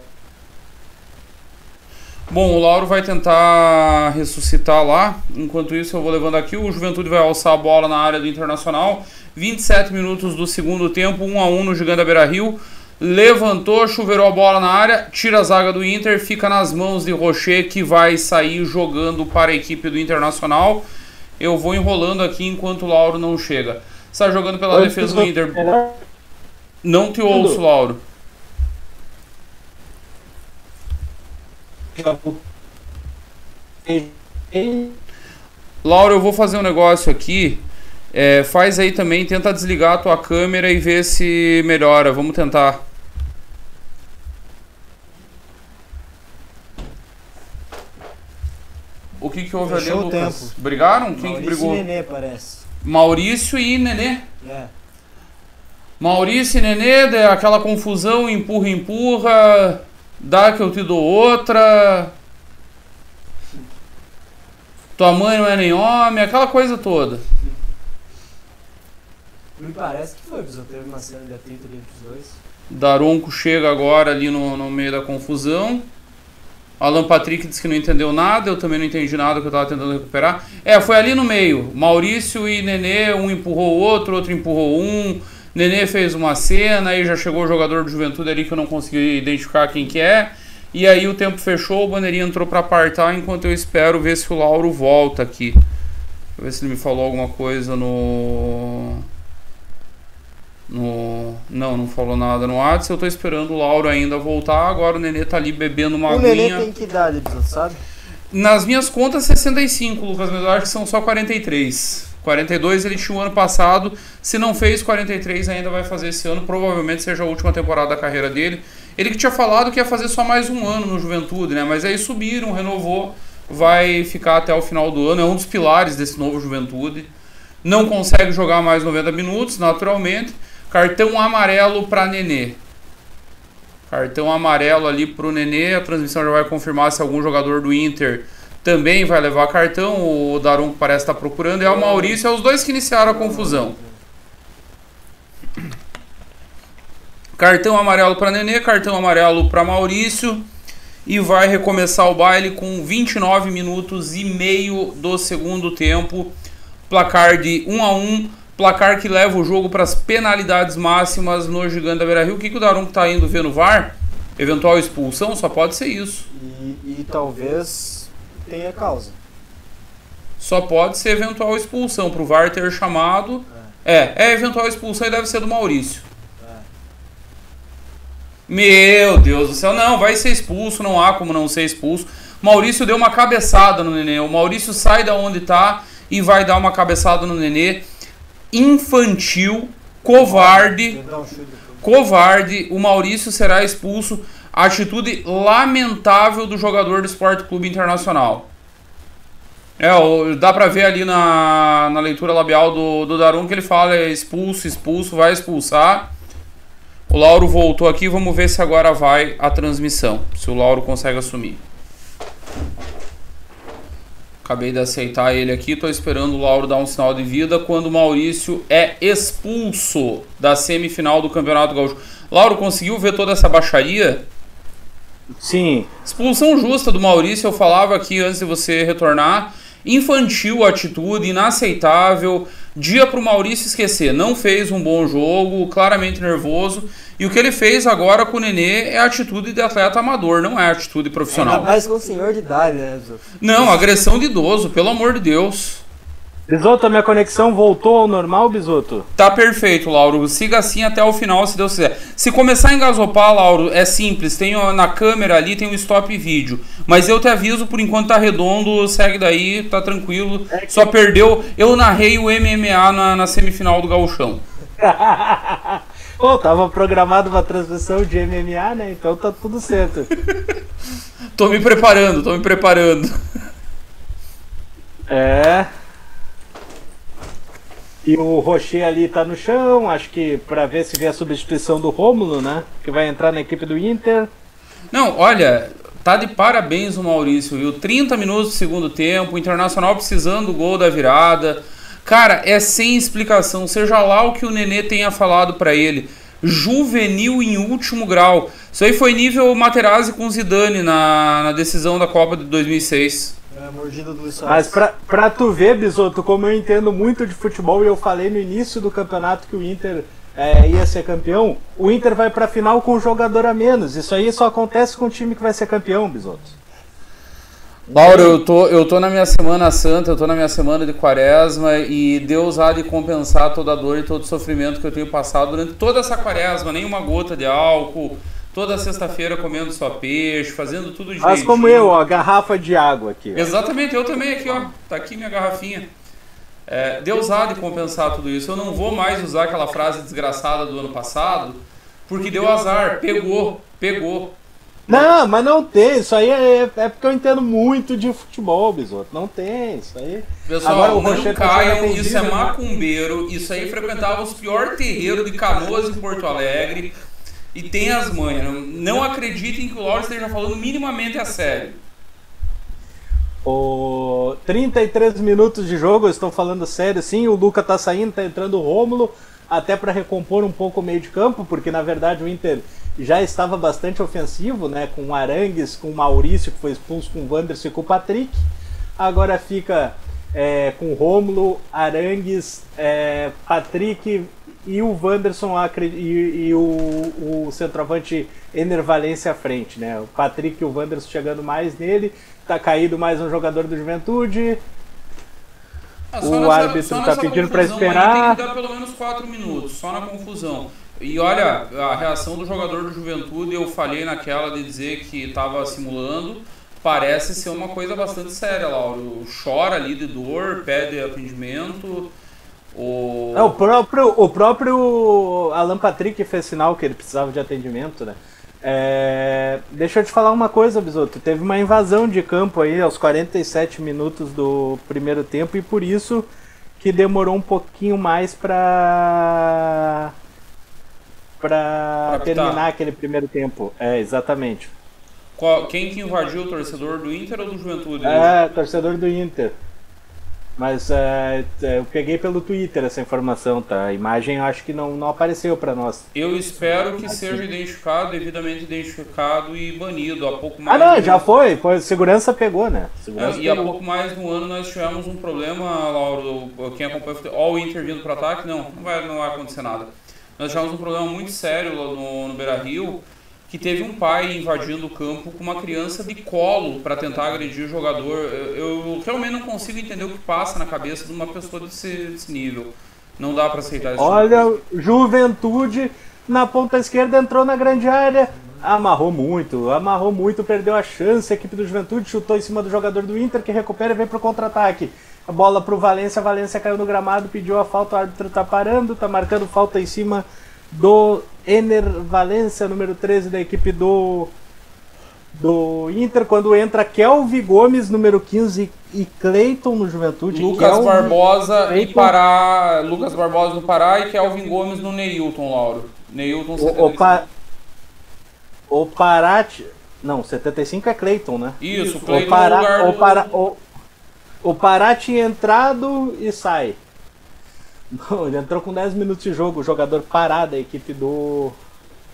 Bom, o Lauro vai tentar ressuscitar lá. Enquanto isso, eu vou levando aqui. O Juventude vai alçar a bola na área do Internacional. 27 minutos do segundo tempo, 1-1 no Gigante da Beira-Rio. Levantou, chuveirou a bola na área, tira a zaga do Inter, fica nas mãos de Rocher, que vai sair jogando para a equipe do Internacional. Eu vou enrolando aqui enquanto o Lauro não chega. Está jogando pela defesa do Inter. Não te ouço, Lauro. Lauro, eu vou fazer um negócio aqui. Faz aí também, tenta desligar a tua câmera e ver se melhora. Vamos tentar. O que que houve ali, Lucas? Brigaram? Quem que brigou? Maurício e Nenê, parece. Maurício e Nenê? É. Maurício e Nenê, aquela confusão, empurra, dá que eu te dou outra. Tua mãe não é nem homem, aquela coisa toda. Me parece que foi, Bisotto. Teve uma cena de atrito ali entre os dois. Daronco chega agora ali no meio da confusão. Alan Patrick disse que não entendeu nada, eu também não entendi nada que eu tava tentando recuperar. Foi ali no meio. Maurício e Nenê, um empurrou o outro empurrou um. Nenê fez uma cena, aí já chegou o jogador do Juventude ali que eu não consegui identificar quem que é. E aí o tempo fechou, o Bandeirinha entrou pra apartar enquanto eu espero ver se o Lauro volta aqui. Deixa eu ver se ele me falou alguma coisa Não falou nada no WhatsApp. Eu tô esperando o Lauro ainda voltar. Agora o Nenê tá ali bebendo uma aguinha. O Nenê tem que idade, Bisotto, sabe? Nas minhas contas 65, Lucas, mas eu acho que são só 43. 42 ele tinha o ano passado. Se não fez 43 ainda vai fazer esse ano. Provavelmente seja a última temporada da carreira dele. Ele que tinha falado que ia fazer só mais um ano no Juventude, né? Mas aí subiram, renovou. Vai ficar até o final do ano. É um dos pilares desse novo Juventude. Não consegue jogar mais 90 minutos, naturalmente. Cartão amarelo para Nenê. Cartão amarelo ali pro Nenê. A transmissão já vai confirmar se algum jogador do Inter também vai levar cartão. O Daronco parece estar procurando. É o Maurício, é os dois que iniciaram a confusão. Cartão amarelo para Nenê, cartão amarelo para Maurício. E vai recomeçar o baile com 29 minutos e meio do segundo tempo. Placar de 1-1. Placar que leva o jogo para as penalidades máximas no Gigante da Beira-Rio. O que o Daronco tá indo ver no VAR? Eventual expulsão? Só pode ser isso. E talvez tenha causa. Só pode ser eventual expulsão. Pro VAR ter chamado. É eventual expulsão e deve ser do Maurício. Meu Deus do céu. Não, vai ser expulso. Não há como não ser expulso. Maurício deu uma cabeçada no Nenê. O Maurício sai da onde tá e vai dar uma cabeçada no Nenê. Infantil, covarde, o Maurício será expulso. Atitude lamentável do jogador do Sport Clube Internacional. Dá pra ver ali na leitura labial do Daronco que ele fala expulso, vai expulsar. O Lauro voltou aqui, vamos ver se agora vai a transmissão, se o Lauro consegue assumir. Acabei de aceitar ele aqui, tô esperando o Lauro dar um sinal de vida quando o Maurício é expulso da semifinal do Campeonato Gaúcho. Lauro, conseguiu ver toda essa baixaria? Sim. Expulsão justa do Maurício, eu falava aqui antes de você retornar. Infantil a atitude, inaceitável. Dia pro Maurício esquecer. Não fez um bom jogo, claramente nervoso. E o que ele fez agora com o Nenê é atitude de atleta amador, não é atitude profissional. Ainda mais com o senhor de idade, né, Bisoto? Não, agressão de idoso, pelo amor de Deus. Bisoto, a minha conexão voltou ao normal, Bisoto? Tá perfeito, Lauro. Siga assim até o final, se Deus quiser. Se começar a engasopar, Lauro, é simples. Tem na câmera ali, tem um stop vídeo. Mas eu te aviso, por enquanto tá redondo, segue daí, tá tranquilo. Só perdeu. Eu narrei o MMA na semifinal do Gauchão. Pô, tava programado uma transmissão de MMA, né? Então tá tudo certo. Tô me preparando. É... E o Rocher ali tá no chão, acho que pra ver se vê a substituição do Rômulo, né? Que vai entrar na equipe do Inter. Não, olha, tá de parabéns o Maurício, viu? 30 minutos do segundo tempo, o Internacional precisando do gol da virada. Cara, é sem explicação, seja lá o que o Nenê tenha falado pra ele. Juvenil em último grau. Isso aí foi nível Materazzi com Zidane na decisão da Copa de 2006. É, mordida do Luiz Mas pra tu ver, Bisoto, como eu entendo muito de futebol e eu falei no início do campeonato que o Inter ia ser campeão, o Inter vai pra final com um jogador a menos. Isso aí só acontece com o time que vai ser campeão, Bisoto. Lauro, eu tô na minha semana santa, eu tô na minha semana de quaresma e Deus há de compensar toda a dor e todo o sofrimento que eu tenho passado durante toda essa quaresma, nenhuma gota de álcool, toda sexta-feira comendo só peixe, fazendo tudo direitinho. Faz como eu, ó, garrafa de água aqui. Exatamente, eu também aqui, ó, tá aqui minha garrafinha. Deus há de compensar tudo isso. Eu não vou mais usar aquela frase desgraçada do ano passado, porque deu azar, pegou. Não, mas não tem, isso aí é porque eu entendo muito de futebol, Bisoto, não tem, isso aí... Pessoal, agora, o não Rocher caiam, isso é macumbeiro, isso aí frequentava os piores terreiros de Canoas em Porto Alegre, e tem as manhas, não acreditem que o Lauro esteja falando minimamente a sério. 33 minutos de jogo, eu estou falando sério, sim, o Luca tá saindo, tá entrando o Rômulo, até para recompor um pouco o meio de campo, porque na verdade o Inter já estava bastante ofensivo, né, com o Arangues, com o Maurício, que foi expulso, com o Wanderson e com o Patrick. Agora fica com o Rômulo, Arangues, Patrick e o Wanderson e o centroavante Ener Valencia à frente, né? O Patrick e o Wanderson chegando mais nele, tá caído mais um jogador do Juventude. O árbitro tá pedindo para esperar. Tem que dar pelo menos 4 minutos, só na confusão. E olha, a reação do jogador do Juventude, eu falei naquela de dizer que estava simulando, parece ser uma coisa bastante séria, Lauro. Chora ali de dor, pede atendimento. O próprio Alan Patrick fez sinal que ele precisava de atendimento, né? Deixa eu te falar uma coisa, Bisoto. Teve uma invasão de campo aí aos 47 minutos do primeiro tempo e por isso que demorou um pouquinho mais para terminar aquele primeiro tempo. Exatamente. Quem que invadiu, o torcedor do Inter ou do Juventude? Torcedor do Inter. Mas eu peguei pelo Twitter essa informação, tá? A imagem eu acho que não apareceu para nós. Eu espero que seja identificado, devidamente identificado e banido. Há pouco mais já foi. Segurança pegou, né? E há pouco mais de um ano nós tivemos um problema, Lauro, quem acompanha o Inter vindo para ataque, não vai acontecer nada. Nós tivemos um problema muito sério lá no Beira-Rio, que teve um pai invadindo o campo com uma criança de colo para tentar agredir o jogador. Eu realmente não consigo entender o que passa na cabeça de uma pessoa desse nível. Não dá para aceitar isso. Olha, Juventude na ponta esquerda entrou na grande área, amarrou muito, perdeu a chance. A equipe do Juventude chutou em cima do jogador do Inter, que recupera e vem pro contra-ataque. A bola pro Valencia caiu no gramado, pediu a falta, o árbitro tá parando, tá marcando falta em cima do Ener Valencia, número 13 da equipe do Inter, quando entra Kelvin Gomes, número 15, e Cleiton no Juventude. Lucas Barbosa no Pará e Kelvin Gomes no Neilton, Lauro. Neilton 75. O Parati... Não, 75 é Cleiton, né? Isso, Cleiton o Pará tinha entrado e sai. Não, ele entrou com 10 minutos de jogo, o jogador Pará da equipe do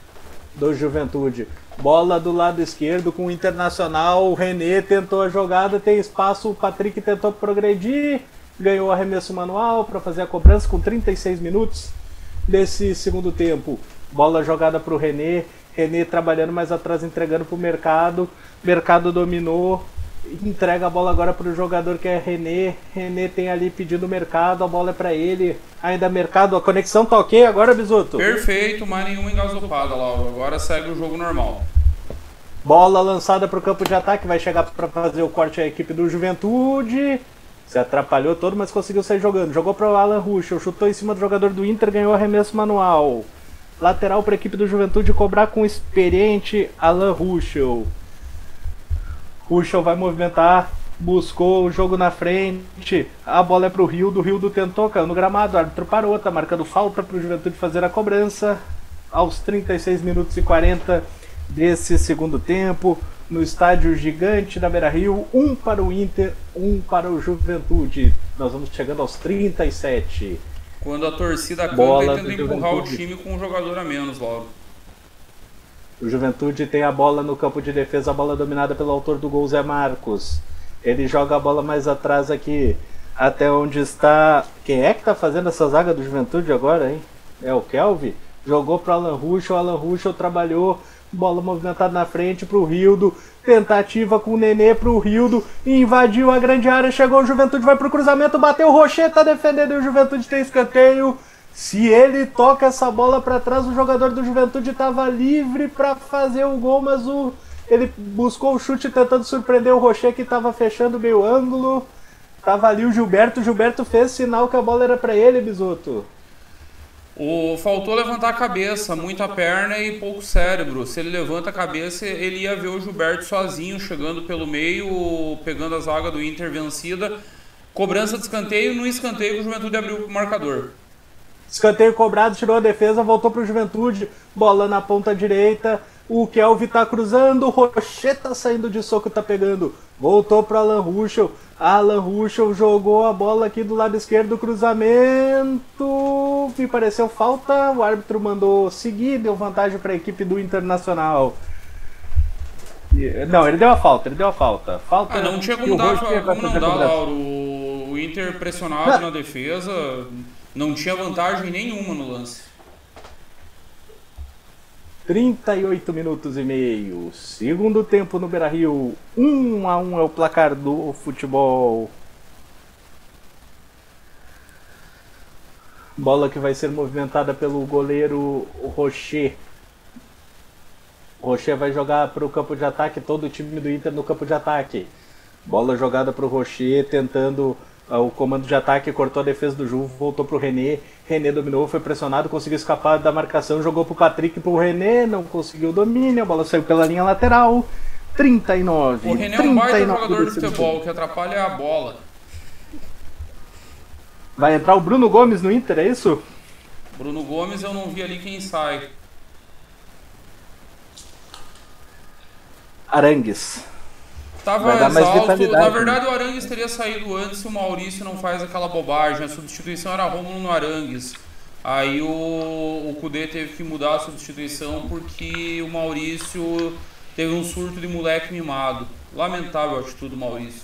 do Juventude. Bola do lado esquerdo com o Internacional. O René tentou a jogada, tem espaço. O Patrick tentou progredir. Ganhou o arremesso manual para fazer a cobrança com 36 minutos desse segundo tempo. Bola jogada para o René. René trabalhando mais atrás, entregando para o Mercado. Mercado dominou. Entrega a bola agora para o jogador que é René. René tem ali pedindo o Mercado. A bola é para ele. Ainda Mercado. A conexão tá ok agora, Bisoto? Perfeito, mas nenhuma engasopada, Lauro. Agora segue o jogo normal. Bola lançada para o campo de ataque. Vai chegar para fazer o corte a equipe do Juventude. Se atrapalhou todo, mas conseguiu sair jogando. Jogou para o Alan Ruschel. Chutou em cima do jogador do Inter. Ganhou arremesso manual. Lateral para a equipe do Juventude cobrar com o experiente Alan Ruschel. Ruschel vai movimentar, buscou o jogo na frente, a bola é pro Rildo, o Rildo tentou, caiu no gramado, o árbitro parou, tá marcando falta pro Juventude fazer a cobrança, aos 36 minutos e 40 desse segundo tempo, no estádio gigante da Beira-Rio, 1 para o Inter, 1 para o Juventude, nós vamos chegando aos 37. Quando a torcida canta Bola e tenta empurrar o time com um jogador a menos, Lauro. O Juventude tem a bola no campo de defesa, a bola dominada pelo autor do gol, Zé Marcos. Ele joga a bola mais atrás aqui, até onde está... Quem é que tá fazendo essa zaga do Juventude agora, hein? É o Kelvin? Jogou para o Alan Ruschel trabalhou, bola movimentada na frente para o Rildo, tentativa com o Nenê para o Rildo, invadiu a grande área, chegou o Juventude, vai para o cruzamento, bateu o Rocher, tá defendendo e o Juventude tem escanteio. Se ele toca essa bola para trás, o jogador do Juventude estava livre para fazer o gol, mas ele buscou o chute tentando surpreender o Rocher, que estava fechando o meio ângulo. Tava ali o Gilberto fez sinal que a bola era para ele, Bisoto. Faltou levantar a cabeça, muita perna e pouco cérebro. Se ele levanta a cabeça, ele ia ver o Gilberto sozinho, chegando pelo meio, pegando a zaga do Inter vencida. Cobrança de escanteio, no escanteio o Juventude abriu o marcador. Escanteio cobrado, tirou a defesa, voltou pro Juventude, bola na ponta direita, o Kelvin tá cruzando, o Rocher tá saindo de soco, tá pegando, voltou pro Alan Ruschel jogou a bola aqui do lado esquerdo, cruzamento, me pareceu falta, o árbitro mandou seguir, deu vantagem para a equipe do Internacional. Não, ele deu a falta. Falta não tinha como dar, Lauro. O Inter pressionado na defesa, não tinha vantagem nenhuma no lance. 38 minutos e meio. Segundo tempo no Beira-Rio. 1-1 é o placar do futebol. Bola que vai ser movimentada pelo goleiro Rocher. Rocher vai jogar para o campo de ataque. Todo o time do Inter no campo de ataque. Bola jogada para o Rocher, tentando o comando de ataque, cortou a defesa do Ju, voltou para o René. René dominou, foi pressionado, conseguiu escapar da marcação, jogou para o Patrick e para o René, não conseguiu o domínio, a bola saiu pela linha lateral. 39. O René é um baita jogador de futebol, que atrapalha a bola. Vai entrar o Bruno Gomes no Inter, é isso? Bruno Gomes, eu não vi ali quem sai. Arangues. Tava exausto. Na verdade, o Arangues teria saído antes se o Maurício não faz aquela bobagem. A substituição era Rômulo no Arangues. Aí o Kudê teve que mudar a substituição porque o Maurício teve um surto de moleque mimado. Lamentável a atitude do Maurício.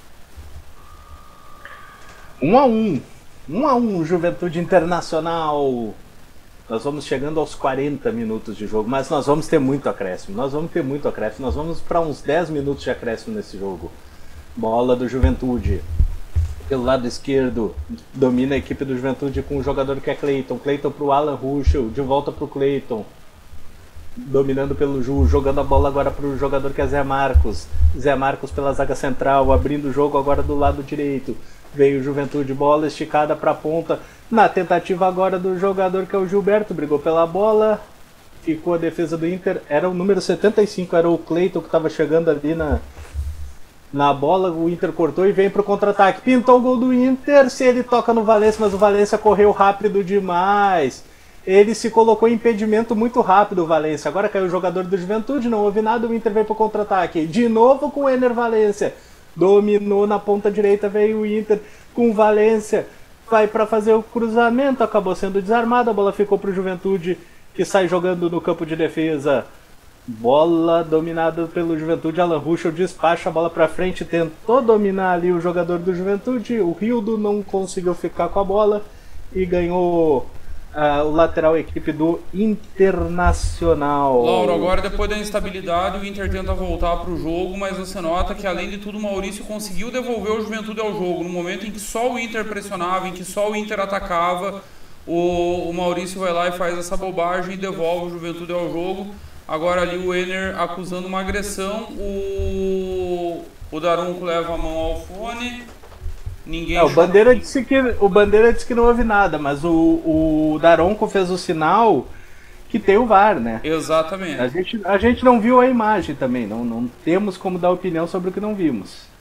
1-1. 1-1, Juventude Internacional. Nós vamos chegando aos 40 minutos de jogo, mas nós vamos ter muito acréscimo. Nós vamos para uns 10 minutos de acréscimo nesse jogo. Bola do Juventude. Pelo lado esquerdo, domina a equipe do Juventude com o jogador que é Cleiton. Cleiton para o Alan Ruschel, de volta para o Cleiton. Dominando pelo Ju, jogando a bola agora para o jogador que é Zé Marcos. Zé Marcos pela zaga central, abrindo o jogo agora do lado direito. Veio o Juventude, bola esticada para a ponta. Na tentativa agora do jogador que é o Gilberto, brigou pela bola. Ficou a defesa do Inter, era o número 75, era o Cleiton que estava chegando ali na bola. O Inter cortou e vem para o contra-ataque. Pintou o gol do Inter, se ele toca no Valência, mas o Valência correu rápido demais. Ele se colocou em impedimento muito rápido, o Valência. Agora caiu o jogador do Juventude, não houve nada, o Inter veio para o contra-ataque. De novo com o Ener Valência. Dominou na ponta direita, veio o Inter com o Valência. Vai para fazer o cruzamento, acabou sendo desarmado, a bola ficou para o Juventude, que sai jogando no campo de defesa. Bola dominada pelo Juventude. Alan Ruschel despacha a bola pra frente. Tentou dominar ali o jogador do Juventude. O Rildo não conseguiu ficar com a bola. E ganhou o lateral, a equipe do Internacional. Lauro, agora depois da instabilidade o Inter tenta voltar pro jogo, mas você nota que além de tudo o Maurício conseguiu devolver o Juventude ao jogo. No momento em que só o Inter pressionava, em que só o Inter atacava, o Maurício vai lá e faz essa bobagem e devolve o Juventude ao jogo. Agora ali o Enner acusando uma agressão, o Daronco leva a mão ao fone, ninguém... o Bandeira disse que não houve nada, mas o Daronco fez o sinal que tem o VAR, né? Exatamente. A gente não viu a imagem também, não temos como dar opinião sobre o que não vimos.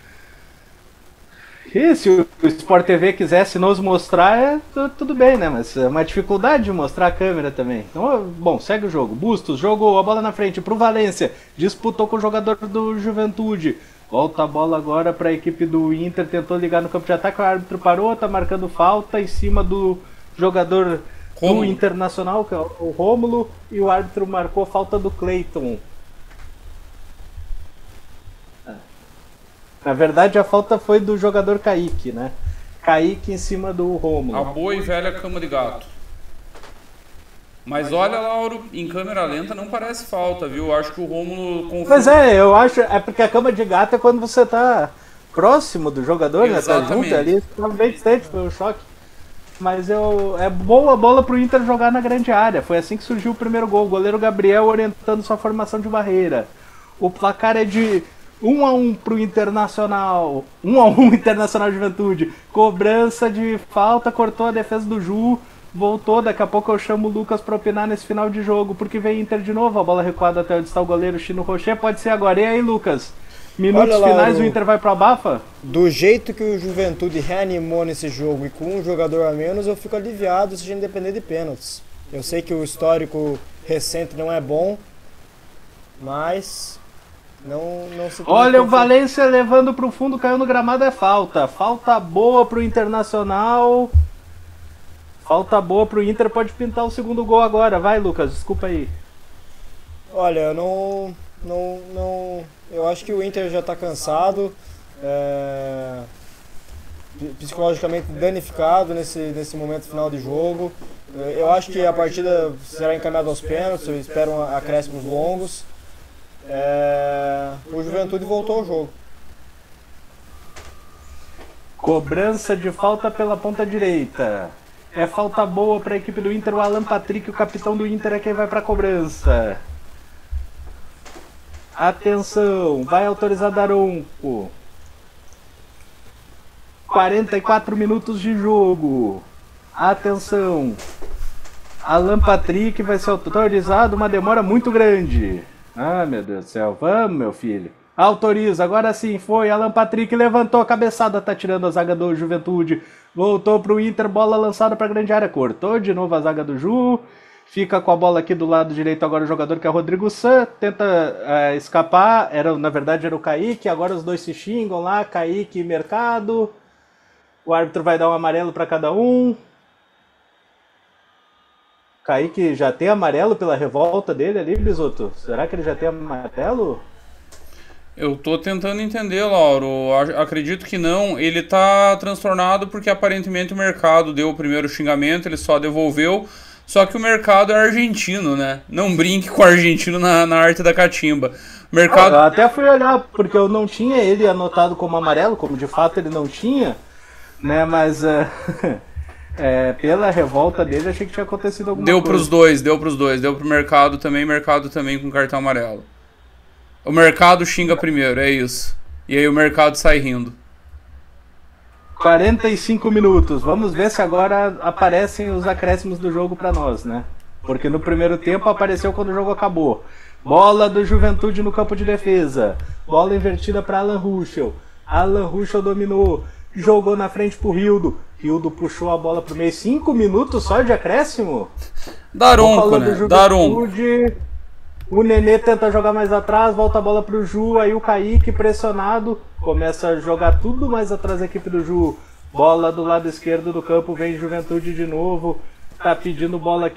E se o Sport TV quisesse nos mostrar, tudo bem, né? Mas é uma dificuldade de mostrar a câmera também. Então, bom, segue o jogo. Bustos jogou a bola na frente pro Valência. Disputou com o jogador do Juventude. Volta a bola agora para a equipe do Inter. Tentou ligar no campo de ataque. O árbitro parou, tá marcando falta em cima do jogador do Internacional, que é o Rômulo. E o árbitro marcou falta do Cleiton. Na verdade, a falta foi do jogador Kaique, né? Kaique em cima do Rômulo. A boa e velha cama de gato. Mas olha, Lauro, em câmera lenta não parece falta, viu? Acho que o Rômulo... Mas eu acho... É porque a cama de gato é quando você tá próximo do jogador, exatamente, né? Tá junto ali, tá bem distante, foi um choque. Mas é boa bola pro Inter jogar na grande área. Foi assim que surgiu o primeiro gol. O goleiro Gabriel orientando sua formação de barreira. O placar é de 1-1 pro Internacional. 1-1 Internacional Juventude. Cobrança de falta, cortou a defesa do Ju. Voltou, daqui a pouco eu chamo o Lucas pra opinar nesse final de jogo, porque vem Inter de novo, a bola recuada até onde está o goleiro Chino Rocher, pode ser agora. E aí, Lucas? Minutos finais, o Inter vai pro abafa? Do jeito que o Juventude reanimou nesse jogo e com um jogador a menos, eu fico aliviado se a gente depender de pênaltis. Eu sei que o histórico recente não é bom, mas não se... Olha, o Valência levando pro fundo, caiu no gramado, é falta. Falta boa pro Internacional. Falta boa pro Inter, pode pintar o segundo gol agora. Vai, Lucas, desculpa aí. Olha, eu acho que o Inter já tá cansado, psicologicamente danificado nesse momento final de jogo. Eu acho que a partida será encaminhada aos pênaltis, eu espero acréscimos longos. O Juventude voltou ao jogo. Cobrança de falta pela ponta direita. É falta boa para a equipe do Inter. O Alan Patrick, o capitão do Inter, é quem vai para a cobrança. Atenção, vai autorizar Daronco. 44 minutos de jogo. Atenção. Alan Patrick vai ser autorizado, uma demora muito grande. Ah, meu Deus do céu. Vamos, meu filho. Autoriza, agora sim, foi. Alan Patrick levantou a cabeçada, tá tirando a zaga do Juventude. Voltou pro Inter, bola lançada pra grande área. Cortou de novo a zaga do Ju. Fica com a bola aqui do lado direito agora o jogador que é o Rodrigo San. Tenta escapar. Na verdade era o Kaique, agora os dois se xingam lá. Kaique e Mercado. O árbitro vai dar um amarelo pra cada um. Kaique já tem amarelo pela revolta dele ali, Bisoto? Será que ele já tem amarelo? Eu tô tentando entender, Lauro. Acredito que não. Ele tá transtornado porque aparentemente o Mercado deu o primeiro xingamento, ele só devolveu. Só que o Mercado é argentino, né? Não brinque com o argentino na arte da catimba. Mercado... Eu até fui olhar, porque eu não tinha ele anotado como amarelo, como de fato ele não tinha, né? Mas pela revolta dele achei que tinha acontecido alguma coisa. Deu pros dois. Deu pro Mercado também com cartão amarelo. O Mercado xinga primeiro, é isso. E aí o Mercado sai rindo. 45 minutos. Vamos ver se agora aparecem os acréscimos do jogo pra nós, né? Porque no primeiro tempo apareceu quando o jogo acabou. Bola do Juventude no campo de defesa. Bola invertida para Alan Ruschel. Alan Ruschel dominou. Jogou na frente pro Rildo. Rildo puxou a bola pro meio. 5 minutos só de acréscimo? Daronco, né? Daronco. O Nenê tenta jogar mais atrás, volta a bola pro Ju, aí o Kaique pressionado, começa a jogar tudo mais atrás da equipe do Ju. Bola do lado esquerdo do campo, vem Juventude de novo, tá pedindo bola aqui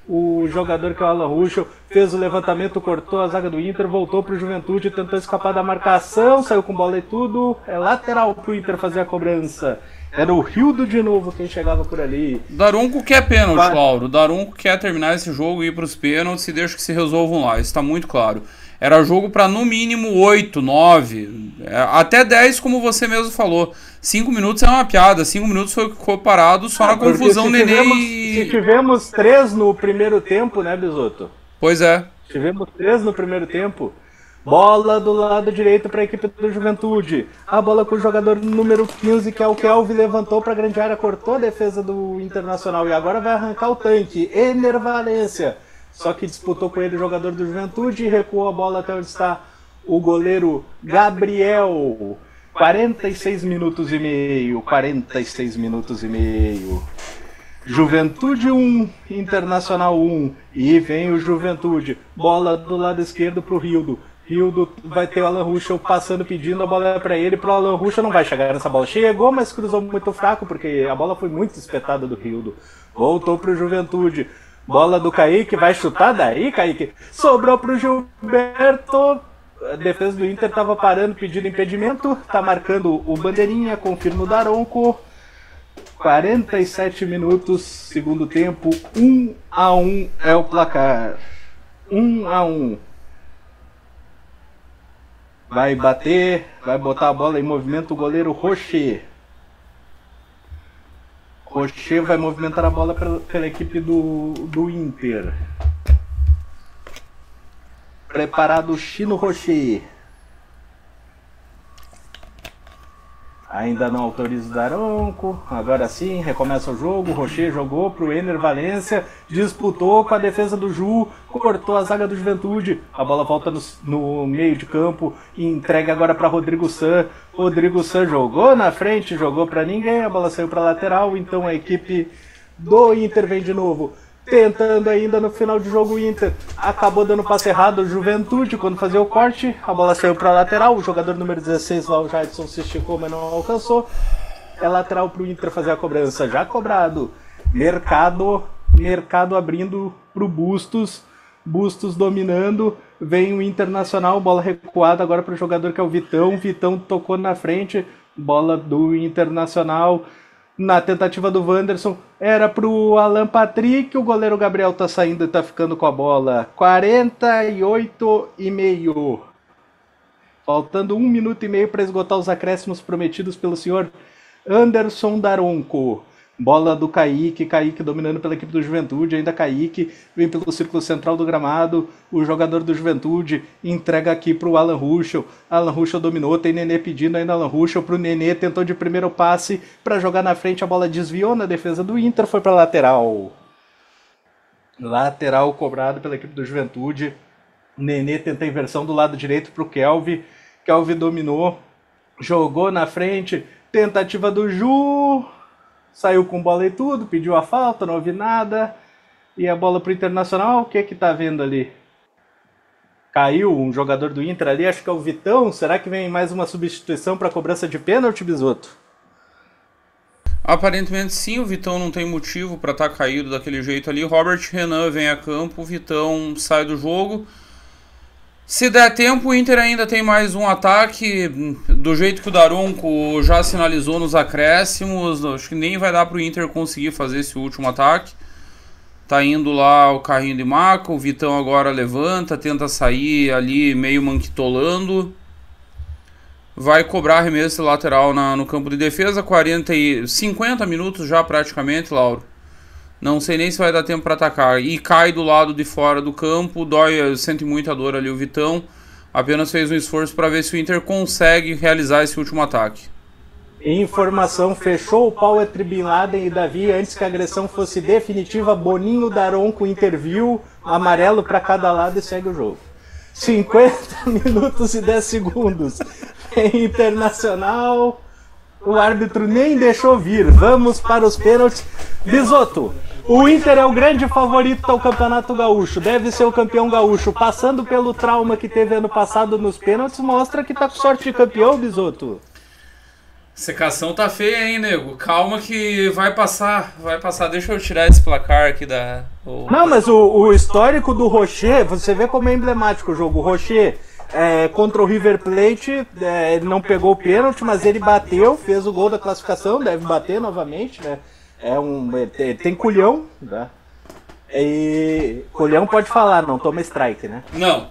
O jogador que é o Alan Ruschel fez o levantamento, cortou a zaga do Inter, voltou pro Juventude, tentou escapar da marcação, saiu com bola e tudo. É lateral pro Inter fazer a cobrança. Era o Rildo de novo quem chegava por ali. Daronco quer pênalti, Lauro. Daronco quer terminar esse jogo e ir pros pênaltis e deixa que se resolvam lá. Isso tá muito claro. Era jogo para no mínimo 8, 9, até 10, como você mesmo falou. 5 minutos é uma piada. 5 minutos ficou parado só na confusão Nenê e... Se tivemos 3 no primeiro tempo, né, Bisotto? Pois é. Tivemos 3 no primeiro tempo. Bola do lado direito para a equipe do Juventude. A bola com o jogador número 15, que é o Kelvin, levantou para a grande área, cortou a defesa do Internacional. E agora vai arrancar o tanque. Ener Valencia. Só que disputou com ele o jogador do Juventude e recuou a bola até onde está o goleiro Gabriel. 46 minutos e meio. 46 minutos e meio. Juventude 1, Internacional 1. E vem o Juventude. Bola do lado esquerdo para o Rildo. Rildo vai ter o Alan Ruschel passando, pedindo a bola para ele. Pro Alan Ruschel não vai chegar nessa bola. Chegou, mas cruzou muito fraco, porque a bola foi muito espetada do Rildo. Voltou pro Juventude. Bola do Kaique, vai chutar daí, Kaique. Sobrou pro Gilberto. A defesa do Inter estava parando, pedindo impedimento. Tá marcando o bandeirinha, confirma o Daronco. 47 minutos, segundo tempo. 1-1 é o placar. 1-1. Vai bater, vai botar a bola em movimento o goleiro Rocher. Rocher vai movimentar a bola pela equipe do Inter. Preparado o Chino Rocher. Ainda não autoriza o Daronco. Agora sim, recomeça o jogo. O Rocher jogou para o Ener Valencia. Disputou com a defesa do Ju. Cortou a zaga do Juventude. A bola volta no meio de campo. E entrega agora para Rodrigo San. Rodrigo San jogou na frente. Jogou para ninguém. A bola saiu para lateral. Então a equipe do Inter vem de novo. Tentando ainda no final de jogo o Inter. Acabou dando passe errado o Juventude quando fazia o corte. A bola saiu para lateral. O jogador número 16 lá, o Jadson, se esticou, mas não alcançou. É lateral para o Inter fazer a cobrança. Já cobrado. Mercado abrindo para o Bustos. Bustos dominando. Vem o Internacional. Bola recuada agora para o jogador que é o Vitão. Vitão tocou na frente. Bola do Internacional. Na tentativa do Wanderson, era pro Alan Patrick, o goleiro Gabriel tá saindo e tá ficando com a bola. 48,5. Faltando 1 minuto e meio para esgotar os acréscimos prometidos pelo senhor Anderson Daronco. Bola do Kaique, Kaique dominando pela equipe do Juventude, ainda Kaique, vem pelo círculo central do gramado, o jogador do Juventude entrega aqui para o Alan Ruschel. Alan Ruschel dominou, tem Nenê pedindo ainda Alan Ruschel para o Nenê, tentou de primeiro passe para jogar na frente, a bola desviou na defesa do Inter, foi para lateral. Lateral cobrado pela equipe do Juventude. Nenê tenta a inversão do lado direito para o Kelvin. Kelvin dominou, jogou na frente, tentativa do Ju... Saiu com bola e tudo, pediu a falta, não houve nada. E a bola pro Internacional, o que tá vendo ali? Caiu um jogador do Inter ali, acho que é o Vitão. Será que vem mais uma substituição para cobrança de pênalti, Bisotto? Aparentemente sim, o Vitão não tem motivo para estar caído daquele jeito ali. Robert Renan vem a campo, o Vitão sai do jogo. Se der tempo, o Inter ainda tem mais um ataque, do jeito que o Daronco já sinalizou nos acréscimos. Acho que nem vai dar para o Inter conseguir fazer esse último ataque. Tá indo lá o carrinho de maca, o Vitão agora levanta, tenta sair ali meio manquitolando. Vai cobrar arremesso lateral no campo de defesa, 50 minutos já praticamente, Lauro. Não sei nem se vai dar tempo para atacar. E cai do lado de fora do campo. Dói, sente muita dor ali o Vitão. Apenas fez um esforço para ver se o Inter consegue realizar esse último ataque. Informação, fechou o pau entre Bin Laden e Davi antes que a agressão fosse definitiva. Boninho, Daronco interviu, amarelo para cada lado e segue o jogo. 50 minutos e 10 segundos. Internacional. O árbitro nem deixou vir. Vamos para os pênaltis. Bisotto, o Inter é o grande favorito ao Campeonato Gaúcho. Deve ser o campeão gaúcho. Passando pelo trauma que teve ano passado nos pênaltis, mostra que tá com sorte de campeão, Bisotto. Secação tá feia, hein, nego? Calma que vai passar. Deixa eu tirar esse placar aqui da... Não, mas o histórico do Rocher, você vê como é emblemático o jogo. O Rocher, contra o River Plate, ele não pegou o pênalti, mas ele bateu, fez o gol da classificação, deve bater novamente, né? Ele tem culhão, tá? E culhão pode falar, não toma strike, né? Não.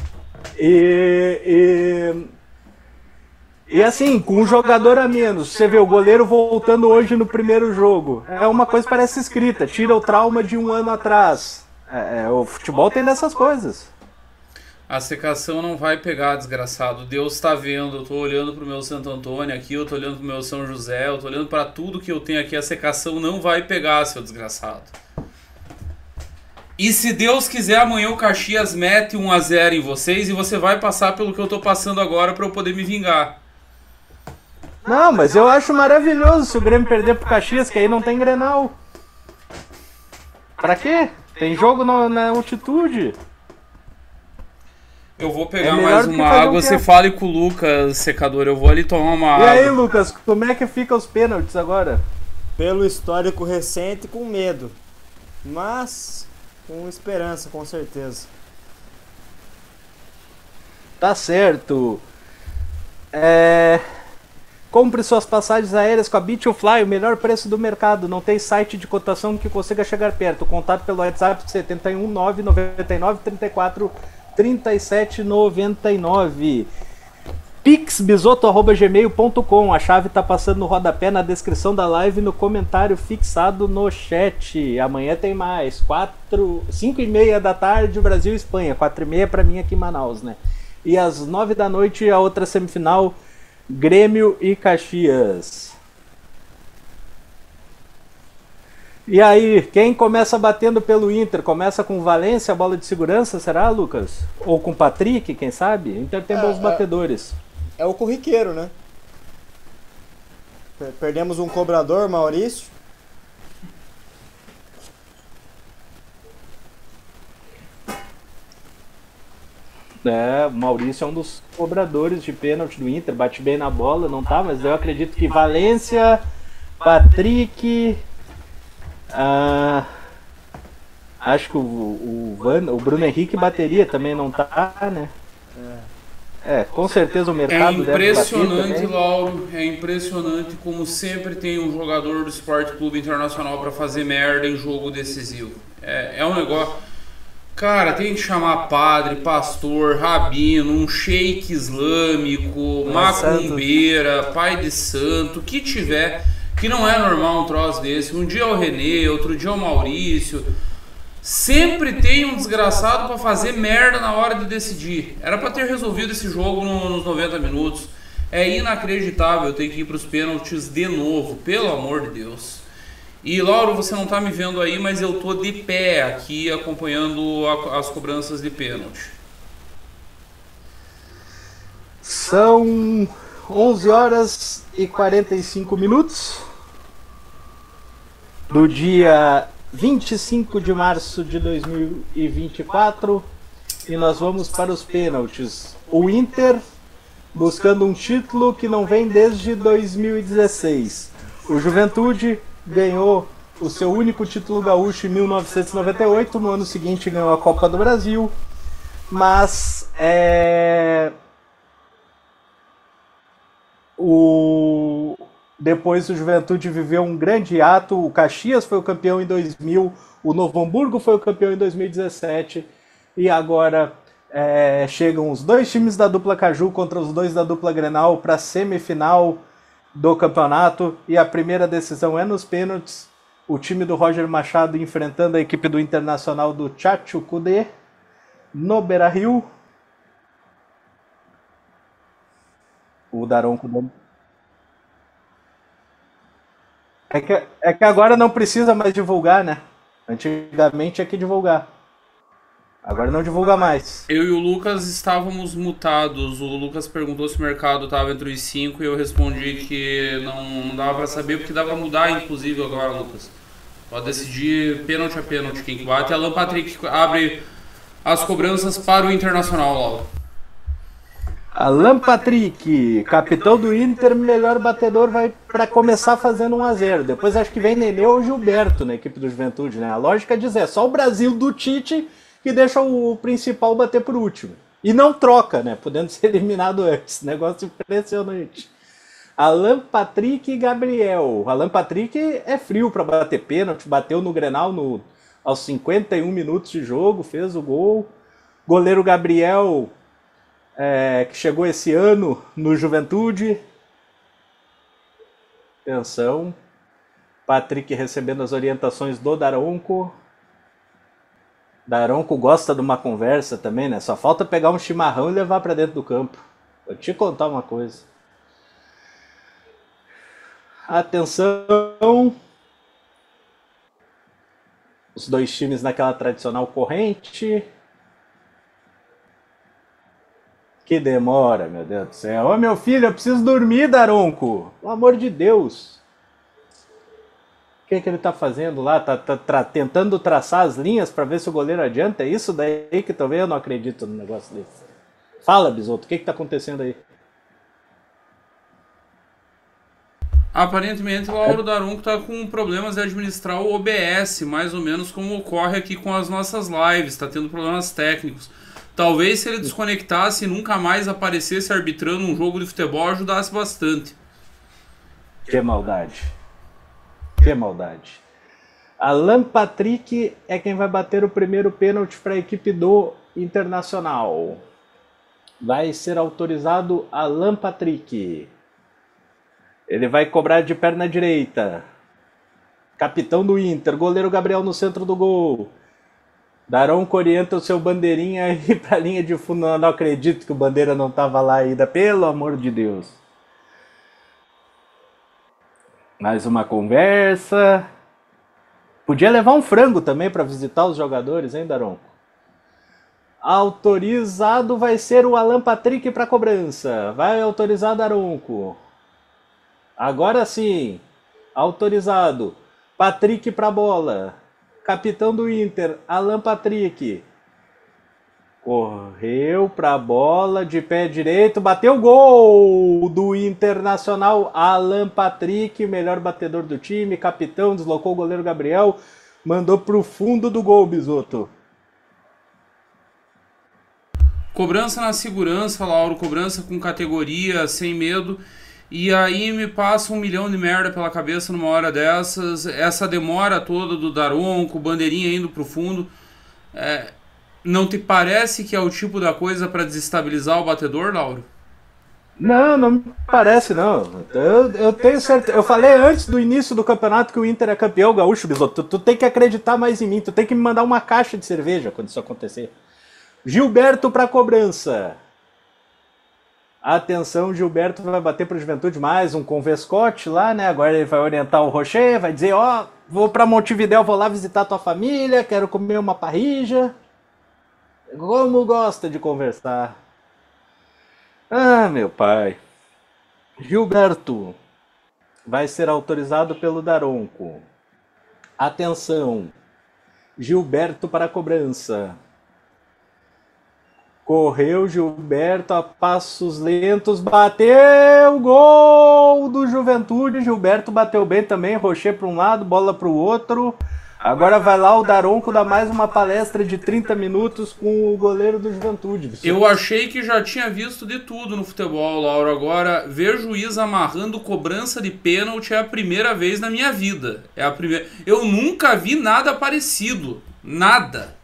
E assim, com um jogador a menos, você vê o goleiro voltando hoje no primeiro jogo. É uma coisa que parece escrita, tira o trauma de um ano atrás. O futebol tem dessas coisas. A secação não vai pegar, desgraçado. Deus tá vendo, eu tô olhando pro meu Santo Antônio aqui, eu tô olhando pro meu São José, eu tô olhando pra tudo que eu tenho aqui. A secação não vai pegar, seu desgraçado. E se Deus quiser, amanhã o Caxias mete 1-0 em vocês e você vai passar pelo que eu tô passando agora pra eu poder me vingar. Não, mas eu acho maravilhoso se o Grêmio perder pro Caxias, que aí não tem Grenal. Pra quê? Tem jogo na altitude. Eu vou pegar mais uma água, você fale com o Lucas, secador, eu vou ali tomar uma água. E aí, Lucas, como é que fica os pênaltis agora? Pelo histórico recente, com medo. Mas com esperança, com certeza. Tá certo. Compre suas passagens aéreas com a Bitfly, o melhor preço do mercado. Não tem site de cotação que consiga chegar perto. Contato pelo WhatsApp 71 999 34 37 99. pixbisoto@gmail.com. A chave tá passando no rodapé, na descrição da live, no comentário fixado no chat. Amanhã tem mais. 5h30 da tarde, Brasil e Espanha. 4h30 pra mim aqui em Manaus, né? E às 9 da noite, a outra semifinal, Grêmio e Caxias. E aí, quem começa batendo pelo Inter? Começa com Valência, bola de segurança, será, Lucas? Ou com Patrick, quem sabe? O Inter tem bons batedores. É o corriqueiro, né? Perdemos um cobrador, Maurício. O Maurício é um dos cobradores de pênalti do Inter, bate bem na bola, não tá? Mas eu acredito que Valência, Patrick... acho que o Bruno Henrique bateria também, não tá, né? Com certeza o mercado deve bater também. É impressionante, Lauro, é impressionante como sempre tem um jogador do Sport Clube Internacional pra fazer merda em jogo decisivo. É um negócio... Cara, tem que chamar padre, pastor, rabino, um sheik islâmico, macumbeira, pai de santo, que tiver... Que não é normal um troço desse. Um dia é o René, outro dia é o Maurício. Sempre tem um desgraçado pra fazer merda na hora de decidir. Era pra ter resolvido esse jogo nos 90 minutos. É inacreditável ter que ir pros pênaltis de novo, pelo amor de Deus. E Lauro, você não tá me vendo aí, mas eu tô de pé aqui acompanhando as cobranças de pênalti. São 11 horas e 45 minutos do dia 25 de março de 2024 e nós vamos para os pênaltis. O Inter buscando um título que não vem desde 2016. O Juventude ganhou o seu único título gaúcho em 1998, no ano seguinte ganhou a Copa do Brasil, mas depois o Juventude viveu um grande ato. O Caxias foi o campeão em 2000, o Novo Hamburgo foi o campeão em 2017 e agora chegam os dois times da dupla Caju contra os dois da dupla Grenal para a semifinal do campeonato e a primeira decisão é nos pênaltis. O time do Roger Machado enfrentando a equipe do Internacional do Tchatcho Kudê no Beira-Rio. O Daronco é que agora não precisa mais divulgar, né? Antigamente tinha que divulgar. Agora não divulga mais. Eu e o Lucas estávamos mutados. O Lucas perguntou se o mercado estava entre os 5 e eu respondi que não dava para saber, porque dava pra mudar, inclusive, agora, Lucas. Pode decidir pênalti a pênalti quem que bate. Alan Patrick abre as cobranças para o Internacional, Lauro. Alan Patrick, capitão do Inter, melhor batedor, vai para começar fazendo 1-0. Depois acho que vem Nenê ou Gilberto na equipe do Juventude, né? A lógica diz só o Brasil do Tite que deixa o principal bater por último. E não troca, né? Podendo ser eliminado antes. Negócio impressionante. Alan Patrick e Gabriel. Alan Patrick é frio para bater pênalti, bateu no Grenal aos 51 minutos de jogo, fez o gol. Goleiro Gabriel... que chegou esse ano no Juventude. Atenção. Patrick recebendo as orientações do Daronco. Daronco gosta de uma conversa também, né? Só falta pegar um chimarrão e levar para dentro do campo. Vou te contar uma coisa. Atenção. Os dois times naquela tradicional corrente. Que demora, meu Deus do céu. Ô, meu filho, eu preciso dormir, Daronco. Pelo amor de Deus. O que ele tá fazendo lá? Tá tentando traçar as linhas para ver se o goleiro adianta? É isso daí que também eu não acredito no negócio desse. Fala, Bisoto, o que tá acontecendo aí? Aparentemente o Lauro Daronco tá com problemas de administrar o OBS, mais ou menos como ocorre aqui com as nossas lives. Tá tendo problemas técnicos. Talvez se ele desconectasse e nunca mais aparecesse arbitrando um jogo de futebol, ajudasse bastante. Que maldade. Que maldade. Alan Patrick é quem vai bater o primeiro pênalti para a equipe do Internacional. Vai ser autorizado Alan Patrick. Ele vai cobrar de perna direita. Capitão do Inter, goleiro Gabriel no centro do gol. Daronco orienta o seu bandeirinha aí pra linha de fundo. Não acredito que o bandeira não tava lá ainda, pelo amor de Deus. Mais uma conversa. Podia levar um frango também para visitar os jogadores, hein, Daronco? Autorizado vai ser o Alan Patrick para cobrança. Vai autorizar Daronco. Agora sim. Autorizado. Patrick para bola. Capitão do Inter, Alan Patrick. Correu pra bola, de pé direito, bateu gol do Internacional. Alan Patrick, melhor batedor do time, capitão, deslocou o goleiro Gabriel, mandou pro fundo do gol, Bisoto. Cobrança na segurança, Lauro, cobrança com categoria, sem medo. E aí me passa 1 milhão de merda pela cabeça numa hora dessas. Essa demora toda do Daronco, bandeirinha indo pro fundo. Não te parece que é o tipo da coisa para desestabilizar o batedor, Lauro? Não, não me parece, não. Eu tenho certeza. Eu falei antes do início do campeonato que o Inter é campeão gaúcho, Bisoto. Tu tem que acreditar mais em mim. Tu tem que me mandar uma caixa de cerveja quando isso acontecer. Gilberto para cobrança. Atenção, Gilberto vai bater para o Juventude mais um com Vescote lá, né? Agora ele vai orientar o Rocher, vai dizer, ó, vou para Montevidéu, vou lá visitar tua família, quero comer uma parrija. Como gosta de conversar. Ah, meu pai. Gilberto vai ser autorizado pelo Daronco. Atenção. Gilberto para a cobrança. Correu Gilberto a passos lentos, bateu, gol do Juventude. Gilberto bateu bem também, Rocher para um lado, bola para o outro. Agora vai lá o Daronco dar mais uma palestra de 30 minutos com o goleiro do Juventude. Eu achei que já tinha visto de tudo no futebol, Lauro. Agora, ver juiz amarrando cobrança de pênalti é a primeira vez na minha vida. É a primeira. Eu nunca vi nada parecido. Nada.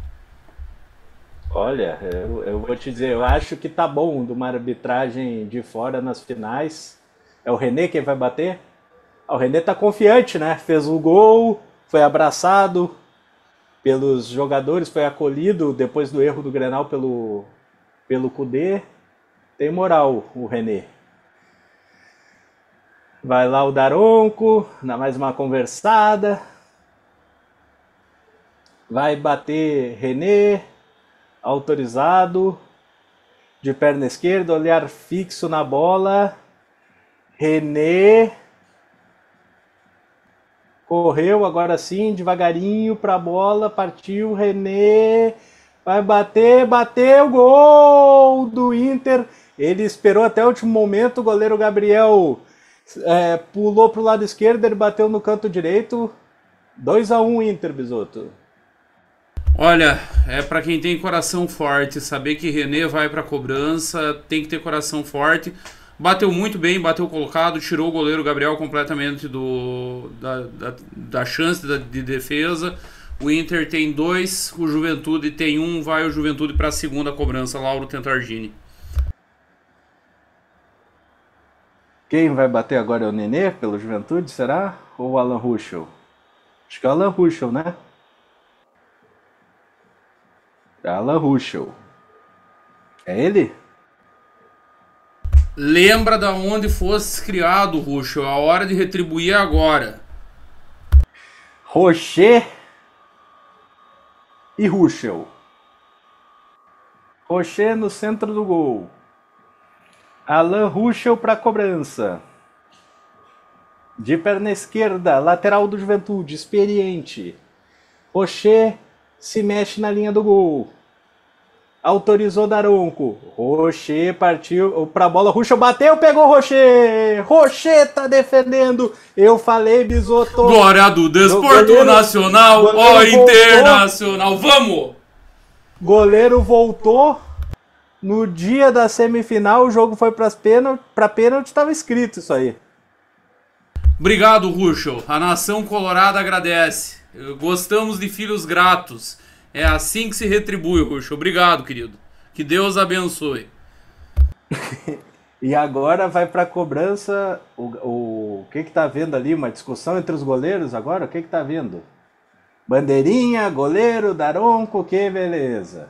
Olha, eu vou te dizer, eu acho que tá bom de uma arbitragem de fora nas finais. É o René quem vai bater? O René tá confiante, né? Fez o gol, foi abraçado pelos jogadores, foi acolhido depois do erro do Grenal pelo Kudê. Tem moral o René. Vai lá o Daronco, dá mais uma conversada. Vai bater René. Autorizado, de perna esquerda, olhar fixo na bola. René. Correu, agora sim, devagarinho para a bola, partiu, René. Vai bater, bateu, gol do Inter. Ele esperou até o último momento, o goleiro Gabriel pulou pro lado esquerdo, ele bateu no canto direito. 2-1 Inter, Bisotto. Olha, pra quem tem coração forte, saber que René vai pra cobrança, tem que ter coração forte. Bateu muito bem, bateu colocado, tirou o goleiro Gabriel completamente da chance de defesa. O Inter tem 2, o Juventude tem 1, vai o Juventude para a segunda cobrança, Lauro Tentargini. Quem vai bater agora é o Nenê pelo Juventude, será? Ou o Alan Ruschel? Acho que é o Alan Ruschel, né? Alan Ruschel. É ele? Lembra da onde fosse criado, Ruschel. A hora de retribuir é agora. Rocher e Ruschel. Rocher no centro do gol. Alan Ruschel para cobrança. De perna esquerda, lateral do Juventude, experiente. Rocher se mexe na linha do gol. Autorizou Daronco. Rocher partiu pra bola. Ruschel bateu, pegou Rocher. Rocher tá defendendo. Eu falei, Bisotto. Glória do Desporto Nacional, ó Internacional. Vamos! Goleiro voltou. No dia da semifinal, o jogo foi pra pênalti, tava escrito isso aí. Obrigado, Ruschel. A nação colorada agradece. Gostamos de filhos gratos. É assim que se retribui, Ruschel. Obrigado, querido. Que Deus abençoe. E agora vai pra cobrança. O que tá vendo ali? Uma discussão entre os goleiros agora? O que tá vendo? Bandeirinha, goleiro, Daronco, que beleza.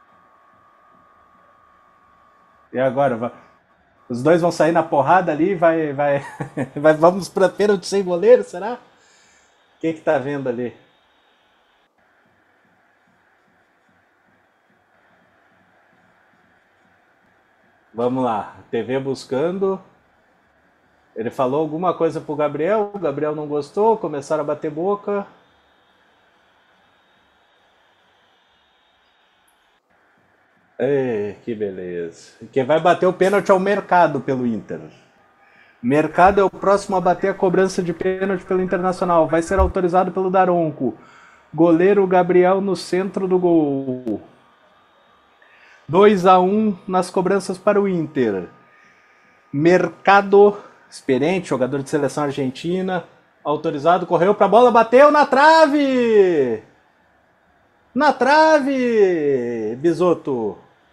E agora? Os dois vão sair na porrada ali, vamos pra pênalti sem goleiro, será? O que tá vendo ali? Vamos lá, TV buscando. Ele falou alguma coisa pro Gabriel, o Gabriel não gostou, começaram a bater boca. Ei, que beleza. Quem vai bater o pênalti é o Mercado pelo Inter. Mercado é o próximo a bater a cobrança de pênalti pelo Internacional. Vai ser autorizado pelo Daronco. Goleiro Gabriel no centro do gol. 2-1 nas cobranças para o Inter. Mercado, experiente, jogador de seleção argentina. Autorizado, correu para a bola, bateu na trave! Na trave, Bisotto.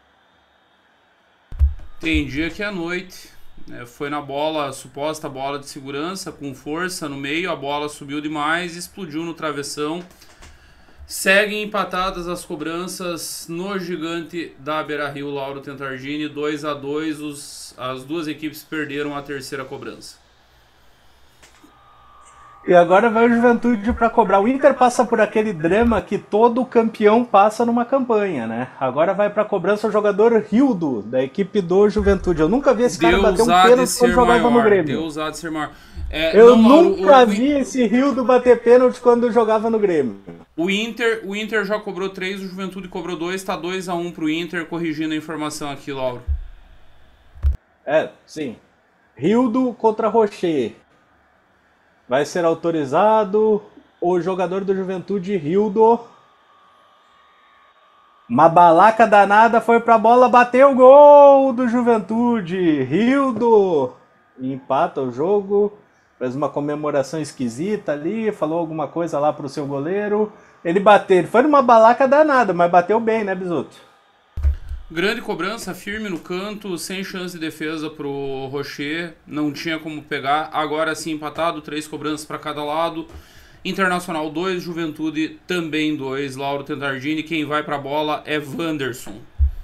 Tem dia que é noite. Foi na bola, suposta bola de segurança, com força no meio, a bola subiu demais, explodiu no travessão. Seguem empatadas as cobranças no gigante da Beira-Rio, Lauro Tentargini, 2-2, as duas equipes perderam a terceira cobrança. E agora vai o Juventude para cobrar. O Inter passa por aquele drama que todo campeão passa numa campanha, né? Agora vai para cobrança o jogador Rildo, da equipe do Juventude. Eu nunca vi esse cara bater um pênalti quando jogava no Grêmio. Deus há de ser maior. Eu nunca vi esse Rildo bater pênalti quando jogava no Grêmio. O Inter já cobrou 3, o Juventude cobrou 2, tá 2-1 pro Inter, corrigindo a informação aqui, Lauro. Sim. Rildo contra Rocher. Vai ser autorizado o jogador do Juventude, Rildo. Uma balaca danada, foi pra bola, bateu o gol do Juventude. Rildo empata o jogo, fez uma comemoração esquisita ali, falou alguma coisa lá pro seu goleiro. Ele foi numa balaca danada, mas bateu bem, né, Bisotto? Grande cobrança, firme no canto, sem chance de defesa pro Rocher, não tinha como pegar. Agora sim empatado, 3 cobranças para cada lado. Internacional 2, Juventude também 2. Lauro Tentargini, quem vai pra bola é Wanderson.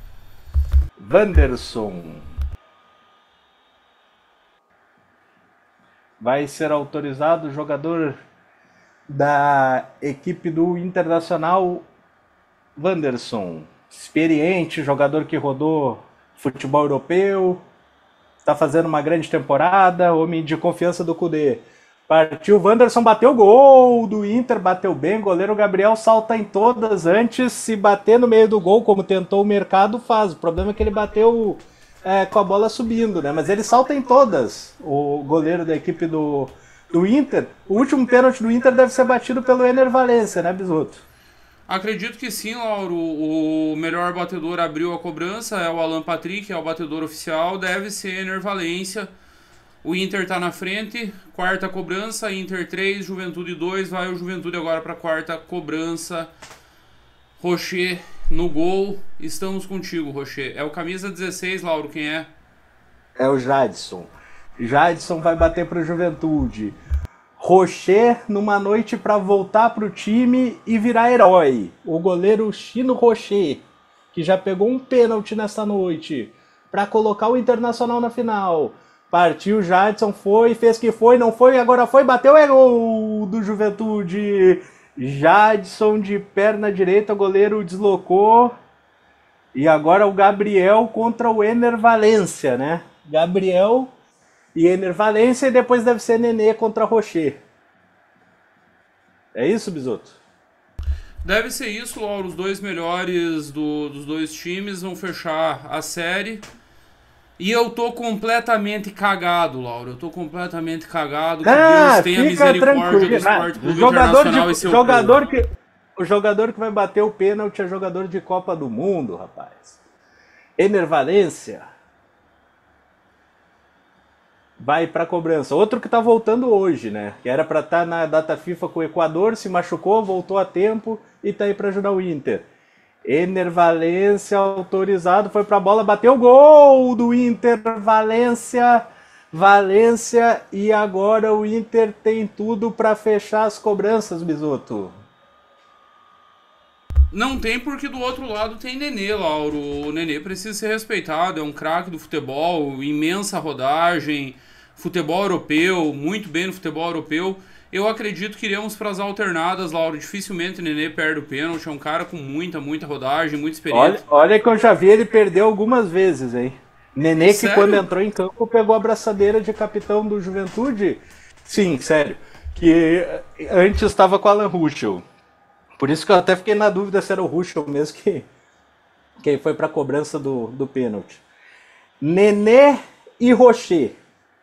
Vai ser autorizado o jogador da equipe do Internacional, Wanderson. Experiente, jogador que rodou futebol europeu, está fazendo uma grande temporada, homem de confiança do Cudê. Partiu, Wanderson bateu o gol do Inter, bateu bem, goleiro Gabriel salta em todas antes, se bater no meio do gol, como tentou o Mercado, faz. O problema é que ele bateu com a bola subindo, né? Mas ele salta em todas, o goleiro da equipe do Inter. O último pênalti do Inter deve ser batido pelo Ener Valencia, né, Bisoto? Acredito que sim, Lauro. O melhor batedor abriu a cobrança, é o Alan Patrick, é o batedor oficial, deve ser Ener Valencia. O Inter tá na frente, quarta cobrança, Inter 3, Juventude 2, vai o Juventude agora para quarta cobrança. Rocher no gol, estamos contigo, Rocher. É o camisa 16, Lauro, quem é? É o Jadson. Jadson vai bater pro Juventude. Rocher numa noite para voltar pro time e virar herói. O goleiro Chino Rocher, que já pegou um pênalti nessa noite para colocar o Internacional na final. Partiu, Jadson foi, fez que foi, não foi, agora foi, bateu, é gol do Juventude. Jadson de perna direita, o goleiro deslocou. E agora o Gabriel contra o Ener Valencia, né? Gabriel e Ener Valencia, e depois deve ser Nenê contra Rocher. É isso, Bisoto? Deve ser isso, Lauro. Os dois melhores dos dois times vão fechar a série. E eu tô completamente cagado, Lauro. Eu tô completamente cagado. Que Deus tenha misericórdia do Sport Clube Internacional e seu povo. O jogador que vai bater o pênalti é jogador de Copa do Mundo, rapaz. Ener Valencia vai pra cobrança. Outro que tá voltando hoje, né? Que era pra estar na data FIFA com o Equador, se machucou, voltou a tempo e tá aí pra ajudar o Inter. Ener Valencia autorizado, foi pra bola, bateu o gol do Inter, Valencia, e agora o Inter tem tudo pra fechar as cobranças, Bisoto. Não tem, porque do outro lado tem Nenê, Lauro. O Nenê precisa ser respeitado, é um craque do futebol, imensa rodagem, futebol europeu, muito bem no futebol europeu. Eu acredito que iremos para as alternadas, Lauro. Dificilmente o Nenê perde o pênalti, é um cara com muita rodagem, muita experiência. Olha que eu já vi ele perder algumas vezes, hein? Nenê que Sério? Quando entrou em campo pegou a braçadeira de capitão do Juventude. Sim, sério. Que antes estava com o Alan Ruschel. Por isso que eu até fiquei na dúvida se era o Ruschel mesmo que foi para a cobrança do pênalti. Nenê e Rocher.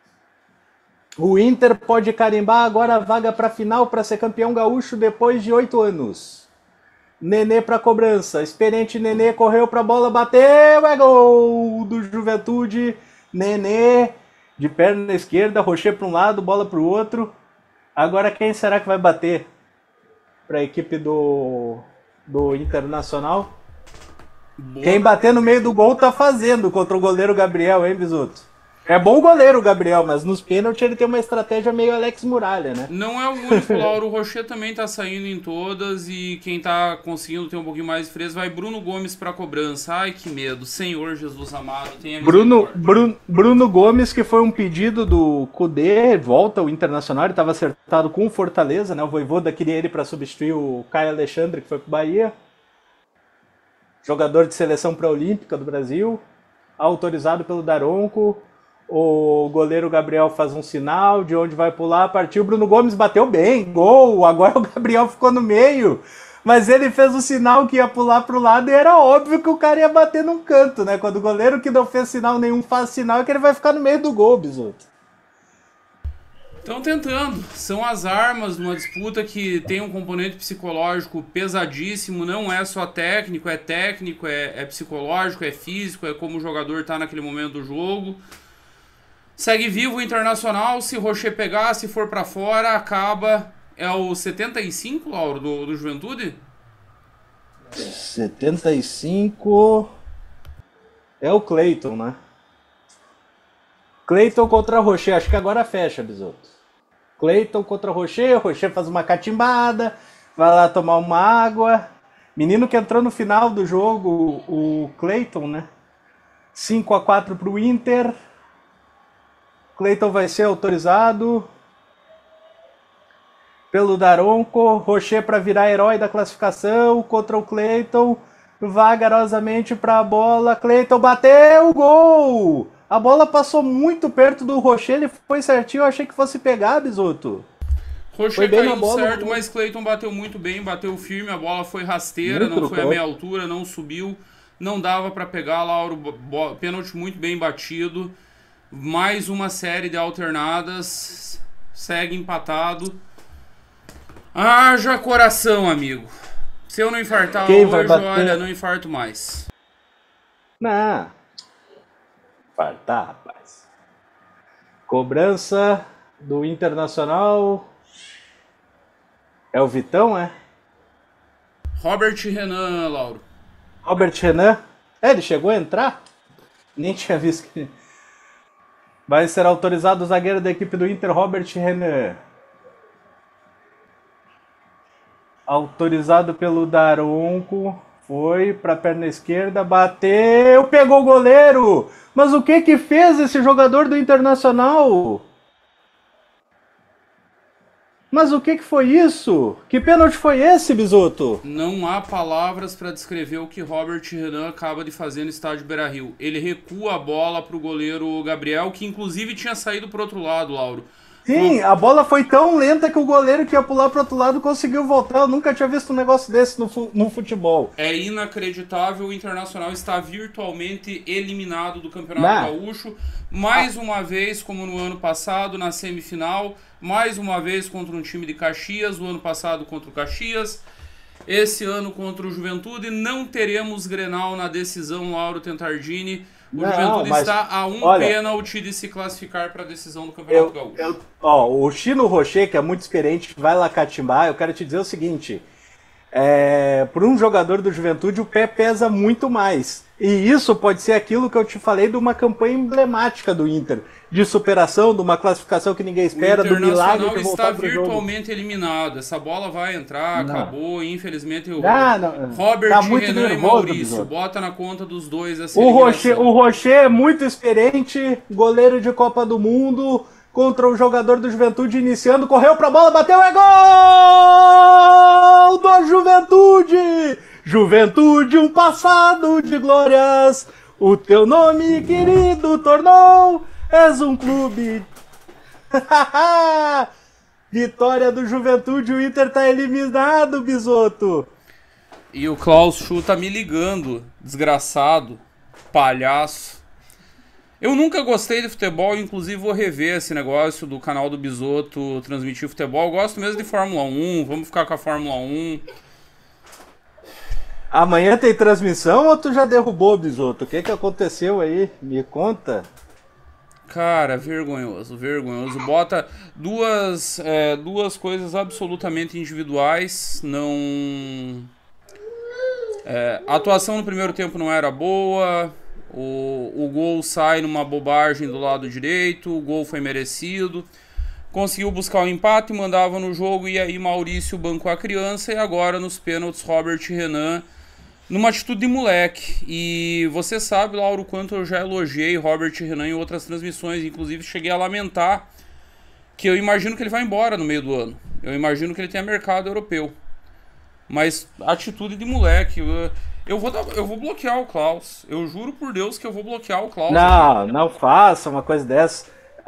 O Inter pode carimbar agora a vaga para a final para ser campeão gaúcho depois de 8 anos. Nenê para cobrança. Experiente Nenê correu para a bola, bateu, é gol do Juventude. Nenê de perna esquerda, Rocher para um lado, bola para o outro. Agora quem será que vai bater para a equipe do Internacional? Boa. Quem bater no meio do gol tá fazendo contra o goleiro Gabriel, hein, Bisoto? É bom o goleiro, Gabriel, mas nos pênaltis ele tem uma estratégia meio Alex Muralha, né? Não é o único, Lauro. O Rocher também tá saindo em todas e quem tá conseguindo ter um pouquinho mais de frieza vai Bruno Gomes pra cobrança. Ai, que medo. Senhor Jesus amado. Bruno Gomes, que foi um pedido do Kudê, volta ao Internacional, ele tava acertado com o Fortaleza, né? O Vojvoda queria ele pra substituir o Caio Alexandre, que foi pro Bahia. Jogador de seleção pré-olímpica do Brasil, autorizado pelo Daronco. O goleiro Gabriel faz um sinal de onde vai pular, partiu, Bruno Gomes bateu bem, gol, agora o Gabriel ficou no meio, mas ele fez o sinal que ia pular pro lado e era óbvio que o cara ia bater num canto, né? Quando o goleiro que não fez sinal nenhum faz sinal é que ele vai ficar no meio do gol, Bisoto. Estão tentando, são as armas numa disputa que tem um componente psicológico pesadíssimo, não é só técnico, é psicológico, é físico, é como o jogador tá naquele momento do jogo. Segue vivo o Internacional, se Rocher pegar, se for pra fora, acaba. É o 75, Lauro, do Juventude? 75... É o Cleiton, né? Cleiton contra Rocher, acho que agora fecha, Bisoto. Cleiton contra Rocher, Rocher faz uma catimbada, vai lá tomar uma água. Menino que entrou no final do jogo, o Cleiton, né? 5-4 pro Inter. Cleiton vai ser autorizado pelo Daronco. Rocher para virar herói da classificação contra o Cleiton. Vagarosamente para a bola. Cleiton bateu o gol! A bola passou muito perto do Rocher. Ele foi certinho. Eu achei que fosse pegar, Bisoto. Rocher caiu bola, certo, mas Cleiton bateu muito bem. Bateu firme. A bola foi rasteira. Muito não foi a meia altura. Não subiu. Não dava para pegar, Lauro, pênalti muito bem batido. Mais uma série de alternadas, segue empatado. Haja coração, amigo. Se eu não infartar Quem hoje, vai bater? olha, não infarto mais. Não. Infartar, rapaz. Cobrança do Internacional. É o Vitão, é? Robert Renan, Lauro. Robert Renan? Ele chegou a entrar? Nem tinha visto que... Vai ser autorizado o zagueiro da equipe do Inter, Robert Renan. Autorizado pelo Daronco. Foi pra perna esquerda, bateu, pegou o goleiro. Mas o que fez esse jogador do Internacional? Mas o que foi isso? Que pênalti foi esse, Bisoto? Não há palavras para descrever o que Robert Renan acaba de fazer no estádio Beira-Rio. Ele recua a bola pro goleiro Gabriel, que inclusive tinha saído pro outro lado, Lauro. Sim, a bola foi tão lenta que o goleiro que ia pular pro outro lado conseguiu voltar. Eu nunca tinha visto um negócio desse no futebol. É inacreditável, o Internacional está virtualmente eliminado do Campeonato Gaúcho. Mais uma vez, como no ano passado, na semifinal. Mais uma vez contra um time de Caxias, o ano passado contra o Caxias. Esse ano contra o Juventude. Não teremos Grenal na decisão, Lauro Tentardini. O Juventude está a pênalti de se classificar para a decisão do Campeonato Gaúcho. O Chino Rocher, que é muito experiente, vai lá catimbar. Eu quero te dizer o seguinte: para um jogador do Juventude, o pé pesa muito mais. E isso pode ser aquilo que eu te falei de uma campanha emblemática do Inter, de superação, de uma classificação que ninguém espera, do milagre de voltar pro jogo. Está virtualmente eliminado. Essa bola vai entrar, acabou. Infelizmente, o Não. Robert Tá muito Renan e nervoso, Maurício. Bisoto. Bota na conta dos dois essa O eliminação. Rocher é muito experiente, goleiro de Copa do Mundo, contra o jogador do Juventude iniciando, correu pra bola, bateu, é gol do Juventude! Juventude, um passado de glórias, o teu nome querido tornou, és um clube. Vitória do Juventude, o Inter tá eliminado, Bisoto. E o Klaus Schuh tá me ligando, desgraçado, palhaço. Eu nunca gostei de futebol, inclusive vou rever esse negócio do canal do Bisoto transmitir futebol. Eu gosto mesmo de Fórmula 1, vamos ficar com a Fórmula 1. Amanhã tem transmissão ou tu já derrubou, Bisoto? O que aconteceu aí? Me conta. Cara, vergonhoso. Bota duas coisas absolutamente individuais. Não... a atuação no primeiro tempo não era boa. O gol sai numa bobagem do lado direito. O gol foi merecido. Conseguiu buscar o empate, mandava no jogo. E aí Maurício bancou a criança. E agora nos pênaltis Robert Renan, numa atitude de moleque. E você sabe, Lauro, o quanto eu já elogiei Robert Renan em outras transmissões. Inclusive cheguei a lamentar que eu imagino que ele vai embora no meio do ano. Eu imagino que ele tenha mercado europeu. Mas atitude de moleque. Eu vou bloquear o Klaus. Eu juro por Deus que eu vou bloquear o Klaus. Não faça uma coisa dessa.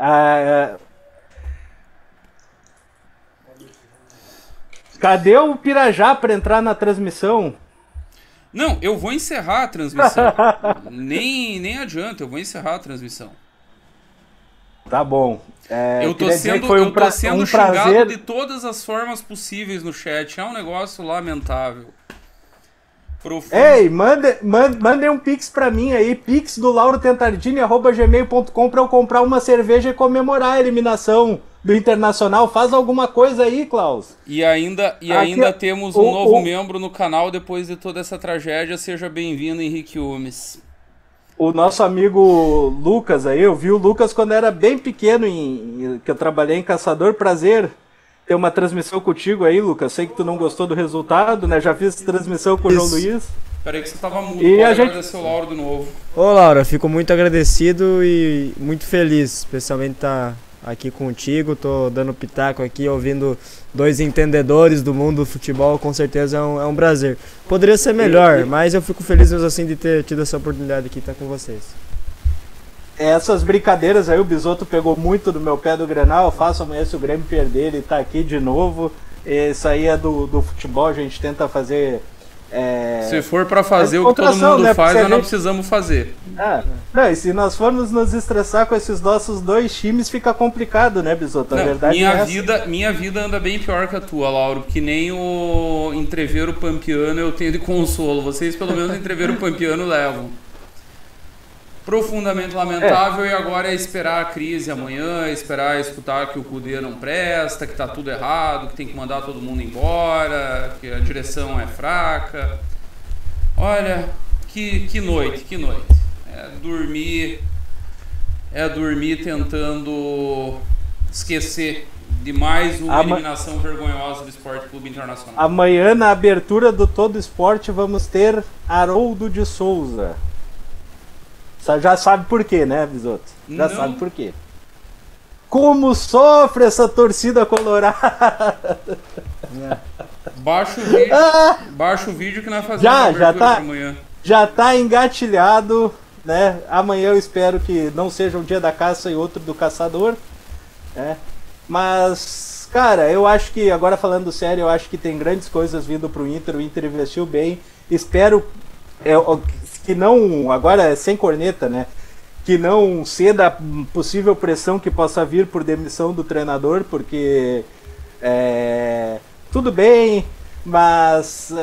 Cadê o Pirajá para entrar na transmissão? Não, eu vou encerrar a transmissão. nem adianta, eu vou encerrar a transmissão. Tá bom. Eu tô sendo xingado de todas as formas possíveis no chat. É um negócio lamentável. Profundo. Ei, mandem um pix pra mim aí, pix do laurotentardini@gmail.com pra eu comprar uma cerveja e comemorar a eliminação do Internacional. Faz alguma coisa aí, Klaus. E ainda temos um novo membro no canal depois de toda essa tragédia. Seja bem-vindo, Henrique Umes. O nosso amigo Lucas aí, eu vi o Lucas quando era bem pequeno, que eu trabalhei em Caçador. Prazer ter uma transmissão contigo aí, Lucas. Sei que tu não gostou do resultado, né? Já fiz transmissão com o João Luiz. Peraí que você tava mudo, e pode agradecer o Lauro de novo. Ô Laura, fico muito agradecido e muito feliz, especialmente estar aqui contigo. Tô dando pitaco aqui, ouvindo dois entendedores do mundo do futebol, com certeza é um prazer. Poderia ser melhor, mas eu fico feliz mesmo assim de ter tido essa oportunidade aqui de estar com vocês. Essas brincadeiras aí, o Bisoto pegou muito do meu pé do Grenal. Eu faço amanhã se o Grêmio perder, ele tá aqui de novo. Isso aí é do futebol, a gente tenta fazer Se for pra fazer o que todo mundo faz, nós não precisamos fazer. Não, e se nós formos nos estressar com esses nossos dois times, fica complicado, né, Bisotto? A verdade minha vida anda bem pior que a tua, Lauro, que nem o entreveiro pampiano eu tenho de consolo. Vocês, pelo menos, entreveiro pampiano levam. Profundamente lamentável, e agora é esperar a crise amanhã, esperar escutar que o Cudê não presta, que tá tudo errado, que tem que mandar todo mundo embora, que a direção é fraca. Olha, que noite. É dormir tentando esquecer de mais uma eliminação vergonhosa do Sport Clube Internacional. Amanhã, na abertura do Todo Esporte, vamos ter Haroldo de Souza. Já sabe por quê, né, Bisotto? Sabe por quê. Como sofre essa torcida colorada! Baixa o vídeo que nós fazemos amanhã. Já tá engatilhado, né? Amanhã eu espero que não seja um dia da caça e outro do caçador, né? Mas, cara, eu acho que, agora falando sério, eu acho que tem grandes coisas vindo pro Inter. O Inter investiu bem. Espero que não, agora sem corneta, né? Que não ceda a possível pressão que possa vir por demissão do treinador, porque tudo bem, mas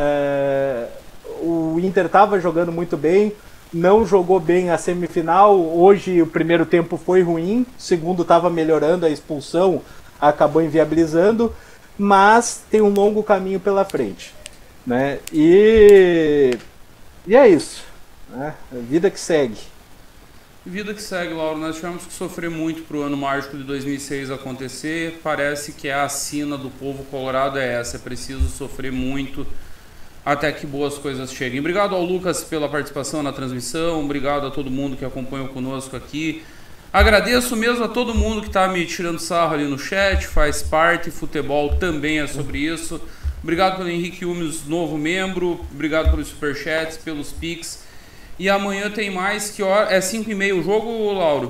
o Inter estava jogando muito bem, não jogou bem a semifinal. Hoje o primeiro tempo foi ruim, o segundo estava melhorando, a expulsão acabou inviabilizando, mas tem um longo caminho pela frente, né? E é isso, né? Vida que segue. Vida que segue, Lauro. Nós tivemos que sofrer muito pro ano mágico de 2006 acontecer. Parece que a sina do povo colorado é essa. É preciso sofrer muito até que boas coisas cheguem. Obrigado ao Lucas pela participação na transmissão. Obrigado a todo mundo que acompanhou conosco aqui. Agradeço mesmo a todo mundo que tá me tirando sarro ali no chat. Faz parte. Futebol também é sobre isso. Obrigado pelo Henrique Humes, novo membro. Obrigado pelos superchats, pelos pics. E amanhã tem mais. Que hora? É 5h30 o jogo, Lauro?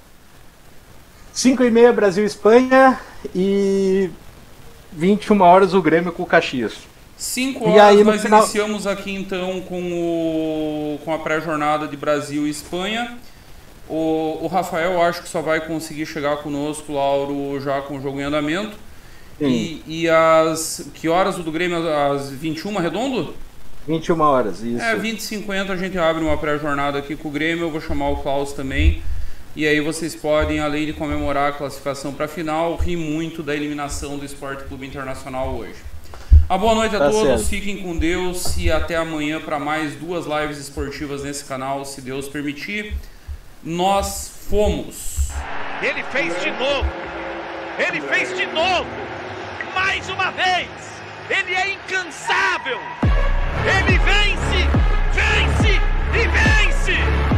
5h30 Brasil e Espanha. E 21 horas o Grêmio com o Caxias. 5 horas aí, nós iniciamos aqui então com a pré-jornada de Brasil e Espanha. O Rafael acho que só vai conseguir chegar conosco, Lauro, já com o jogo em andamento. E que horas o do Grêmio? Às 21, redondo? 21 horas, isso. 20h50 a gente abre uma pré-jornada aqui com o Grêmio. Eu vou chamar o Klaus também. E aí vocês podem, além de comemorar a classificação para a final, rir muito da eliminação do Sport Clube Internacional hoje. Boa noite a todos, certo. Fiquem com Deus e até amanhã para mais 2 lives esportivas nesse canal, se Deus permitir. Nós fomos. Ele fez de novo. Ele fez de novo. Mais uma vez. Ele é incansável. Ele vence, vence e vence!